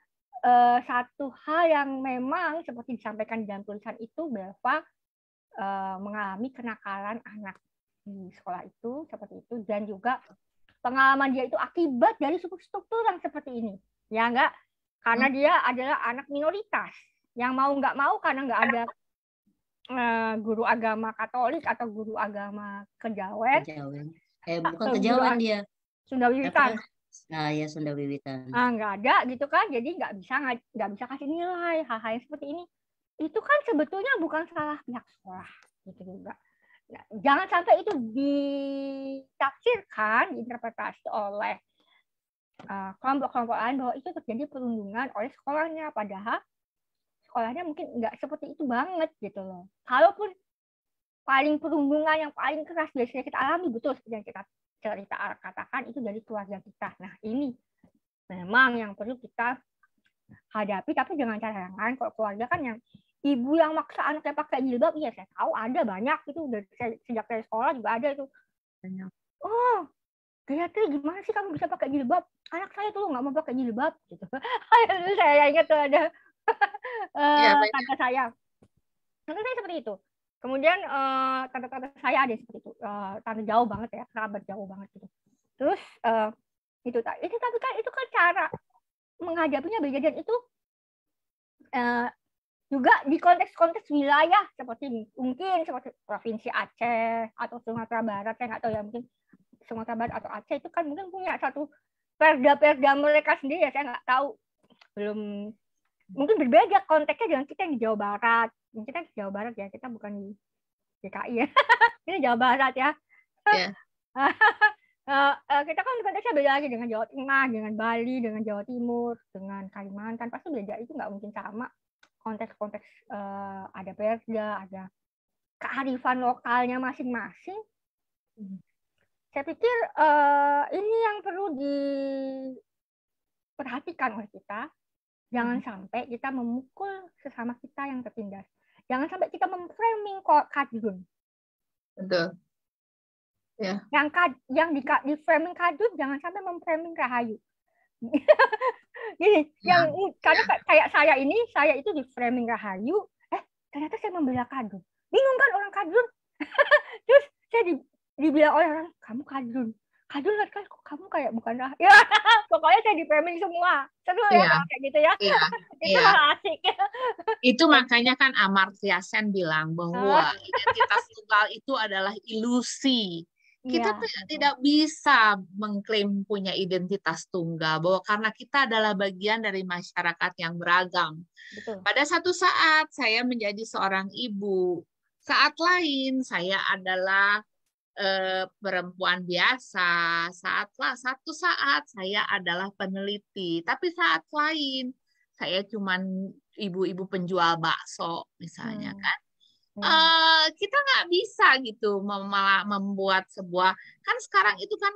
satu hal yang memang seperti disampaikan di dalam tulisan itu, Belva mengalami kenakalan anak di sekolah itu seperti itu, dan juga pengalaman dia itu akibat dari struktur yang seperti ini, ya enggak? Karena dia adalah anak minoritas yang mau nggak mau, karena nggak ada guru agama Katolik atau guru agama Kejawen. Bukan Kejawen dia. Sunda Wiwitan. Nah ya, Sunda Wiwitan. Nggak ada gitu kan, jadi nggak bisa kasih nilai hal-hal yang seperti ini. Itu kan sebetulnya bukan salah pihak sekolah gitu juga. Nah, jangan sampai itu ditafsirkan, diinterpretasi oleh kelompok-kelompok lain bahwa itu terjadi perundungan oleh sekolahnya, padahal sekolahnya mungkin nggak seperti itu banget gitu loh. Kalaupun paling perundungan yang paling keras biasanya kita alami, betul seperti yang kita cerita katakan, itu dari keluarga kita. Nah ini memang yang perlu kita hadapi, tapi dengan cara yang lain. Kalau keluarga kan yang ibu yang maksa anaknya pakai jilbab, iya saya tahu ada banyak itu, dari sejak dari sekolah juga ada itu. Oh, Gayatri, gimana sih kamu bisa pakai jilbab? Anak saya tuh nggak mau pakai jilbab gitu. Saya ingat tuh ada tante saya. Tante saya seperti itu. Kemudian tante-tante saya ada seperti itu. Tante jauh banget ya, kerabat jauh banget gitu. Terus itu tapi kan itu kan cara menghadapinya beda, dan itu juga di konteks wilayah seperti mungkin seperti provinsi Aceh atau Sumatera Barat, saya nggak tahu ya, mungkin Sumatera Barat atau Aceh itu kan mungkin punya satu perda mereka sendiri ya, saya nggak tahu, belum, mungkin berbeda konteksnya dengan kita yang di Jawa Barat. Kita di Jawa Barat ya, kita bukan di DKI ya. Ini Jawa Barat ya. Yeah. Kita kan konteksnya beda lagi dengan Jawa Tengah, dengan Bali, dengan Jawa Timur, dengan Kalimantan, pasti beda, itu nggak mungkin sama. Konteks-konteks ada perda, ada kearifan lokalnya masing-masing. Saya pikir ini yang perlu diperhatikan oleh kita. Jangan sampai kita memukul sesama kita yang tertindas. Jangan sampai kita memframing kadrun. Betul. Ya. Yang di framing kadrun jangan sampai memframing Rahayu. Gini, karena kayak saya itu di framing Rahayu, ternyata saya membela kadrun. Bingung kan orang kadrun? Terus saya dibilang oleh orang, kamu kadrun. Kadrun kan kamu kayak bukan Rahayu. Ya, pokoknya saya di framing semua. Seru ya kayak gitu ya. Itu asik. Itu makanya kan Amartya Sen bilang bahwa identitas tunggal itu adalah ilusi. Kita tidak bisa mengklaim punya identitas tunggal bahwa karena kita adalah bagian dari masyarakat yang beragam. Betul. Pada satu saat saya menjadi seorang ibu, saat lain saya adalah perempuan biasa, satu saat saya adalah peneliti, tapi saat lain saya cuman ibu-ibu penjual bakso misalnya kan. Kita nggak bisa gitu membuat sebuah, kan sekarang itu kan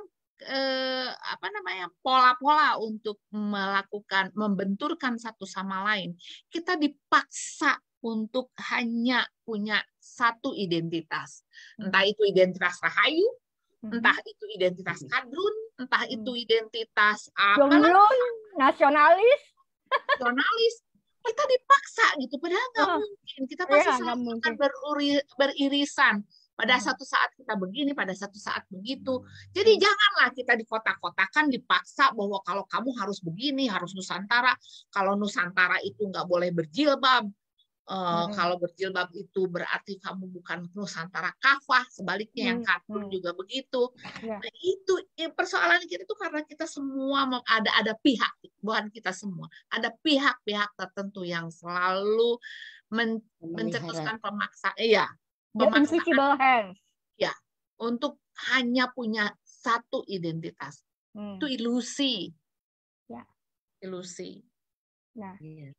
pola-pola untuk membenturkan satu sama lain. Kita dipaksa untuk hanya punya satu identitas, entah itu identitas Rahayu, entah itu identitas kadrun, entah itu identitas nasionalis. Kita dipaksa gitu, padahal nggak mungkin. Kita pasti selalu akan beririsan. Pada satu saat kita begini, pada satu saat begitu. Jadi janganlah kita dikotak-kotakan, dipaksa bahwa kalau kamu harus begini, harus Nusantara. Kalau Nusantara itu nggak boleh berjilbab. Kalau berjilbab itu berarti kamu bukan Nusantara kafah, sebaliknya yang kadrun juga begitu. Nah, itu persoalan kita itu karena kita semua ada pihak, bukan kita semua, ada pihak-pihak tertentu yang selalu mencetuskan pemaksaan, invisible hands, untuk hanya punya satu identitas. Itu ilusi, ilusi. Nah,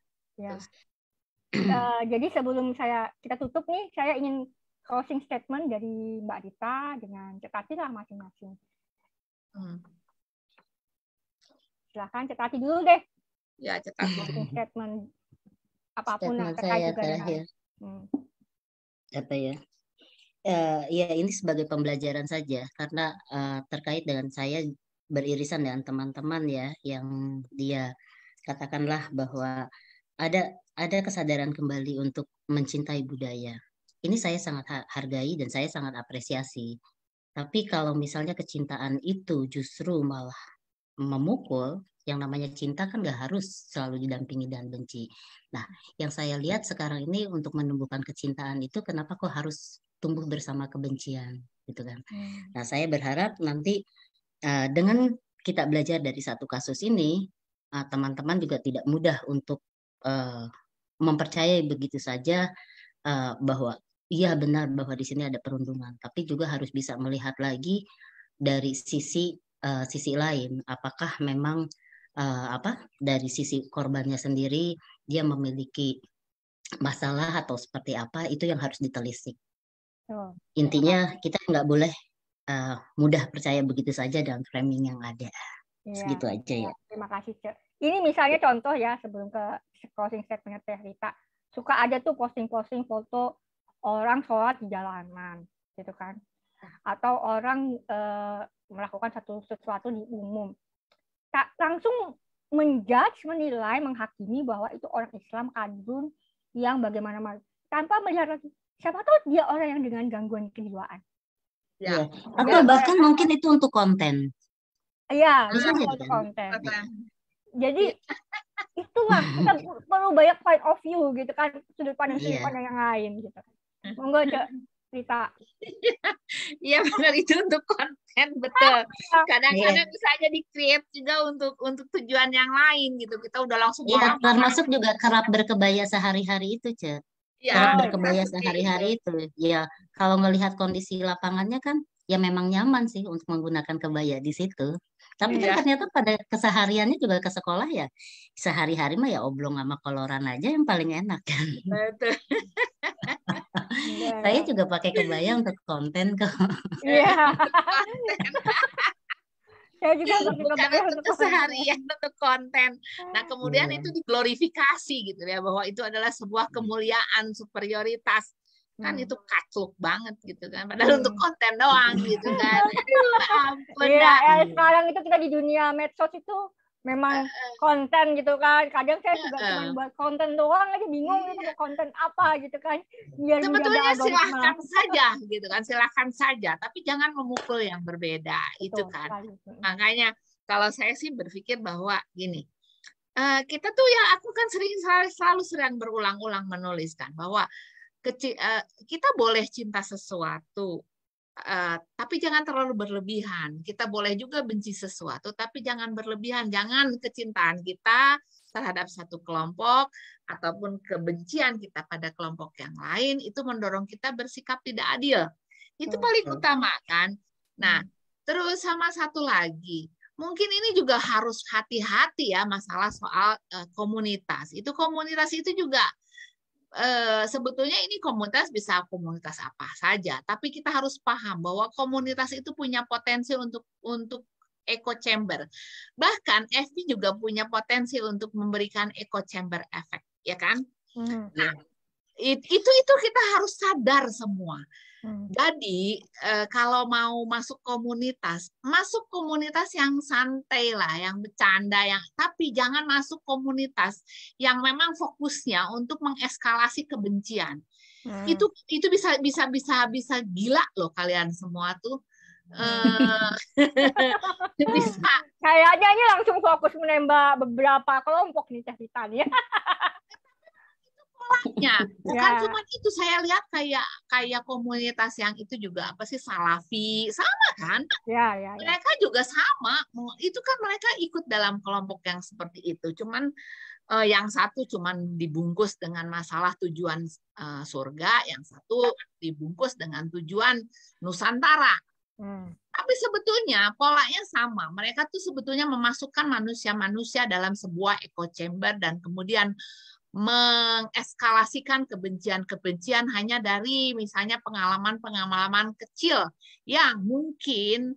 jadi sebelum kita tutup nih, saya ingin closing statement dari Mbak Rita dengan Cetati lah masing-masing. Silahkan Cetati dulu deh. Ya, Cetati. Closing statement apapun yang terkait juga terakhir. Apa ya? Ya ini sebagai pembelajaran saja karena terkait dengan saya beririsan dengan teman-teman ya yang dia katakanlah bahwa ada kesadaran kembali untuk mencintai budaya. Ini saya sangat hargai dan saya sangat apresiasi. Tapi kalau misalnya kecintaan itu justru malah memukul, yang namanya cinta kan nggak harus selalu didampingi dan benci. Nah, yang saya lihat sekarang ini untuk menumbuhkan kecintaan itu kenapa kok harus tumbuh bersama kebencian, gitu kan? Nah, saya berharap nanti dengan kita belajar dari satu kasus ini, teman-teman juga tidak mudah untuk mempercayai begitu saja bahwa iya benar bahwa di sini ada perundungan, tapi juga harus bisa melihat lagi dari sisi lain, apakah memang dari sisi korbannya sendiri dia memiliki masalah atau seperti apa, itu yang harus ditelisik. Intinya kita nggak boleh mudah percaya begitu saja dalam framing yang ada. Segitu aja ya. Terima kasih, Cek. Ini misalnya contoh ya, sebelum ke closing statement Teh Rita, suka ada tuh posting-posting foto orang sholat di jalanan, gitu kan? Atau orang melakukan sesuatu di umum. Tak langsung menilai, menghakimi bahwa itu orang Islam kadrun yang bagaimana, tanpa melihat siapa tahu dia orang yang dengan gangguan kejiwaan. Ya. Atau bahkan mungkin itu untuk konten. Iya, untuk konten. Jadi itulah kita perlu banyak point of view gitu kan, sudut pandang yang lain gitu. Monggo Cek Rita. Iya benar, itu untuk konten, betul. Kadang-kadang bisa aja di-create juga untuk tujuan yang lain gitu. Kita udah langsung termasuk juga kerap berkebaya sehari-hari itu, Cek. Kerap berkebaya sehari-hari itu. Ya, kalau ngelihat kondisi lapangannya kan ya memang nyaman sih untuk menggunakan kebaya di situ. Tapi kan ternyata pada kesehariannya juga ke sekolah ya sehari-hari mah ya oblong sama koloran aja yang paling enak kan. Betul. Saya juga pakai kebaya untuk konten kok. Iya. Saya juga bukan untuk keseharian, untuk konten. Nah, kemudian itu diglorifikasi gitu ya, bahwa itu adalah sebuah kemuliaan, superioritas. Kan itu kacluk banget gitu kan, padahal untuk konten doang gitu kan. Ampun, sekarang itu kita di dunia medsos itu memang konten gitu kan. Kadang saya juga cuma buat konten doang aja, bingung itu mau konten apa gitu kan. Biar sebetulnya silahkan saja gitu kan, silahkan saja, tapi jangan memukul yang berbeda. Betul, itu kan. Makanya kalau saya sih berpikir bahwa gini, kita tuh ya, aku kan selalu sering berulang-ulang menuliskan bahwa kita boleh cinta sesuatu, tapi jangan terlalu berlebihan. Kita boleh juga benci sesuatu, tapi jangan berlebihan. Jangan kecintaan kita terhadap satu kelompok ataupun kebencian kita pada kelompok yang lain itu mendorong kita bersikap tidak adil. Itu paling utama kan. Nah, terus sama satu lagi, mungkin ini juga harus hati-hati ya, masalah soal komunitas. Komunitas itu juga sebetulnya ini komunitas bisa komunitas apa saja, tapi kita harus paham bahwa komunitas itu punya potensi untuk echo chamber. Bahkan FB juga punya potensi untuk memberikan echo chamber effect, ya kan? Nah, itu kita harus sadar semua. Jadi kalau mau masuk komunitas yang santai lah, yang bercanda, tapi jangan masuk komunitas yang memang fokusnya untuk mengeskalasi kebencian. Itu bisa gila loh kalian semua tuh. Bisa. Kayaknya ini langsung fokus menembak beberapa kelompok nih ceritanya. Bukan cuma itu, saya lihat kayak komunitas yang itu juga apa sih, Salafi, sama kan? Ya. Mereka juga sama, itu kan mereka ikut dalam kelompok yang seperti itu. Cuman yang satu cuman dibungkus dengan masalah tujuan surga, yang satu dibungkus dengan tujuan Nusantara. Tapi sebetulnya polanya sama. Mereka tuh sebetulnya memasukkan manusia-manusia dalam sebuah echo chamber dan kemudian mengeskalasikan kebencian-kebencian hanya dari misalnya pengalaman-pengalaman kecil yang mungkin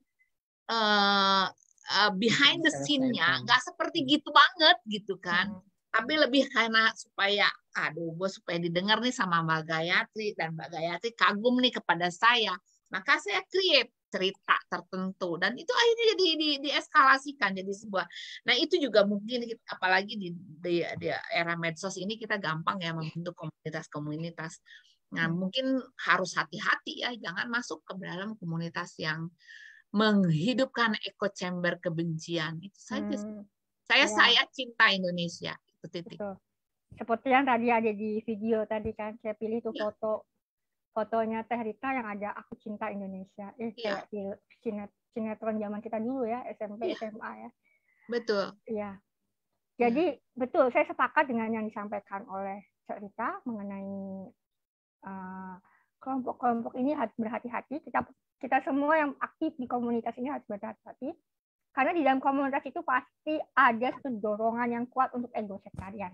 behind the scene-nya nggak seperti gitu banget gitu kan. Tapi lebih karena supaya didengar nih sama Mbak Gayatri, dan Mbak Gayatri kagum nih kepada saya, maka saya create cerita tertentu dan itu akhirnya jadi dieskalasikan jadi sebuah. Nah, itu juga mungkin apalagi di era medsos ini kita gampang ya membentuk komunitas-komunitas. Nah, mungkin harus hati-hati ya, jangan masuk ke dalam komunitas yang menghidupkan echo chamber kebencian. Itu saja. Saya cinta Indonesia. Itu titik. Betul. Seperti yang tadi ada di video tadi kan, saya pilih tuh fotonya Teh Rita yang ada aku cinta Indonesia. Kayak di sinetron zaman kita dulu ya, SMP, SMA ya. Betul. Iya. Jadi betul, saya sepakat dengan yang disampaikan oleh Teh Rita mengenai kelompok-kelompok ini harus berhati-hati. Kita semua yang aktif di komunitas ini harus berhati-hati. Karena di dalam komunitas itu pasti ada satu dorongan yang kuat untuk ego sektarian.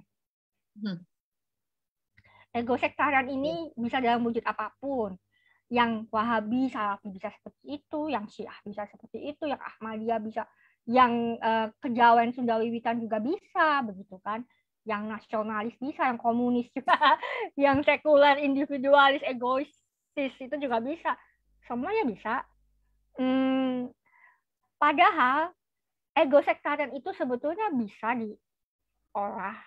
Ego sektarian ini bisa dalam wujud apapun. Yang Wahabi, Salafi bisa seperti itu, yang Syiah bisa seperti itu, yang Ahmadiyah bisa, yang Kejawen Sunda Wiwitan juga bisa, begitu kan? Yang nasionalis bisa, yang komunis juga, yang sekuler, individualis, egois itu juga bisa. Semuanya bisa. Padahal ego sektarian itu sebetulnya bisa diolah,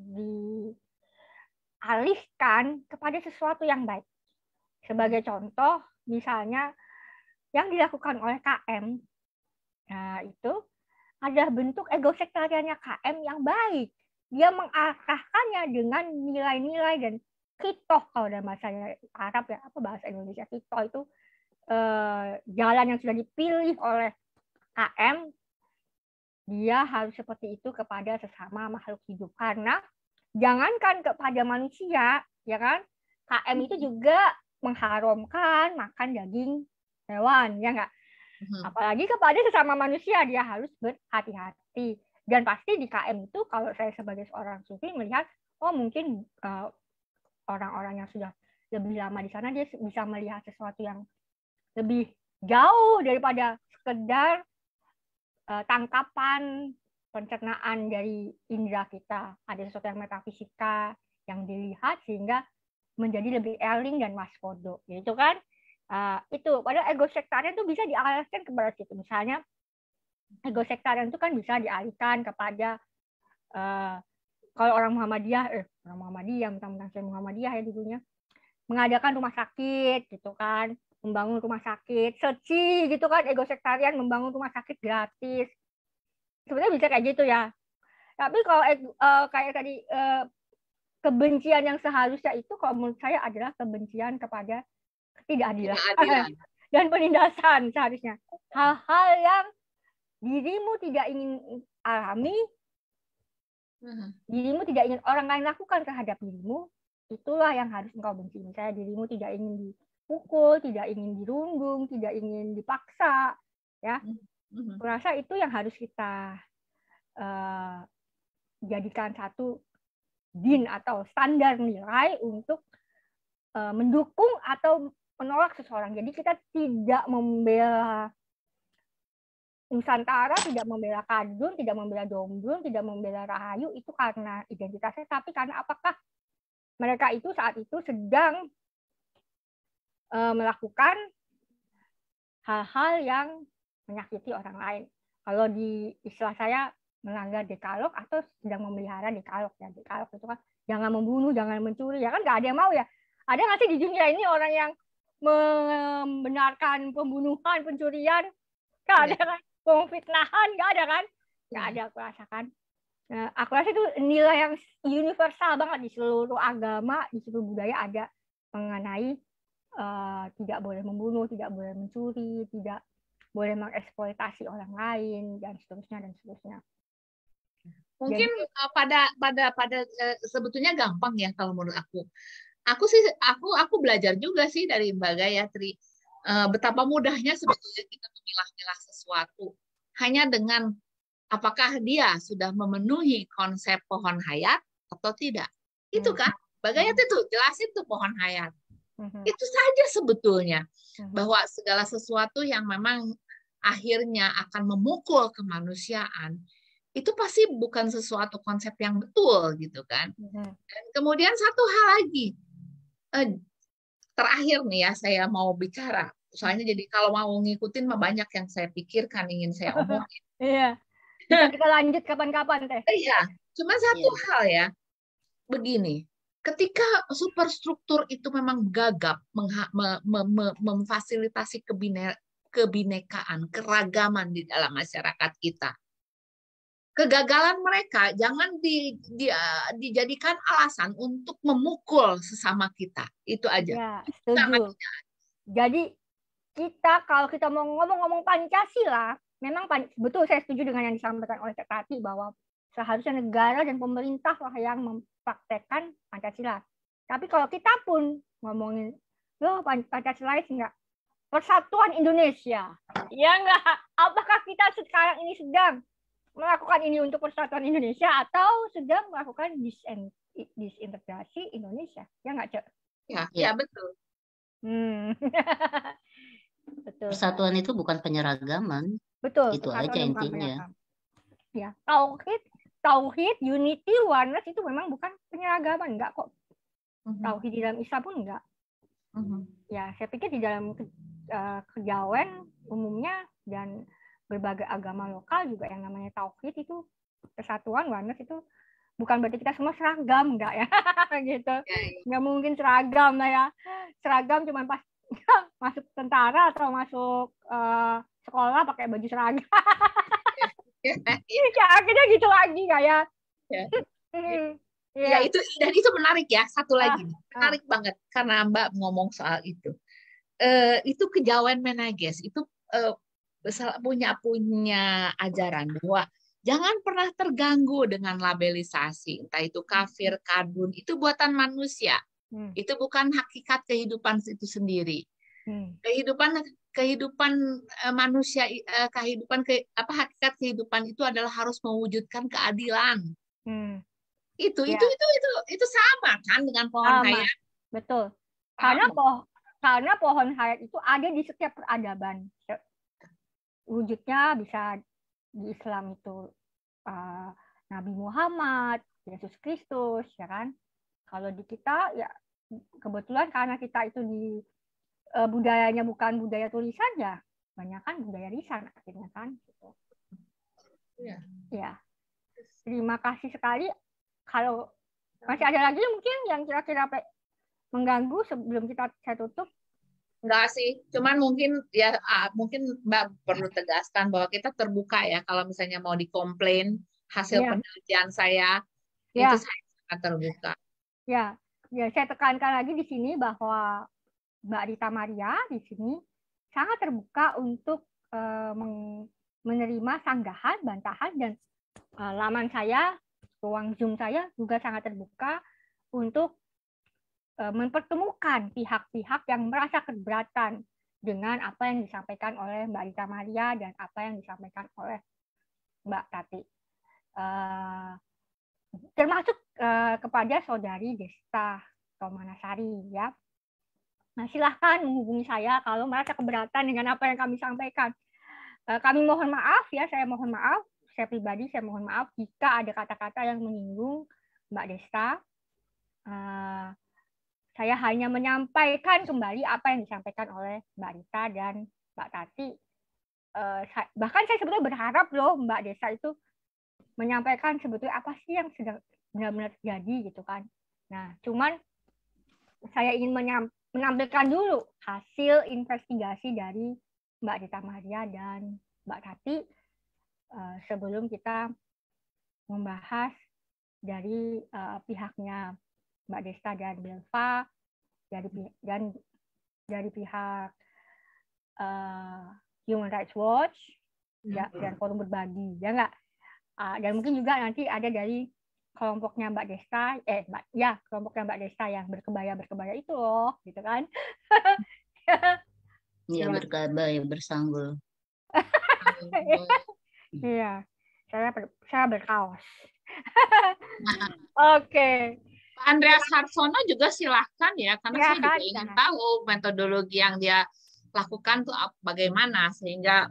dialihkan kepada sesuatu yang baik. Sebagai contoh, misalnya yang dilakukan oleh KM, nah itu ada bentuk ego sektariannya KM yang baik. Dia mengarahkannya dengan nilai-nilai dan qitoh, kalau dalam bahasa Arab ya, apa bahasa Indonesia, qitoh itu jalan yang sudah dipilih oleh KM, dia harus seperti itu kepada sesama makhluk hidup. Karena jangankan kepada manusia, ya kan, KM itu juga mengharamkan makan daging hewan, ya nggak? Apalagi kepada sesama manusia, dia harus berhati-hati. Dan pasti di KM itu, kalau saya sebagai seorang sufi melihat, mungkin orang-orang yang sudah lebih lama di sana, dia bisa melihat sesuatu yang lebih jauh daripada sekedar tangkapan pencernaan dari indera kita. Ada sesuatu yang metafisika yang dilihat sehingga menjadi lebih eling dan waspodo, gitu kan? Itu padahal ego sektarian itu bisa dialihkan kepada situ. Misalnya ego sektarian itu kan bisa dialihkan kepada kalau orang Muhammadiyah, mentang-mentang saya Muhammadiyah ya dulunya, mengadakan rumah sakit gitu kan, membangun rumah sakit, seci gitu kan, ego sektarian membangun rumah sakit gratis. Sebenarnya bisa kayak gitu ya. Tapi kalau kayak tadi kebencian yang seharusnya itu kalau menurut saya adalah kebencian kepada ketidakadilan dan penindasan seharusnya. Hal-hal yang dirimu tidak ingin alami, dirimu tidak ingin orang lain lakukan terhadap dirimu, itulah yang harus engkau benci. Misalnya dirimu tidak ingin dipukul, tidak ingin dirundung, tidak ingin dipaksa, ya. Kurasa itu yang harus kita jadikan satu din atau standar nilai untuk mendukung atau menolak seseorang. Jadi kita tidak membela Nusantara, tidak membela Kadun, tidak membela Dombrun, tidak membela Rahayu itu karena identitasnya, tapi karena apakah mereka itu saat itu sedang melakukan hal-hal yang menyakiti orang lain. Kalau di istilah saya melanggar dekalog atau sedang memelihara dekalog ya. Dekalog itu kan jangan membunuh, jangan mencuri, ya kan nggak ada yang mau ya. Ada nggak sih di dunia ini orang yang membenarkan pembunuhan, pencurian? Nggak ada kan? Pemfitnahan nggak ada kan? Nggak ada, aku rasakan. Nah, aku rasa itu nilai yang universal banget di seluruh agama, di seluruh budaya ada mengenai tidak boleh membunuh, tidak boleh mencuri, tidak boleh mengeksploitasi orang lain dan seterusnya. Mungkin pada sebetulnya gampang ya kalau menurut aku. Aku belajar juga sih dari Mbak Gayatri. Betapa mudahnya sebetulnya kita memilah-milah sesuatu hanya dengan apakah dia sudah memenuhi konsep pohon hayat atau tidak. Itu kan, Mbak Gayatri tuh jelasin tuh pohon hayat. Itu saja sebetulnya, bahwa segala sesuatu yang memang akhirnya akan memukul kemanusiaan itu pasti bukan sesuatu konsep yang betul gitu kan. Dan kemudian satu hal lagi, terakhir nih ya saya mau bicara. Soalnya jadi kalau mau ngikutin mah banyak yang saya pikirkan ingin saya omongin. Iya. Bisa kita lanjut kapan-kapan teh. Iya. Cuma satu hal ya. Begini, ketika superstruktur itu memang gagap memfasilitasi kebinekaan, keragaman di dalam masyarakat kita. Kegagalan mereka jangan dijadikan alasan untuk memukul sesama kita. Itu aja. Ya, setuju. Jadi kita kalau kita mau ngomong-ngomong Pancasila, memang betul saya setuju dengan yang disampaikan oleh Cak Tati bahwa seharusnya negara dan pemerintah lah yang mempraktekkan Pancasila. Tapi kalau kita pun ngomongin, loh Pancasila enggak, Persatuan Indonesia, ya enggak? Apakah kita sekarang ini sedang melakukan ini untuk Persatuan Indonesia atau sedang melakukan disintegrasi Indonesia? Ya enggak, Cak? Ya betul. Betul. Persatuan itu bukan penyeragaman. Betul. Itu aja intinya. Ya, tauhid, unity, oneness itu memang bukan penyeragaman, enggak kok. Tauhid di dalam Islam pun enggak. Ya, saya pikir di dalam kejawen umumnya dan berbagai agama lokal juga yang namanya tauhid itu kesatuan, oneness itu bukan berarti kita semua seragam, enggak ya, gitu. Enggak mungkin seragam lah ya. Seragam cuma pas masuk tentara atau masuk sekolah pakai baju seragam. Ya akhirnya gitu lagi kayak. Ya itu dan itu menarik ya. Satu lagi menarik banget karena Mbak ngomong soal itu. Itu kejawen Menages itu punya ajaran bahwa jangan pernah terganggu dengan labelisasi, entah itu kafir, kadun, itu buatan manusia. Itu bukan hakikat kehidupan itu sendiri. Kehidupan manusia, hakikat kehidupan itu adalah harus mewujudkan keadilan. Itu sama kan dengan pohon hayat. Betul. Karena pohon hayat itu ada di setiap peradaban. Wujudnya bisa di Islam itu Nabi Muhammad, Yesus Kristus, ya kan? Kalau di kita ya kebetulan karena kita itu di budayanya bukan budaya tulisan ya, banyak kan budaya lisan akhirnya kan. Gitu. Ya. Terima kasih sekali. Kalau masih ada lagi mungkin yang kira-kira mengganggu sebelum saya tutup? Enggak sih, cuman mungkin ya mungkin Mbak perlu tegaskan bahwa kita terbuka ya kalau misalnya mau dikomplain hasil penelitian saya itu saya sangat terbuka. Ya, saya tekankan lagi di sini bahwa Mbak Rita Maria di sini sangat terbuka untuk menerima sanggahan, bantahan, dan laman saya, ruang Zoom saya juga sangat terbuka untuk mempertemukan pihak-pihak yang merasa keberatan dengan apa yang disampaikan oleh Mbak Rita Maria dan apa yang disampaikan oleh Mbak Tati. Termasuk kepada Saudari Desta Tomanasari, ya. Nah, silahkan menghubungi saya kalau merasa keberatan dengan apa yang kami sampaikan. Kami mohon maaf ya, saya mohon maaf, saya pribadi saya mohon maaf jika ada kata-kata yang menyinggung Mbak Desta. Saya hanya menyampaikan kembali apa yang disampaikan oleh Mbak Rita dan Mbak Tati. Bahkan saya sebenarnya berharap loh Mbak Desta itu menyampaikan sebetulnya apa sih yang sedang benar-benar terjadi gitu kan. Nah, cuman saya ingin menampilkan dulu hasil investigasi dari Mbak Rita Maria dan Mbak Tati sebelum kita membahas dari pihaknya Mbak Desta dan Belva, dari pihak Human Rights Watch dan Forum Berbagi, ya nggak? Dan mungkin juga nanti ada dari kelompoknya Mbak Desta, kelompoknya Mbak Desta yang berkebaya itu loh, gitu kan? Iya, berkebaya bersanggul. Iya, saya berkaos. Oke. Pak Andreas Harsono juga silahkan ya, karena saya juga ingin tahu metodologi yang dia lakukan tuh bagaimana sehingga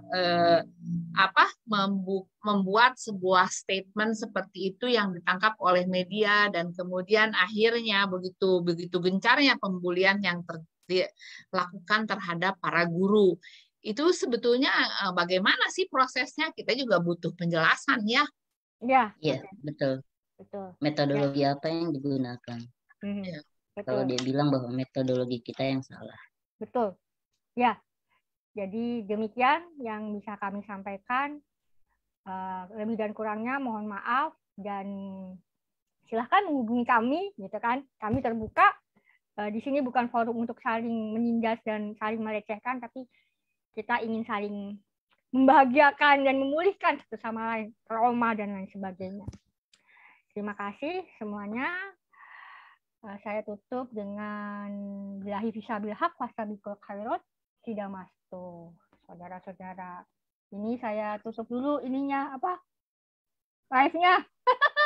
membuat sebuah statement seperti itu yang ditangkap oleh media dan kemudian akhirnya begitu gencarnya pembulian yang dilakukan terhadap para guru. Itu sebetulnya bagaimana sih prosesnya? Kita juga butuh penjelasan ya. Iya, betul. Metodologi apa yang digunakan? Kalau dia bilang bahwa metodologi kita yang salah. Betul. Ya. Jadi demikian yang bisa kami sampaikan. Lebih dan kurangnya mohon maaf dan silahkan menghubungi kami, gitu kan? Kami terbuka. Di sini bukan forum untuk saling menindas dan saling melecehkan, tapi kita ingin saling membahagiakan dan memulihkan satu sama lain, trauma dan lain sebagainya. Terima kasih semuanya. Saya tutup dengan billahi fisyabil haq wastabiqul khairat sidamastu. Saudara-saudara, ini saya tutup dulu live-nya.